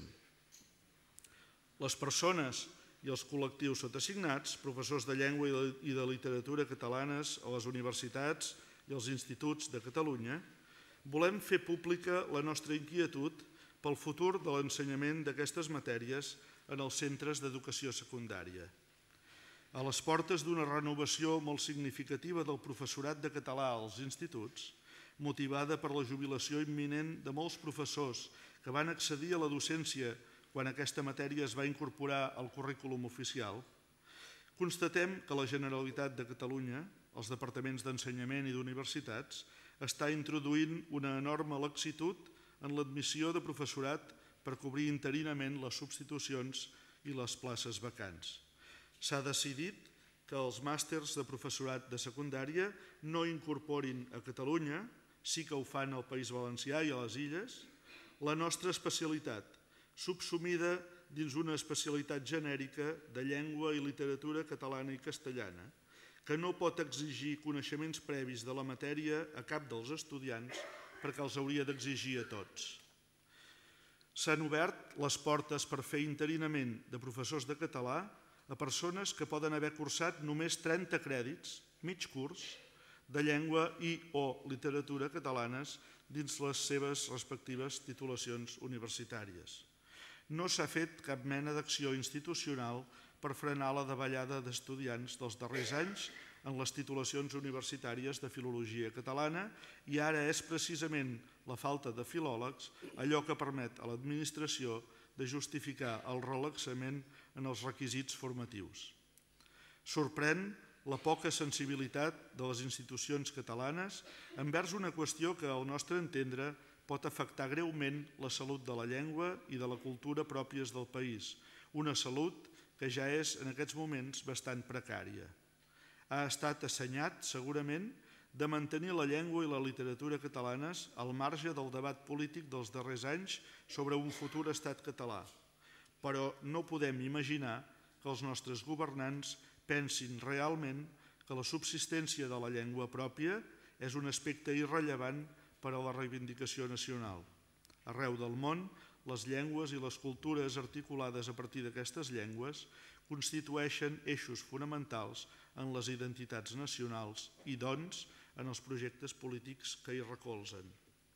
Les persones i els col·lectius sotassignats, professors de llengua i de literatura catalanes a les universitats i als instituts de Catalunya, volem fer pública la nostra inquietud pel futur de l'ensenyament d'aquestes matèries en els centres d'educació secundària. A les portes d'una renovació molt significativa del professorat de català als instituts, motivada per la jubilació imminent de molts professors que van accedir a la docència quan aquesta matèria es va incorporar al currículum oficial, constatem que la Generalitat de Catalunya, els departaments d'ensenyament i d'universitats, està introduint una enorme laxitud en l'admissió de professorat per cobrir interinament les substitucions i les places vacants. S'ha decidit que els màsters de professorat de secundària no incorporin a Catalunya, sí que ho fan al País Valencià i a les Illes, la nostra especialitat, subsumida dins una especialitat genèrica de llengua i literatura catalana i castellana, que no pot exigir coneixements previs de la matèria a cap dels estudiants perquè els hauria d'exigir a tots. S'han obert les portes per fer interinament de professors de català a persones que poden haver cursat només 30 crèdits, mig curs, de llengua i o literatura catalanes dins les seves respectives titulacions universitàries. No s'ha fet cap mena d'acció institucional per frenar la davallada d'estudiants dels darrers anys en les titulacions universitàries de filologia catalana i ara és precisament la falta de filòlegs allò que permet a l'administració de justificar el relaxament en els requisits formatius. Sorprèn la poca sensibilitat de les institucions catalanes envers una qüestió que, al nostre entendre, pot afectar greument la salut de la llengua i de la cultura pròpies del país, una salut que ja és en aquests moments bastant precària. Ha estat assenyat, segurament, de mantenir la llengua i la literatura catalanes al marge del debat polític dels darrers anys sobre un futur estat català, però no podem imaginar que els nostres governants pensin realment que la subsistència de la llengua pròpia és un aspecte irrellevant per a la reivindicació nacional. Arreu del món, les llengües i les cultures articulades a partir d'aquestes llengües constitueixen eixos fonamentals en les identitats nacionals i, doncs, en els projectes polítics que hi recolzen.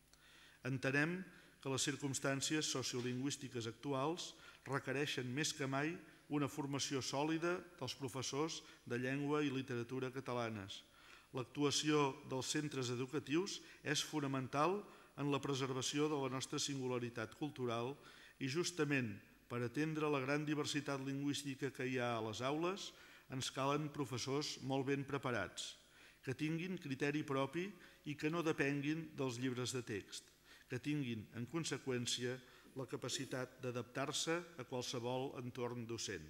Entenem que les circumstàncies sociolingüístiques actuals requereixen més que mai una formació sòlida dels professors de llengua i literatura catalanes. L'actuació dels centres educatius és fonamental en la preservació de la nostra singularitat cultural i justament per atendre la gran diversitat lingüística que hi ha a les aules ens calen professors molt ben preparats, que tinguin criteri propi i que no depenguin dels llibres de text, que tinguin, en conseqüència, la capacitat d'adaptar-se a qualsevol entorn docent.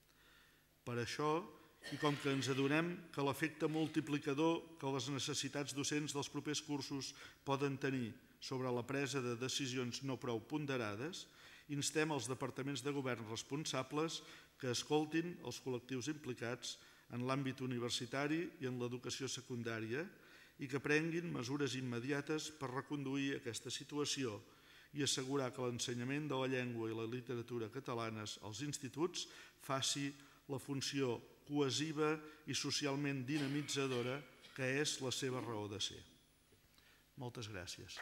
Per això, i com que ens adonem que l'efecte multiplicador que les necessitats docents dels propers cursos poden tenir sobre la presa de decisions no prou ponderades, instem els departaments de govern responsables que escoltin els col·lectius implicats en l'àmbit universitari i en l'educació secundària i que prenguin mesures immediates per reconduir aquesta situació i assegurar que l'ensenyament de la llengua i la literatura catalanes als instituts faci la funció cohesiva i socialment dinamitzadora que és la seva raó de ser. Moltes gràcies.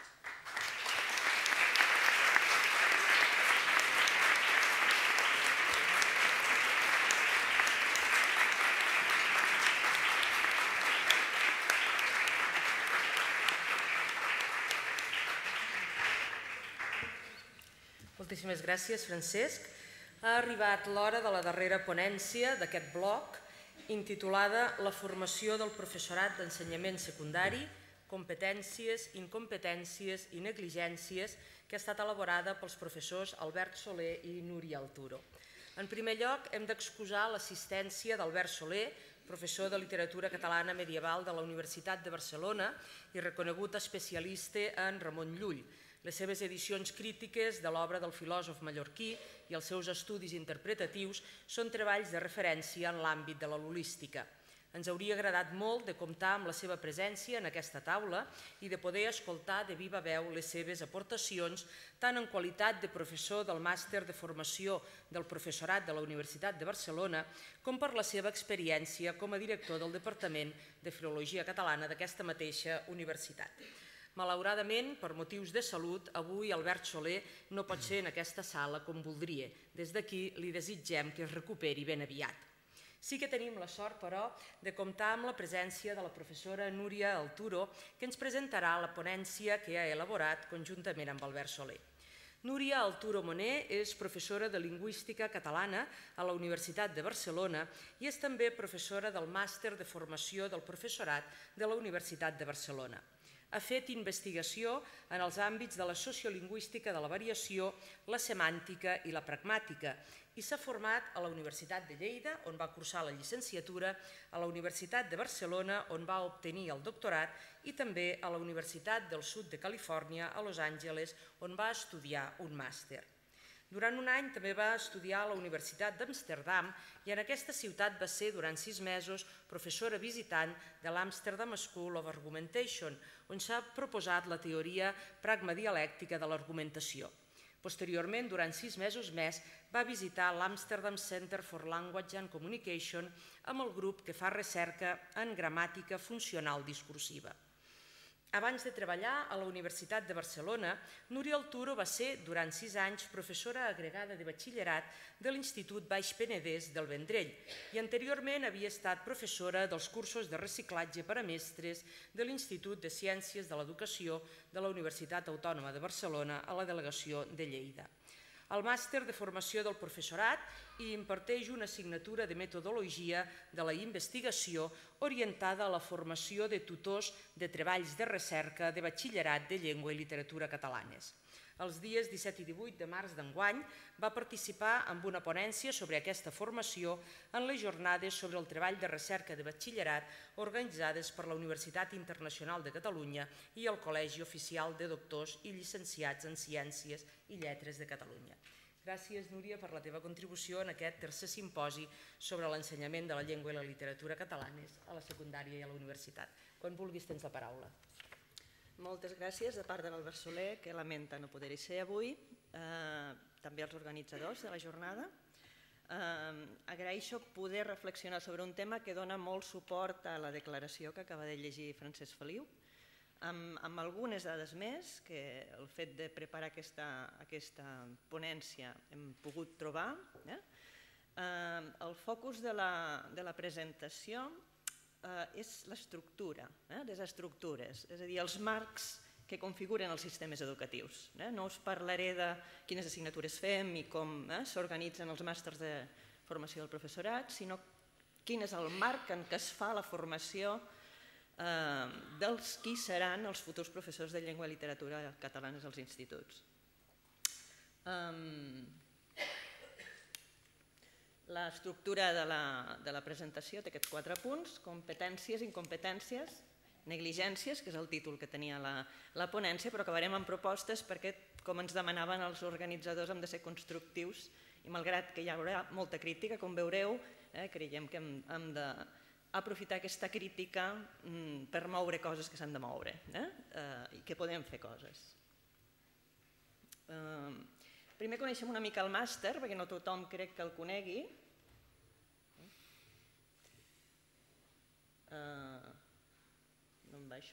Moltíssimes gràcies, Francesc. Ha arribat l'hora de la darrera ponència d'aquest bloc, intitulada La formació del professorat d'ensenyament secundari, competències, incompetències i negligències, que ha estat elaborada pels professors Albert Soler i Núria Alturo. En primer lloc, hem d'excusar l'assistència d'Albert Soler, professor de literatura catalana medieval de la Universitat de Barcelona i reconegut especialista en Ramon Llull. Les seves edicions crítiques de l'obra del filòsof mallorquí i els seus estudis interpretatius són treballs de referència en l'àmbit de la lolística. Ens hauria agradat molt de comptar amb la seva presència en aquesta taula i de poder escoltar de viva veu les seves aportacions tant en qualitat de professor del màster de formació del professorat de la Universitat de Barcelona com per la seva experiència com a director del Departament de Filologia Catalana d'aquesta mateixa universitat. Malauradament, per motius de salut, avui Albert Soler no pot ser en aquesta sala com voldria. Des d'aquí li desitgem que es recuperi ben aviat. Sí que tenim la sort, però, de comptar amb la presència de la professora Núria Alturo, que ens presentarà la ponència que ha elaborat conjuntament amb Albert Soler. Núria Alturo Moner és professora de Lingüística Catalana a la Universitat de Barcelona i és també professora del Màster de Formació del Professorat de la Universitat de Barcelona. Ha fet investigació en els àmbits de la sociolingüística de la variació, la semàntica i la pragmàtica i s'ha format a la Universitat de Lleida, on va cursar la llicenciatura, a la Universitat de Barcelona, on va obtenir el doctorat, i també a la Universitat del Sud de Califòrnia, a Los Angeles, on va estudiar un màster. Durant un any també va estudiar a la Universitat d'Amsterdam i en aquesta ciutat va ser durant 6 mesos professora visitant de l'Amsterdam School of Argumentation, on s'ha proposat la teoria pragmadialèctica de l'argumentació. Posteriorment, durant 6 mesos més, va visitar l'Amsterdam Center for Language and Communication amb el grup que fa recerca en gramàtica funcional discursiva. Abans de treballar a la Universitat de Barcelona, Núria Alturo va ser, durant 6 anys, professora agregada de batxillerat de l'Institut Baix Penedès del Vendrell i anteriorment havia estat professora dels cursos de reciclatge per a mestres de l'Institut de Ciències de l'Educació de la Universitat Autònoma de Barcelona a la delegació de Lleida. Al màster de formació del professorat i imparteix una assignatura de metodologia de la investigació orientada a la formació de tutors de treballs de recerca de batxillerat de llengua i literatura catalanes. Els dies 17 i 18 de març d'enguany va participar en una ponència sobre aquesta formació en les jornades sobre el treball de recerca de batxillerat organitzades per la Universitat Internacional de Catalunya i el Col·legi Oficial de Doctors i Llicenciats en Ciències i Lletres de Catalunya. Gràcies, Núria, per la teva contribució en aquest tercer simposi sobre l'ensenyament de la llengua i la literatura catalanes a la secundària i a la universitat. Quan vulguis tens la paraula. Moltes gràcies de part de l'Albert Soler, que lamenta no poder-hi ser avui, també als organitzadors de la jornada. Agraeixo poder reflexionar sobre un tema que dona molt suport a la declaració que acaba de llegir Francesc Feliu, amb algunes dades més que el fet de preparar aquesta ponència hem pogut trobar. El focus de la presentació és l'estructura, les estructures, és a dir, els marcs que configuren els sistemes educatius. No us parlaré de quines assignatures fem i com s'organitzen els màsters de formació del professorat, sinó quin és el marc en què es fa la formació dels qui seran els futurs professors de llengua i literatura catalanes als instituts. L'estructura de la presentació té aquests 4 punts: competències, incompetències, negligències, que és el títol que tenia la ponència, però acabarem amb propostes perquè, com ens demanaven els organitzadors, hem de ser constructius i malgrat que hi haurà molta crítica, com veureu, creiem que hem d'aprofitar aquesta crítica per moure coses que s'han de moure i que podem fer coses. Primer coneixem una mica el màster, perquè no tothom crec que el conegui. No em baixa?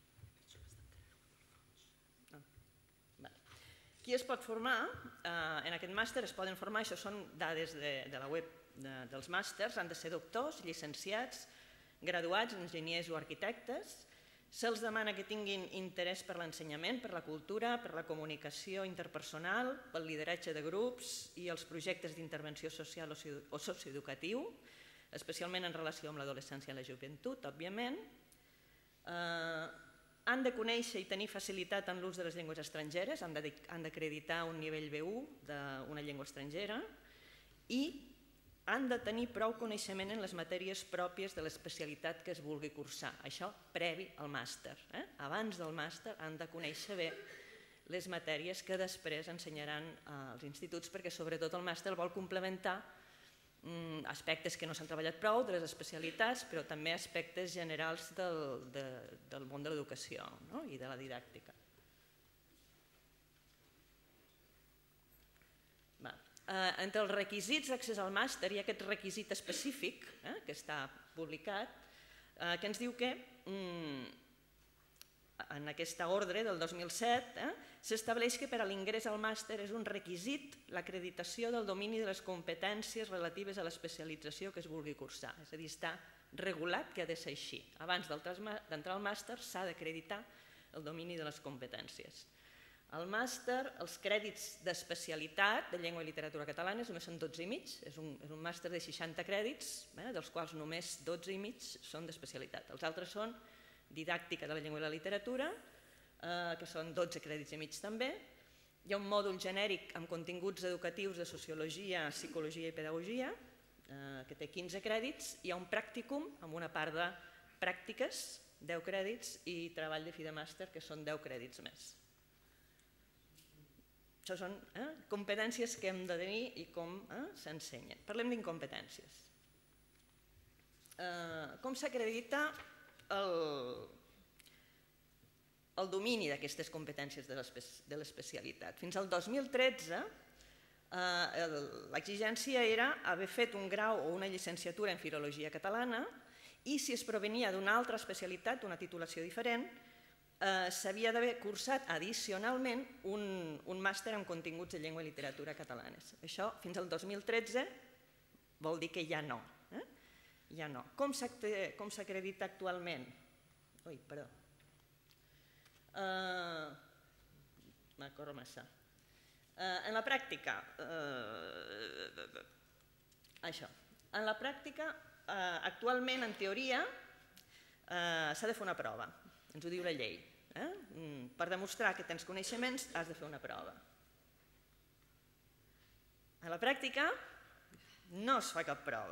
Qui es pot formar? En aquest màster es poden formar, això són dades de la web dels màsters, han de ser doctors, llicenciats, graduats, enginyers o arquitectes. Se'ls demana que tinguin interès per l'ensenyament, per la cultura, per la comunicació interpersonal, pel lideratge de grups i els projectes d'intervenció social o socioeducatiu, especialment en relació amb l'adolescència i la joventut, òbviament. Han de conèixer i tenir facilitat en l'ús de les llengües estrangeres, han d'acreditar un nivell B1 d'una llengua estrangera i han de tenir prou coneixement en les matèries pròpies de l'especialitat que es vulgui cursar. Això previ al màster. Abans del màster han de conèixer bé les matèries que després ensenyaran als instituts, perquè sobretot el màster vol complementar aspectes que no s'han treballat prou de les especialitats, però també aspectes generals del món de l'educació i de la didàctica. Entre els requisits d'accés al màster hi ha aquest requisit específic que està publicat, que ens diu que en aquesta ordre del 2007 s'estableix que per a l'ingrés al màster és un requisit l'acreditació del domini de les competències relatives a l'especialització que es vulgui cursar. És a dir, està regulat que ha de ser així. Abans d'entrar al màster s'ha d'acreditar el domini de les competències. El màster, els crèdits d'especialitat de llengua i literatura catalanes només són 12 i mig, és un màster de 60 crèdits, dels quals només 12 i mig són d'especialitat. Els altres són didàctica de la llengua i la literatura, que són 12 crèdits i mig també. Hi ha un mòdul genèric amb continguts educatius de sociologia, psicologia i pedagogia, que té 15 crèdits. Hi ha un pràcticum amb una part de pràctiques, 10 crèdits, i treball de fi de màster, que són 10 crèdits més. Això són competències que hem de tenir i com s'ensenyen. Parlem d'incompetències. Com s'acredita el domini d'aquestes competències de l'especialitat? Fins al 2013 l'exigència era haver fet un grau o una llicenciatura en filologia catalana i si es provenia d'una altra especialitat, d'una titulació diferent, s'havia d'haver cursat addicionalment un màster en continguts de llengua i literatura catalanes. Això, fins al 2013, vol dir que ja no. Ja no. Com s'acredita actualment? Ui, perdó. M'acorro massa. En la pràctica, això. En la pràctica, actualment, en teoria, s'ha de fer una prova. Ens ho diu la llei. Per demostrar que tens coneixements has de fer una prova. A la pràctica no es fa cap prova.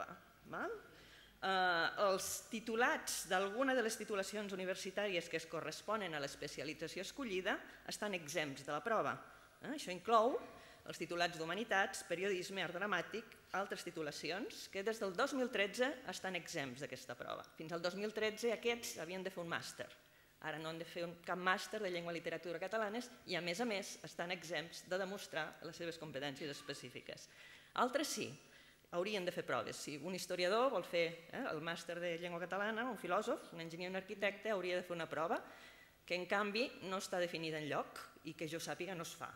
Els titulats d'alguna de les titulacions universitàries que es corresponen a l'especialització escollida estan exempts de la prova. Això inclou els titulats d'Humanitats, Periodisme, Art Dramàtic, altres titulacions que des del 2013 estan exempts d'aquesta prova. Fins al 2013 aquests havien de fer un màster. Ara no han de fer cap màster de llengua i literatura catalanes i, a més, estan exempts de demostrar les seves competències específiques. Altres sí, haurien de fer proves. Si un historiador vol fer el màster de llengua catalana, un filòsof, un enginyer o un arquitecte, hauria de fer una prova que, en canvi, no està definida enlloc i que jo sàpiga no es fa.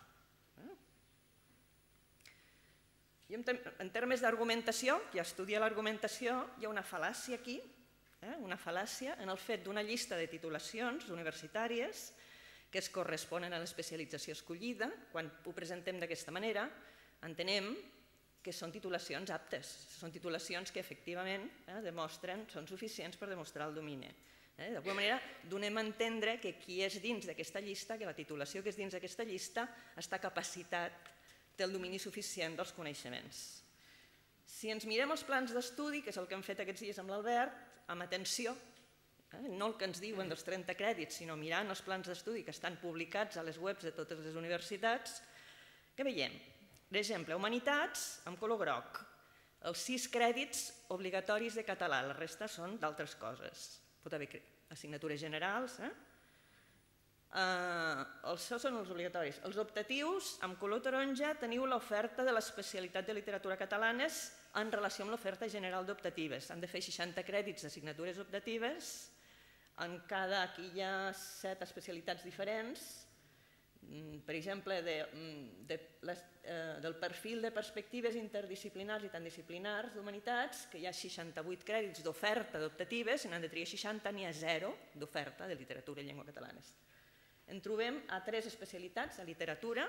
I en termes d'argumentació, qui estudia l'argumentació, hi ha una fal·làcia aquí, una fal·làcia en el fet d'una llista de titulacions universitàries que es corresponen a l'especialització escollida. Quan ho presentem d'aquesta manera, entenem que són titulacions aptes, són titulacions que efectivament són suficients per demostrar el domini. D'alguna manera, donem a entendre que qui és dins d'aquesta llista, que la titulació que és dins d'aquesta llista està capacitat, té el domini suficient dels coneixements. Si ens mirem els plans d'estudi, que és el que hem fet aquests dies amb l'Albert, amb atenció, no el que ens diuen dels 30 crèdits, sinó mirant els plans d'estudi que estan publicats a les webs de totes les universitats, què veiem? Per exemple, Humanitats, amb color groc, els 6 crèdits obligatoris de català, la resta són d'altres coses. Pot haver assignatures generals. Això són els obligatoris. Els optatius, amb color taronja, teniu l'oferta de l'especialitat de literatura catalanes en relació amb l'oferta general d'optatives. Han de fer 60 crèdits d'assignatures optatives. Aquí hi ha 7 especialitats diferents. Per exemple, del perfil de perspectives interdisciplinars i transdisciplinars d'Humanitats, que hi ha 68 crèdits d'oferta d'optatives, se n'han de triar 60, n'hi ha 0 d'oferta de literatura i llengua catalanes. En trobem a 3 especialitats, a literatura,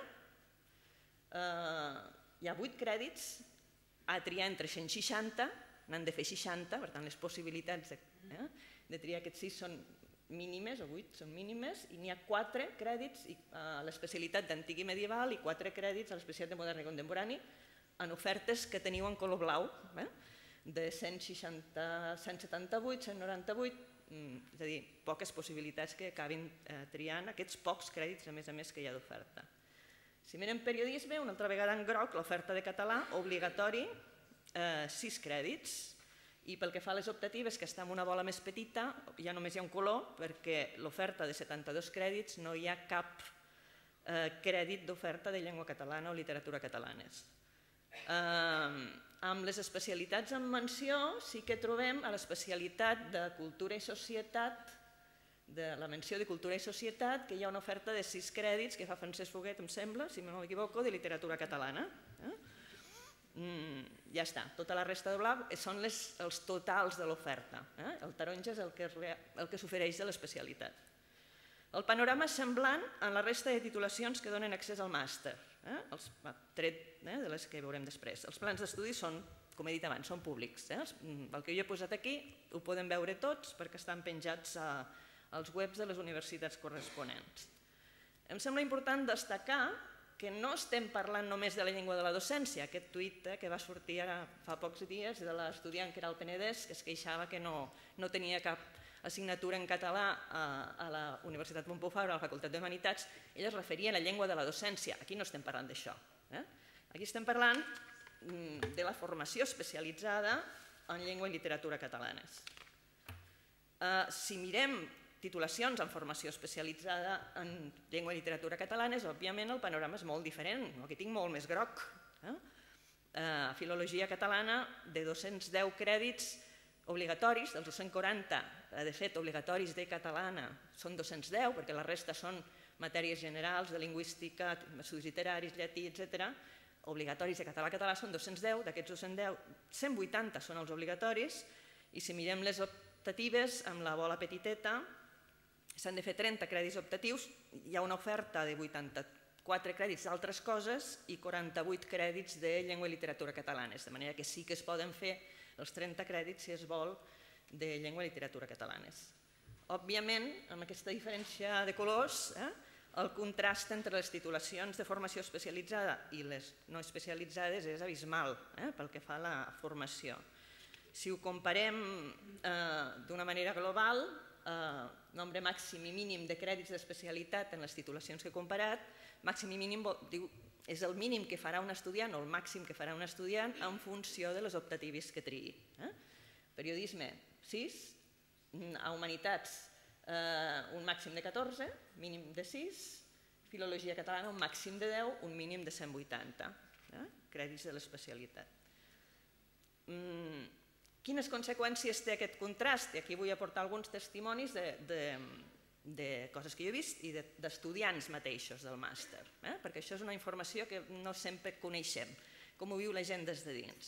hi ha 8 crèdits, a triar entre 160, n'han de fer 60, per tant les possibilitats de triar aquests 6 són mínimes, o 8 són mínimes, i n'hi ha 4 crèdits a l'especialitat d'antic i medieval i 4 crèdits a l'especialitat de modern i contemporani en ofertes que teniu en color blau, de 160, 178, 198, és a dir, poques possibilitats que acabin triant aquests pocs crèdits, a més que hi ha d'oferta. Si mirem periodisme, una altra vegada en groc, l'oferta de català, obligatori, 6 crèdits, i pel que fa a les optatives, que està en una bola més petita, ja només hi ha un color, perquè l'oferta de 72 crèdits no hi ha cap crèdit d'oferta de llengua catalana o literatura catalanes. Amb les especialitats en menció sí que trobem a l'especialitat de cultura i societat, de la menció de cultura i societat, que hi ha una oferta de 6 crèdits que fa Francesc Foguet, em sembla, si no m'equivoco, de literatura catalana. Ja està, tota la resta de blau són els totals de l'oferta. El taronja és el que s'ofereix de l'especialitat. El panorama és semblant en la resta de titulacions que donen accés al màster, tret de les que veurem després. Els plans d'estudi són, com he dit abans, són públics. El que jo he posat aquí ho poden veure tots perquè estan penjats als webs de les universitats corresponents. Em sembla important destacar que no estem parlant només de la llengua de la docència. Aquest tuit que va sortir ara fa pocs dies de l'estudiant que era al Penedès, que es queixava que no tenia cap assignatura en català a la Universitat Pompeu Fabra, a la Facultat d'Humanitats, ell es referia a la llengua de la docència. Aquí no estem parlant d'això. Aquí estem parlant de la formació especialitzada en llengua i literatura catalanes. Si mirem titulacions en formació especialitzada en llengua i literatura catalanes, òbviament el panorama és molt diferent. Aquí tinc molt més groc. Filologia catalana, de 210 crèdits obligatoris, dels 240, de fet, obligatoris de catalana, són 210, perquè la resta són matèries generals de lingüística, estudis literaris, llatí, etc. Obligatoris de català són 210, d'aquests 210, 180 són els obligatoris, i si mirem les optatives, amb la bola petiteta, s'han de fer 30 crèdits optatius, hi ha una oferta de 84 crèdits d'altres coses i 48 crèdits de llengua i literatura catalanes, de manera que sí que es poden fer els 30 crèdits, si es vol, de llengua i literatura catalanes. Òbviament, amb aquesta diferència de colors, el contrast entre les titulacions de formació especialitzada i les no especialitzades és abismal pel que fa a la formació. Si ho comparem d'una manera global, nombre màxim i mínim de crèdits d'especialitat en les titulacions que he comparat, màxim i mínim és el mínim que farà un estudiant o el màxim que farà un estudiant en funció de les optatives que triï. Periodisme, 6, a humanitats un màxim de 14, mínim de 6, filologia catalana un màxim de 10, un mínim de 180 crèdits de l'especialitat. Quines conseqüències té aquest contrast? I aquí vull aportar alguns testimonis de coses que jo he vist i d'estudiants mateixos del màster, perquè això és una informació que no sempre coneixem, com ho viu la gent des de dins.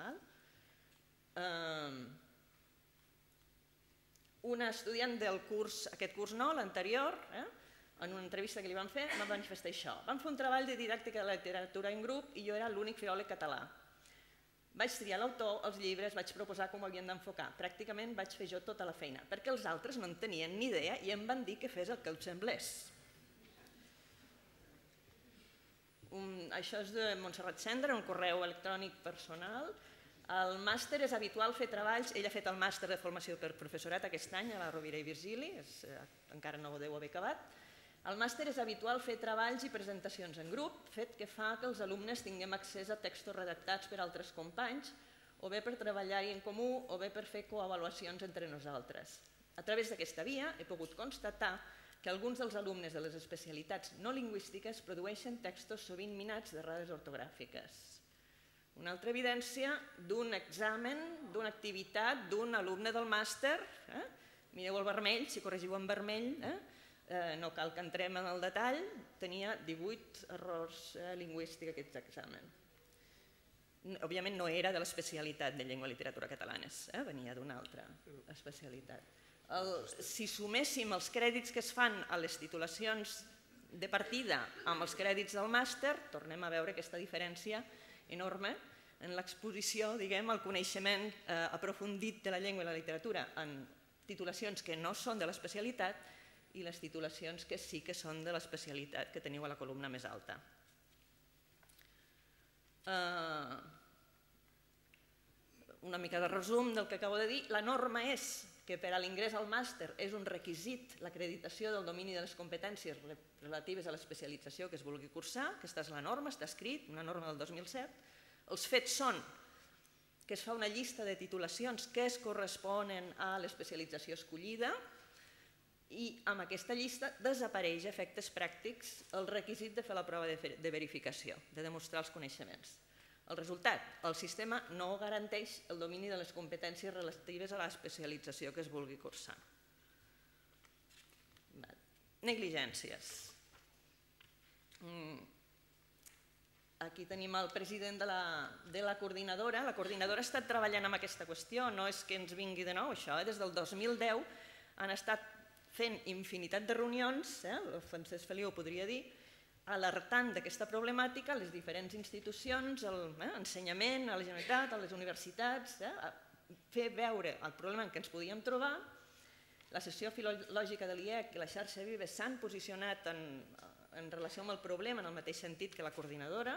Una estudiant del curs, aquest curs no, l'anterior, en una entrevista que li van fer, va manifestar això. Vam fer un treball de didàctica de la literatura en grup i jo era l'únic filòleg català. Vaig triar l'autor, els llibres, vaig proposar com ho havien d'enfocar. Pràcticament vaig fer jo tota la feina, perquè els altres no en tenien ni idea i em van dir que fes el que els semblés. Això és de Montserrat Cendra, un correu electrònic personal. Al màster és habitual fer treballs, ell ha fet el màster de formació per professorat aquest any a la Rovira i Virgili, encara no ho deu haver acabat. Al màster és habitual fer treballs i presentacions en grup, fet que fa que els alumnes tinguem accés a textos redactats per altres companys, o bé per treballar-hi en comú, o bé per fer coavaluacions entre nosaltres. A través d'aquesta via he pogut constatar que alguns dels alumnes de les especialitats no lingüístiques produeixen textos sovint minats d'errades ortogràfiques. Una altra evidència d'un examen, d'una activitat d'un alumne del màster, mireu el vermell, si corregiu en vermell, no cal que entrem en el detall, tenia 18 errors lingüístics aquest examen. Òbviament no era de l'especialitat de llengua i literatura catalanes, venia d'una altra especialitat. Si suméssim els crèdits que es fan a les titulacions de partida amb els crèdits del màster, tornem a veure aquesta diferència enorme en l'exposició, diguem, al coneixement aprofundit de la llengua i la literatura en titulacions que no són de l'especialitat i les titulacions que sí que són de l'especialitat que teniu a la columna més alta. Una mica de resum del que acabo de dir. La norma és que per a l'ingrés al màster és un requisit l'acreditació del domini de les competències relatives a l'especialització que es vulgui cursar. Aquesta és la norma, està escrit, una norma del 2007. Els fets són que es fa una llista de titulacions que es corresponen a l'especialització escollida i amb aquesta llista desapareix a efectes pràctics el requisit de fer la prova de verificació, de demostrar els coneixements. El resultat, el sistema no garanteix el domini de les competències relatives a l'especialització que es vulgui cursar. Negligències. Aquí tenim el president de la coordinadora. La coordinadora ha estat treballant amb aquesta qüestió, no és que ens vingui de nou això. Des del 2010 han estat fent infinitat de reunions, el Francesc Feliu ho podria dir, alertant d'aquesta problemàtica a les diferents institucions, l'ensenyament, a la Generalitat, a les universitats, fer veure el problema en què ens podíem trobar. La sessió filològica de l'IEC i la xarxa Vive s'han posicionat en relació amb el problema en el mateix sentit que la coordinadora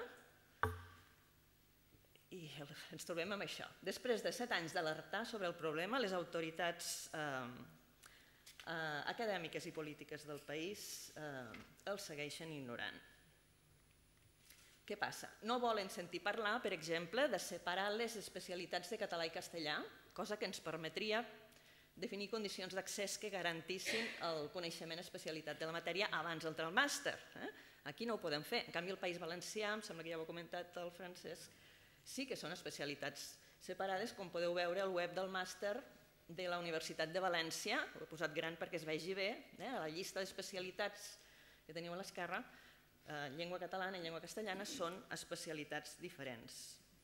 i ens trobem amb això. Després de 7 anys d'alertar sobre el problema, les autoritats acadèmiques i polítiques del país el segueixen ignorant. Què passa? No volen sentir parlar, per exemple, de separar les especialitats de català i castellà, cosa que ens permetria definir condicions d'accés que garantissin el coneixement especialitat de la matèria abans d'entrar al màster. Aquí no ho podem fer. En canvi, el País Valencià, em sembla que ja ho ha comentat el Francesc, sí que són especialitats separades, com podeu veure al web del màster de la Universitat de València, ho he posat gran perquè es vegi bé, a la llista d'especialitats que teniu a l'esquerra, llengua catalana i llengua castellana són especialitats diferents.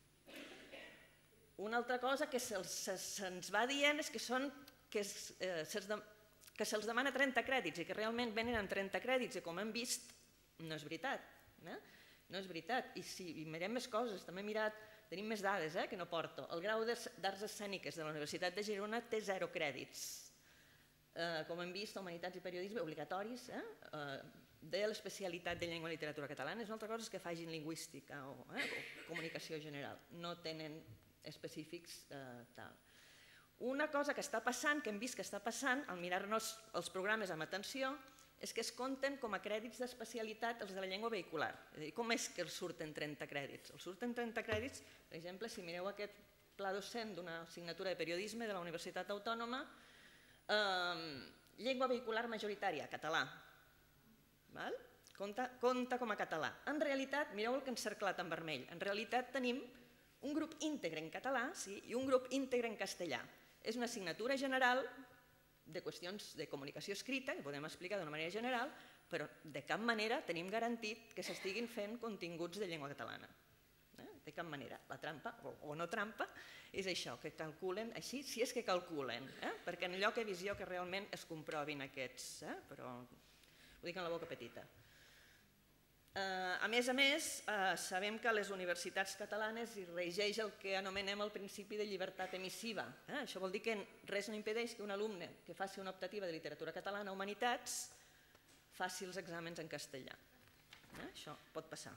Una altra cosa que se'ns va dient és que se'ls demana 30 crèdits i que realment venen amb 30 crèdits i com hem vist no és veritat. No és veritat. I si mirem més coses, també he mirat, tenim més dades que no porto. El grau d'Arts Escèniques de la Universitat de Girona té 0 crèdits. Com hem vist, Humanitats i Periodisme obligatoris de l'especialitat de llengua i literatura catalana. És una altra cosa que facin lingüística o comunicació general. No tenen específics tal. Una cosa que està passant, que hem vist que està passant, al mirar-nos els programes amb atenció, és que es compten com a crèdits d'especialitat els de la llengua vehicular. És a dir, com és que els surten 30 crèdits? Els surten 30 crèdits, per exemple, si mireu aquest pla docent d'una assignatura de periodisme de la Universitat Autònoma, llengua vehicular majoritària, català. Compta com a català. En realitat, mireu el que he encerclat en vermell, en realitat tenim un grup íntegre en català i un grup íntegre en castellà. És una assignatura general de qüestions de comunicació escrita, que podem explicar d'una manera general, però de cap manera tenim garantit que s'estiguin fent continguts de llengua catalana. De cap manera. La trampa, o no trampa, és això, que calculen així, si és que calculen, perquè en lloc he vist jo que realment es comprovin aquests, però ho dic amb la boca petita. A més, sabem que a les universitats catalanes hi regeix el que anomenem el principi de llibertat emissiva. Això vol dir que res no impedeix que un alumne que faci una optativa de literatura catalana o humanitats faci els exàmens en castellà. Això pot passar.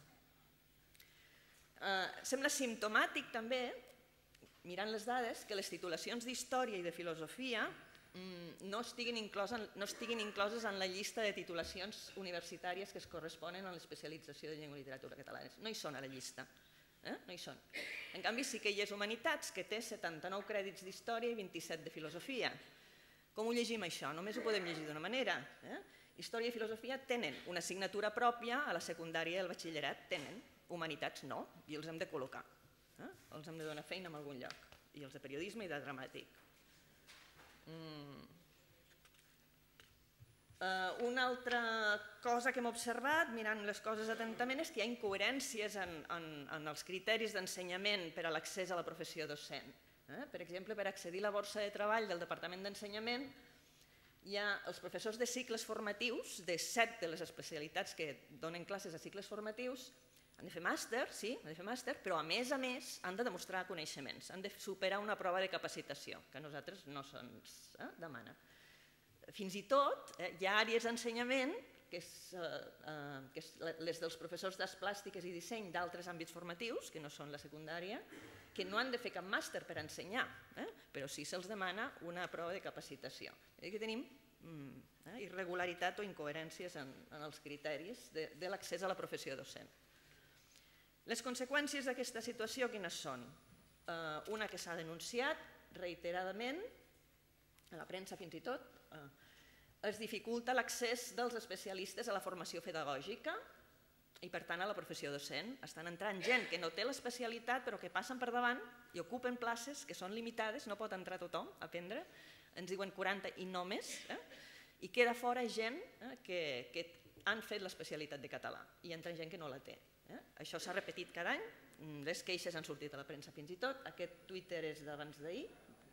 Sembla simptomàtic també, mirant les dades, que les titulacions d'història i de filosofia no estiguin incloses en la llista de titulacions universitàries que es corresponen a l'especialització de llengua i literatura catalanes. No hi són a la llista. No hi són. En canvi, sí que hi és Humanitats, que té 79 crèdits d'història i 27 de filosofia. Com ho llegim això? Només ho podem llegir d'una manera. Història i filosofia tenen una assignatura pròpia a la secundària i al batxillerat, tenen. Humanitats no, i els hem de col·locar. Els hem de donar feina en algun lloc. I els de periodisme i de dramàtic. Una altra cosa que hem observat, mirant les coses atentament, és que hi ha incoherències en els criteris d'ensenyament per a l'accés a la professió docent. Per exemple, per accedir a la borsa de treball del Departament d'Ensenyament, hi ha els professors de cicles formatius, de 7 de les especialitats que donen classes a cicles formatius, han de fer màster, sí, han de fer màster, però a més han de demostrar coneixements, han de superar una prova de capacitació, que a nosaltres no se'ns demana. Fins i tot hi ha àrees d'ensenyament, que és les dels professors d'arts plàstiques i disseny d'altres àmbits formatius, que no són la secundària, que no han de fer cap màster per ensenyar, però sí se'ls demana una prova de capacitació. És que tenim irregularitat o incoherències en els criteris de l'accés a la professió docent. Les conseqüències d'aquesta situació quines són? Una que s'ha denunciat reiteradament, a la premsa fins i tot, es dificulta l'accés dels especialistes a la formació pedagògica i per tant a la professió docent. Estan entrant gent que no té l'especialitat però que passen per davant i ocupen places que són limitades, no pot entrar tothom a aprendre, ens diuen 40 i no més, i queda fora gent que han fet l'especialitat de català i entra gent que no la té. Això s'ha repetit cada any, les queixes han sortit a la premsa fins i tot, aquest Twitter és d'abans d'ahir,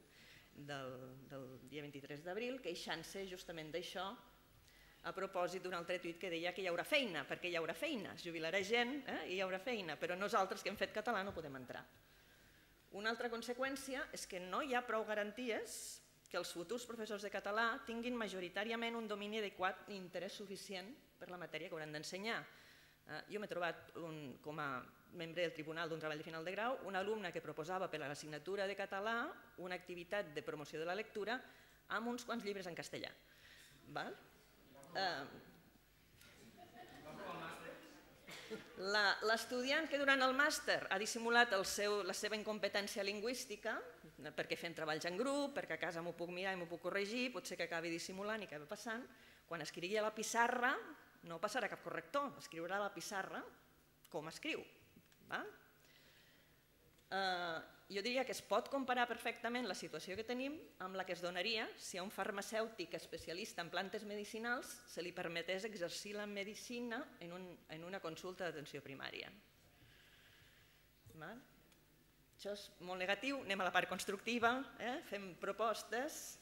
del dia 23 d'abril, queixant-se justament d'això, a propòsit d'un altre tuit que deia que hi haurà feina, perquè hi haurà feina, es jubilarà gent i hi haurà feina, però nosaltres que hem fet català no podem entrar. Una altra conseqüència és que no hi ha prou garanties que els futurs professors de català tinguin majoritàriament un domini adequat i interès suficient per la matèria que hauran d'ensenyar. Jo m'he trobat, com a membre del tribunal d'un treball de final de grau, un alumne que proposava per a l'assignatura de català una activitat de promoció de la lectura amb uns quants llibres en castellà. L'estudiant que durant el màster ha dissimulat la seva incompetència lingüística, perquè fent treballs en grup, perquè a casa m'ho puc mirar i m'ho puc corregir, potser que acabi dissimulant i acabi passant, quan escrigui a la pissarra no passarà cap corrector, escriurà a la pissarra com escriu. Jo diria que es pot comparar perfectament la situació que tenim amb la que es donaria si a un farmacèutic especialista en plantes medicinals se li permetés exercir la medicina en una consulta d'atenció primària. Això és molt negatiu, anem a la part constructiva, fem propostes.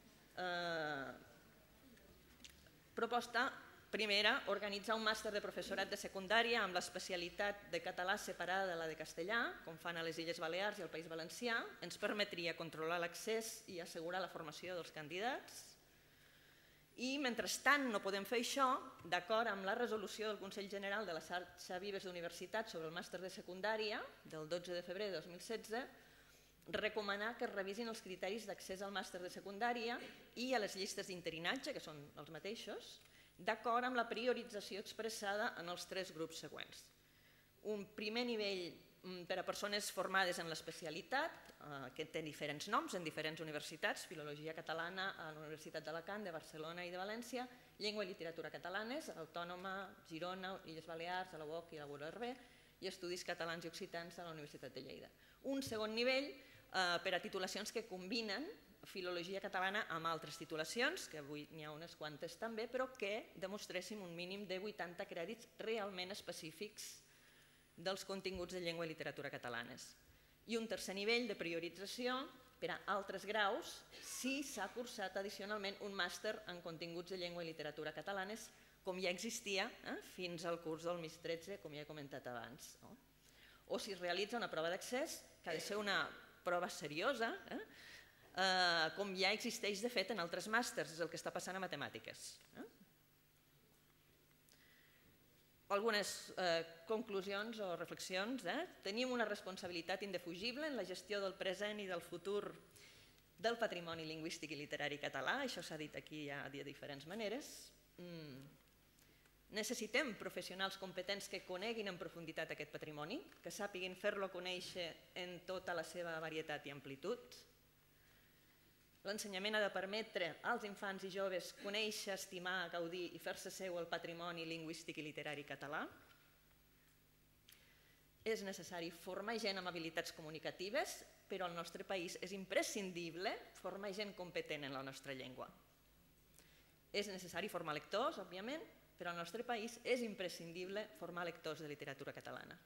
Proposta primera, organitzar un màster de professorat de secundària amb l'especialitat de català separada de la de castellà, com fan a les Illes Balears i al País Valencià. Ens permetria controlar l'accés i assegurar la formació dels candidats. I, mentrestant, no podem fer això, d'acord amb la resolució del Consell General de la xarxa Vives d'Universitats sobre el màster de secundària del 12 de febrer de 2016, recomanar que es revisin els criteris d'accés al màster de secundària i a les llistes d'interinatge, que són els mateixos, d'acord amb la priorització expressada en els 3 grups següents. Un primer nivell per a persones formades en l'especialitat, que té diferents noms en diferents universitats, Filologia Catalana a la Universitat d'Alacant, de Barcelona i de València, Llengua i Literatura Catalanes, a l'Autònoma, Girona, Illes Balears, a la UOC i a la URB, i Estudis Catalans i Occitans a la Universitat de Lleida. Un segon nivell per a titulacions que combinen filologia catalana amb altres titulacions, que avui n'hi ha unes quantes també, però que demostréssim un mínim de 80 crèdits realment específics dels continguts de llengua i literatura catalanes. I un tercer nivell de priorització per a altres graus si s'ha cursat addicionalment un màster en continguts de llengua i literatura catalanes, com ja existia fins al curs del MIS 13, com ja he comentat abans. O si es realitza una prova d'accés, que ha de ser una prova seriosa, com ja existeix de fet en altres màsters, és el que està passant a matemàtiques. Algunes conclusions o reflexions. Tenim una responsabilitat indefugible en la gestió del present i del futur del patrimoni lingüístic i literari català, això s'ha dit aquí ja de diferents maneres. Necessitem professionals competents que coneguin en profunditat aquest patrimoni, que sàpiguin fer-lo conèixer en tota la seva varietat i amplitud. L'ensenyament ha de permetre als infants i joves conèixer, estimar, gaudir i fer-se seu el patrimoni lingüístic i literari català. És necessari formar gent amb habilitats comunicatives, però al nostre país és imprescindible formar gent competent en la nostra llengua. És necessari formar lectors, òbviament, però al nostre país és imprescindible formar lectors de literatura catalana.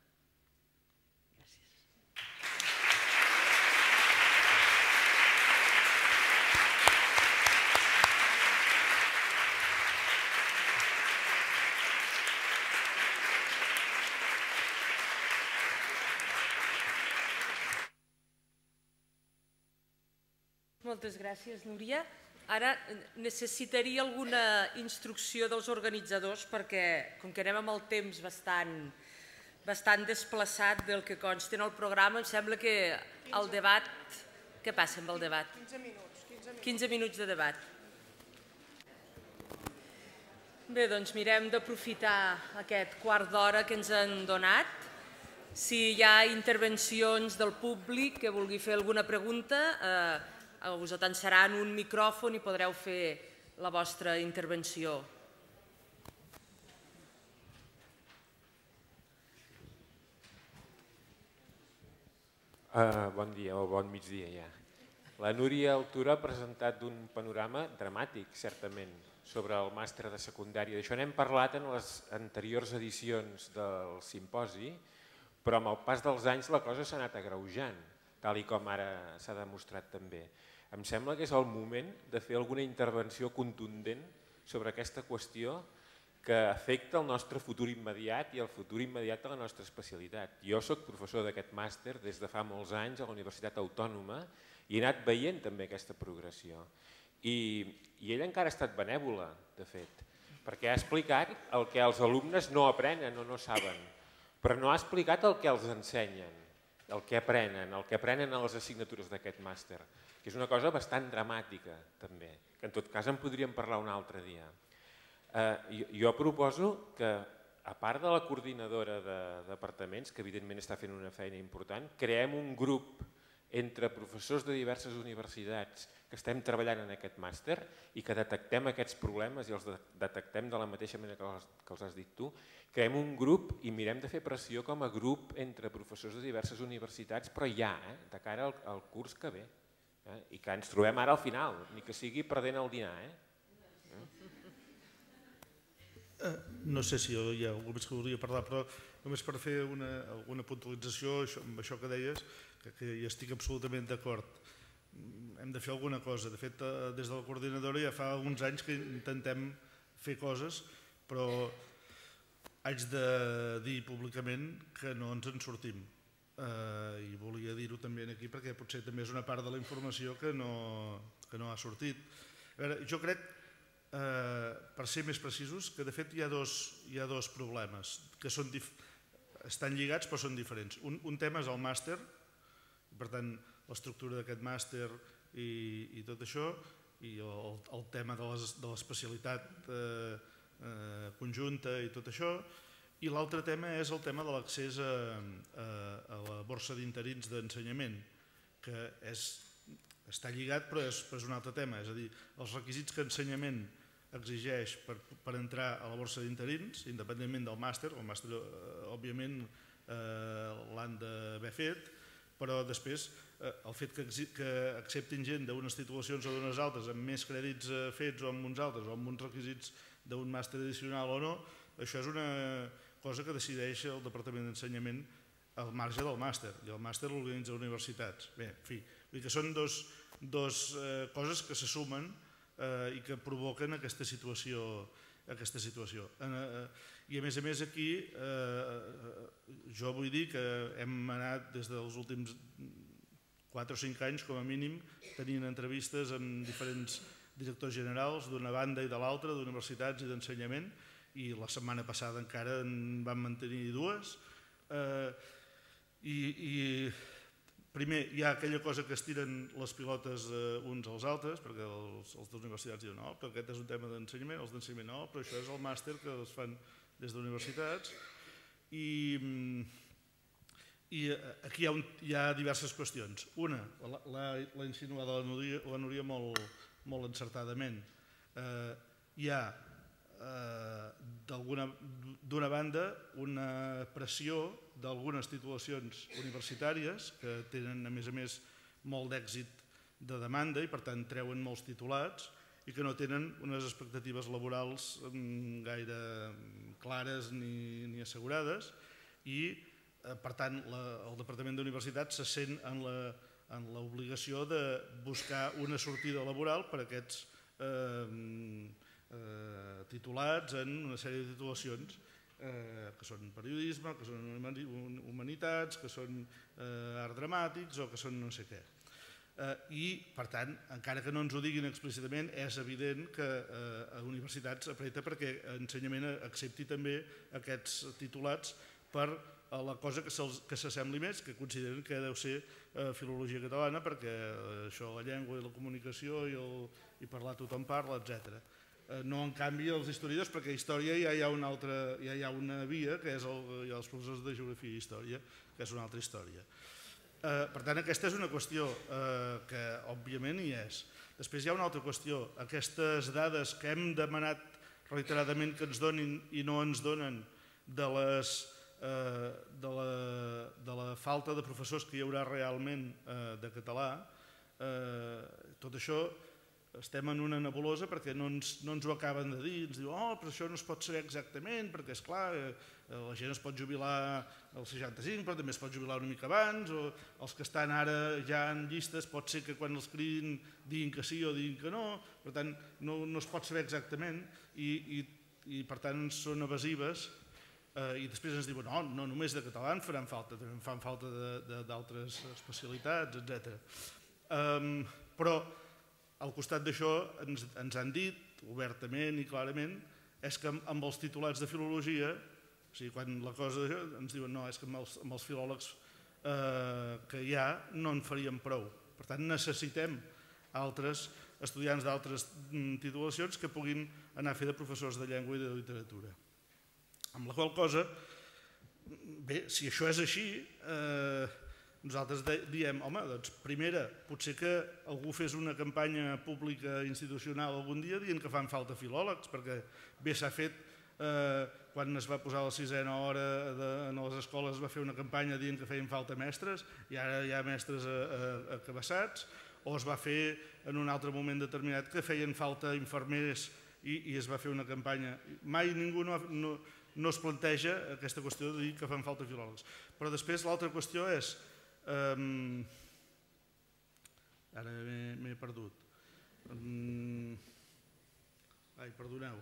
Moltes gràcies, Núria. Ara necessitaria alguna instrucció dels organitzadors perquè, com que anem amb el temps bastant desplaçat del que consta en el programa, em sembla que el debat... Què passa amb el debat? 15 minuts de debat. Bé, doncs mirem d'aprofitar aquest quart d'hora que ens han donat. Si hi ha intervencions del públic que vulgui fer alguna pregunta, us atansaran un micròfon i podreu fer la vostra intervenció. Bon dia o bon migdia ja. La Núria Altura ha presentat un panorama dramàtic, certament, sobre el màster de secundària. D'això n'hem parlat en les anteriors edicions del simposi, però amb el pas dels anys la cosa s'ha anat agreujant, tal com ara s'ha demostrat també. em sembla que és el moment de fer alguna intervenció contundent sobre aquesta qüestió que afecta el nostre futur immediat i el futur immediat de la nostra especialitat. Jo soc professor d'aquest màster des de fa molts anys a la Universitat Autònoma i he anat veient també aquesta progressió. I ella encara ha estat benèvola, de fet, perquè ha explicat el que els alumnes no aprenen o no saben, però no ha explicat el que els ensenyen, el que aprenen a les assignatures d'aquest màster, que és una cosa bastant dramàtica també, que en tot cas en podríem parlar un altre dia. Jo proposo que, a part de la coordinadora de departaments, que evidentment està fent una feina important, creem un grup entre professors de diverses universitats que estem treballant en aquest màster i que detectem aquests problemes i els detectem de la mateixa manera que els has dit tu, creem un grup i mirem de fer pressió com a grup entre professors de diverses universitats, però ja, de cara al curs que ve, i que ens trobem ara al final, ni que sigui perdent el dinar. No sé si hi ha algú més que volia parlar, però només per fer alguna puntualització amb això que deies, que hi estic absolutament d'acord. Hem de fer alguna cosa. De fet, des de la coordinadora ja fa uns anys que intentem fer coses, però haig de dir públicament que no ens en sortim. I volia dir-ho també aquí perquè potser també és una part de la informació que no ha sortit. A veure, jo crec, per ser més precisos, que de fet hi ha dos problemes que estan lligats però són diferents. Un tema és el màster, per tant l'estructura d'aquest màster i tot això, i el tema de l'especialitat conjunta i tot això, i l'altre tema és el tema de l'accés a la borsa d'interins d'ensenyament, que està lligat però és un altre tema, és a dir, els requisits que ensenyament exigeix per entrar a la borsa d'interins, independentment del màster, el màster òbviament l'han d'haver fet, però després el fet que acceptin gent d'unes titulacions o d'unes altres amb més crèdits fets o amb uns altres o amb uns requisits d'un màster addicional o no, això és una cosa que decideix el Departament d'Ensenyament al marge del màster, i el màster l'organitza universitats. Bé, en fi, vull dir que són dos coses que se sumen i que provoquen aquesta situació. I a més aquí jo vull dir que hem anat des dels últims 4 o 5 anys com a mínim tenint entrevistes amb diferents directors generals d'una banda i de l'altra, d'universitats i d'ensenyament, i la setmana passada encara en vam mantenir 2. I primer hi ha aquella cosa que es tiren les pilotes uns als altres, perquè els d'universitats diuen no, però aquest és un tema d'ensenyament, els d'ensenyament no, però això és el màster que es fan des d'universitats. I aquí hi ha diverses qüestions. Una, l'ha insinuada la Núria molt encertadament. Hi ha, d'una banda, una pressió d'algunes titulacions universitàries que tenen, a més, molt d'èxit de demanda i, per tant, treuen molts titulats i que no tenen unes expectatives laborals gaire clares ni assegurades i, per tant, el Departament d'Universitats se sent en l'obligació de buscar una sortida laboral per a aquests titulats en una sèrie de titulacions que són periodisme, que són humanitats, que són art dramàtics o que són no sé què. I, per tant, encara que no ens ho diguin explícitament, és evident que a universitats apreta perquè ensenyament accepti també aquests titulats per la cosa que s'assembli més, que consideren que deu ser filologia catalana, perquè això, la llengua i la comunicació i parlar tothom parla, etc. No, en canvi, els historiadors, perquè a història ja hi ha una via, que és els professors de geografia i història, que és una altra història. Per tant, aquesta és una qüestió que, òbviament, hi és. Després hi ha una altra qüestió. Aquestes dades que hem demanat reiteradament que ens donin i no ens donen de la falta de professors que hi haurà realment de català, tot això estem en una nebulosa perquè no ens ho acaben de dir, ens diuen però això no es pot saber exactament perquè esclar la gent es pot jubilar als 65 però també es pot jubilar una mica abans o els que estan ara ja en llistes pot ser que quan els cridin diguin que sí o diguin que no, per tant no es pot saber exactament i per tant són evasives i després ens diuen no només de català en faran falta, també en fan falta d'altres especialitats, etc. Però al costat d'això ens han dit obertament i clarament és que amb els titulats de filologia, o sigui, quan la cosa ens diuen no, és que amb els filòlegs que hi ha no en faríem prou. Per tant, necessitem altres estudiants d'altres titulacions que puguin anar a fer de professors de llengua i de literatura. Amb la qual cosa, bé, si això és així, nosaltres diem, home, doncs primera, potser que algú fes una campanya pública institucional algun dia dient que fan falta filòlegs, perquè bé s'ha fet quan es va posar la 6a hora en les escoles es va fer una campanya dient que feien falta mestres i ara hi ha mestres acabassats, o es va fer en un altre moment determinat que feien falta infermers i es va fer una campanya. Mai ningú no es planteja aquesta qüestió de dir que fan falta filòlegs. Però després l'altra qüestió és ara m'he perdut. Ai, perdoneu.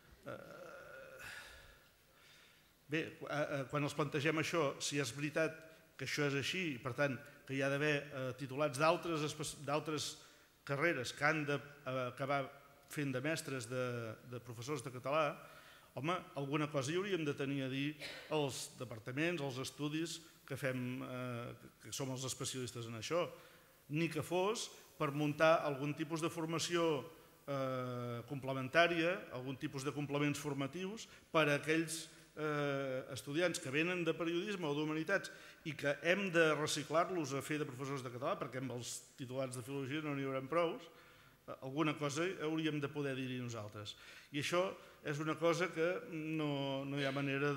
Bé, quan els plantegem això, si és veritat que això és així i per tant que hi ha d'haver titulats d'altres carreres que han d'acabar fent de mestres de professors de català, home, alguna cosa hi hauríem de tenir a dir als departaments, als estudis que fem, que som els especialistes en això, ni que fos per muntar algun tipus de formació complementària, algun tipus de complements formatius per a aquells estudiants que venen de periodisme o d'humanitats i que hem de reciclar-los a fer de professors de català perquè amb els titulats de filologia no n'hi haurem prous, alguna cosa hauríem de poder dir-hi nosaltres. I això és una cosa que no hi ha manera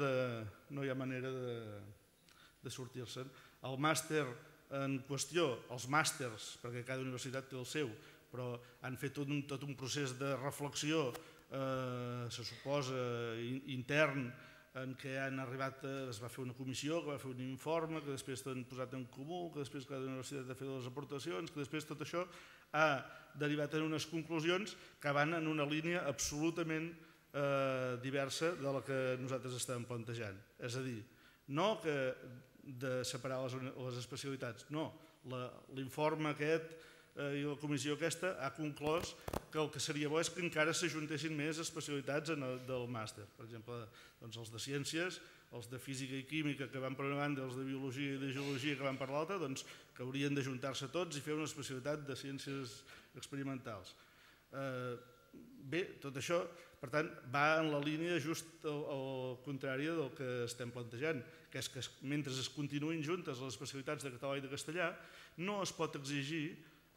de sortir-se'n. El màster en qüestió, els màsters, perquè cada universitat té el seu, però han fet tot un procés de reflexió, se suposa, intern, en què han arribat, es va fer una comissió, que va fer un informe, que després han posat en comú, que després cada universitat ha fet les aportacions, que després tot això ha derivat en unes conclusions que van en una línia absolutament diversa de la que nosaltres estàvem plantejant. És a dir, no que de separar les especialitats, no, l'informe aquest i la comissió aquesta ha conclòs que el que seria bo és que encara s'ajuntessin més especialitats del màster. Per exemple, els de ciències, els de física i química que van per una banda, els de biologia i de geologia que van per l'altra, que haurien d'ajuntar-se tots i fer una especialitat de ciències experimentals. Bé, tot això, per tant, va en la línia just al contrari del que estem plantejant, que és que mentre es continuïn juntes les especialitats de català i de castellà, no es pot exigir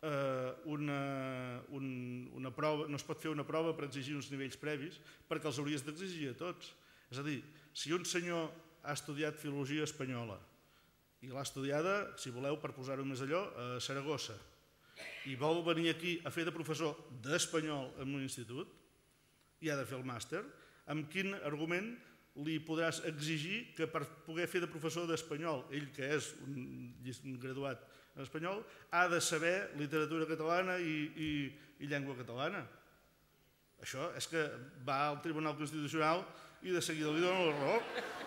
una prova, no es pot fer una prova per exigir uns nivells previs perquè els hauries d'exigir a tots. És a dir, si un senyor ha estudiat filologia espanyola i l'ha estudiada, si voleu, per posar-ho més allò, a Saragossa, i vol venir aquí a fer de professor d'espanyol en un institut i ha de fer el màster, amb quin argument li podràs exigir que per poder fer de professor d'espanyol, ell que és un graduat en espanyol, ha de saber literatura catalana i llengua catalana. Això és que va al Tribunal Constitucional i de seguida li dona la raó.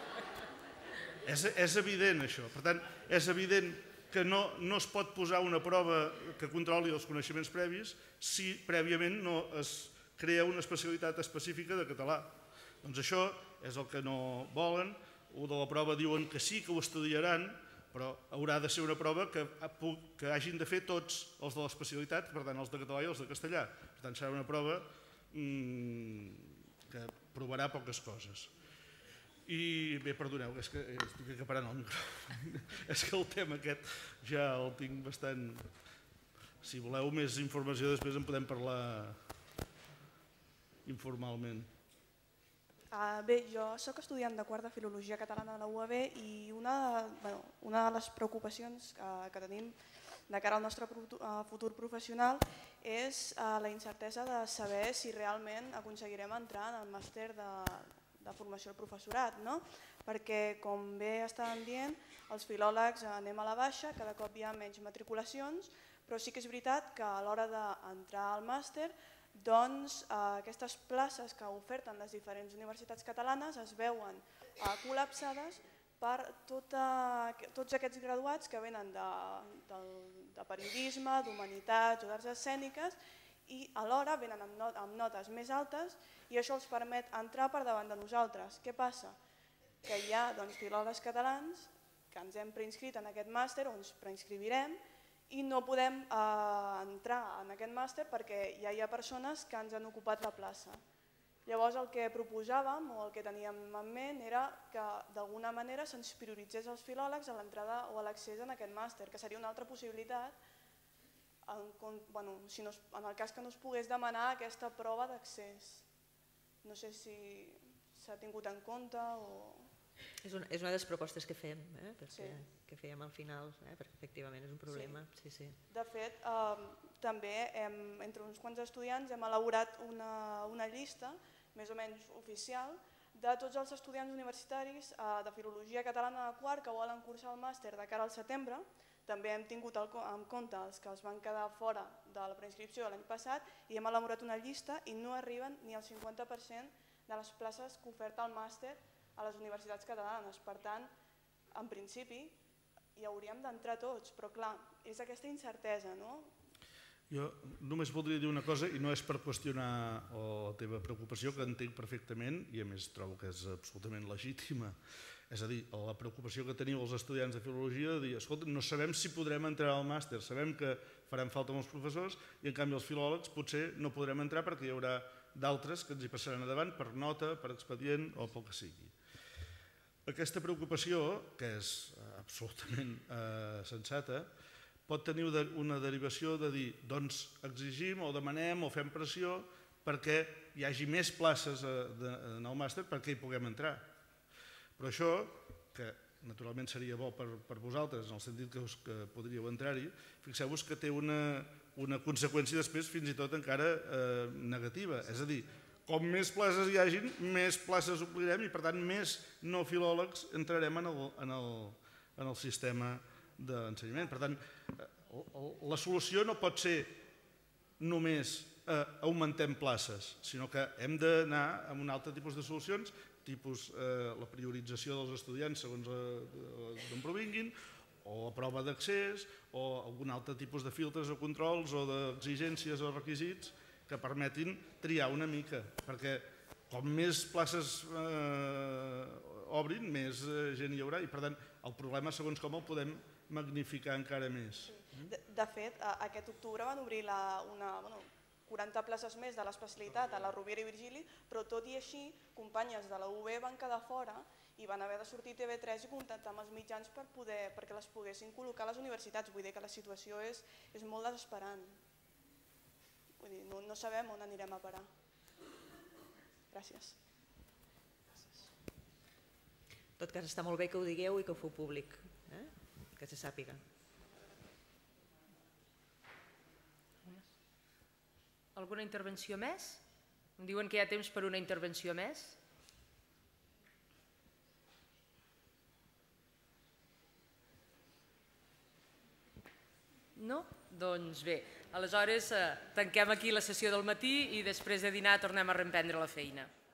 És evident això. Per tant, és evident que no es pot posar una prova que controli els coneixements previs si prèviament no es crea una especialitat específica de català. Doncs això és el que no volen, o de la prova diuen que sí que ho estudiaran, però haurà de ser una prova que hagin de fer tots els de l'especialitat, per tant els de català i els de castellà. Per tant serà una prova que provarà poques coses. I bé, perdoneu, és que estic acaparant el micròfon. És que el tema aquest ja el tinc bastant... Si voleu més informació després en podem parlar informalment. Bé, jo soc estudiant de quart de Filologia Catalana a la UAB i una de les preocupacions que tenim de cara al nostre futur professional és la incertesa de saber si realment aconseguirem entrar en el màster de formació del professorat, no? Perquè, com bé estàvem dient, els filòlegs anem a la baixa, cada cop hi ha menys matriculacions, però sí que és veritat que a l'hora d'entrar al màster, doncs aquestes places que oferten les diferents universitats catalanes es veuen col·lapsades per tots aquests graduats que venen de periodisme, d'humanitats o d'arts escèniques i alhora venen amb notes més altes i això els permet entrar per davant de nosaltres. Què passa? Que hi ha filòlegs catalans que ens hem preinscrit en aquest màster o ens preinscrivirem i no podem entrar en aquest màster perquè ja hi ha persones que ens han ocupat la plaça. Llavors el que proposàvem o el que teníem en ment era que d'alguna manera se'ns prioritzés els filòlegs a l'entrada o a l'accés en aquest màster, que seria una altra possibilitat en el cas que no es pogués demanar aquesta prova d'accés. No sé si s'ha tingut en compte o... És una de les propostes que fem, que fèiem al final, perquè efectivament és un problema. De fet, també entre uns quants estudiants hem elaborat una llista més o menys oficial de tots els estudiants universitaris de Filologia Catalana de quart que volen cursar el màster de cara al setembre. També hem tingut en compte els que es van quedar fora de la preinscripció l'any passat i hem elaborat una llista i no arriben ni al 50% de les places que oferta el màster a les universitats catalanes. Per tant, en principi, hi hauríem d'entrar tots, però clar, és aquesta incertesa, no? Jo només voldria dir una cosa, i no és per qüestionar la teva preocupació, que entenc perfectament, i a més trobo que és absolutament legítima. És a dir, la preocupació que teniu els estudiants de filologia de dir, escolta, no sabem si podrem entrar al màster, sabem que faran falta molts professors i en canvi els filòlegs potser no podrem entrar perquè hi haurà d'altres que ens hi passaran a davant per nota, per expedient o pel que sigui. Aquesta preocupació, que és absolutament sensata, pot tenir una derivació de dir, doncs exigim o demanem o fem pressió perquè hi hagi més places en el màster perquè hi puguem entrar. Però això, que naturalment seria bo per vosaltres, en el sentit que podríeu entrar-hi, fixeu-vos que té una conseqüència després fins i tot encara negativa. És a dir, com més places hi hagin, més places omplirem i per tant més no filòlegs entrarem en el sistema d'ensenyament. Per tant, la solució no pot ser només augmentem places, sinó que hem d'anar amb un altre tipus de solucions, tipus la priorització dels estudiants segons d'on provinguin, o la prova d'accés, o algun altre tipus de filtres o controls o d'exigències o requisits que permetin triar una mica, perquè com més places obrin, més gent hi haurà i per tant el problema segons com el podem magnificar encara més. De fet, aquest octubre van obrir 40 places més de l'especialitat a la Rovira i Virgili, però tot i així, companyes de la UB van quedar fora i van haver de sortir TV3 i contactar amb els mitjans perquè les poguessin col·locar a les universitats. Vull dir que la situació és molt desesperant. Vull dir, no sabem on anirem a parar. Gràcies. En tot cas, està molt bé que ho digueu i que ho feu públic, que se sàpiga. Alguna intervenció més? Em diuen que hi ha temps per una intervenció més. No? Doncs bé, aleshores tanquem aquí la sessió del matí i després de dinar tornem a reemprendre la feina.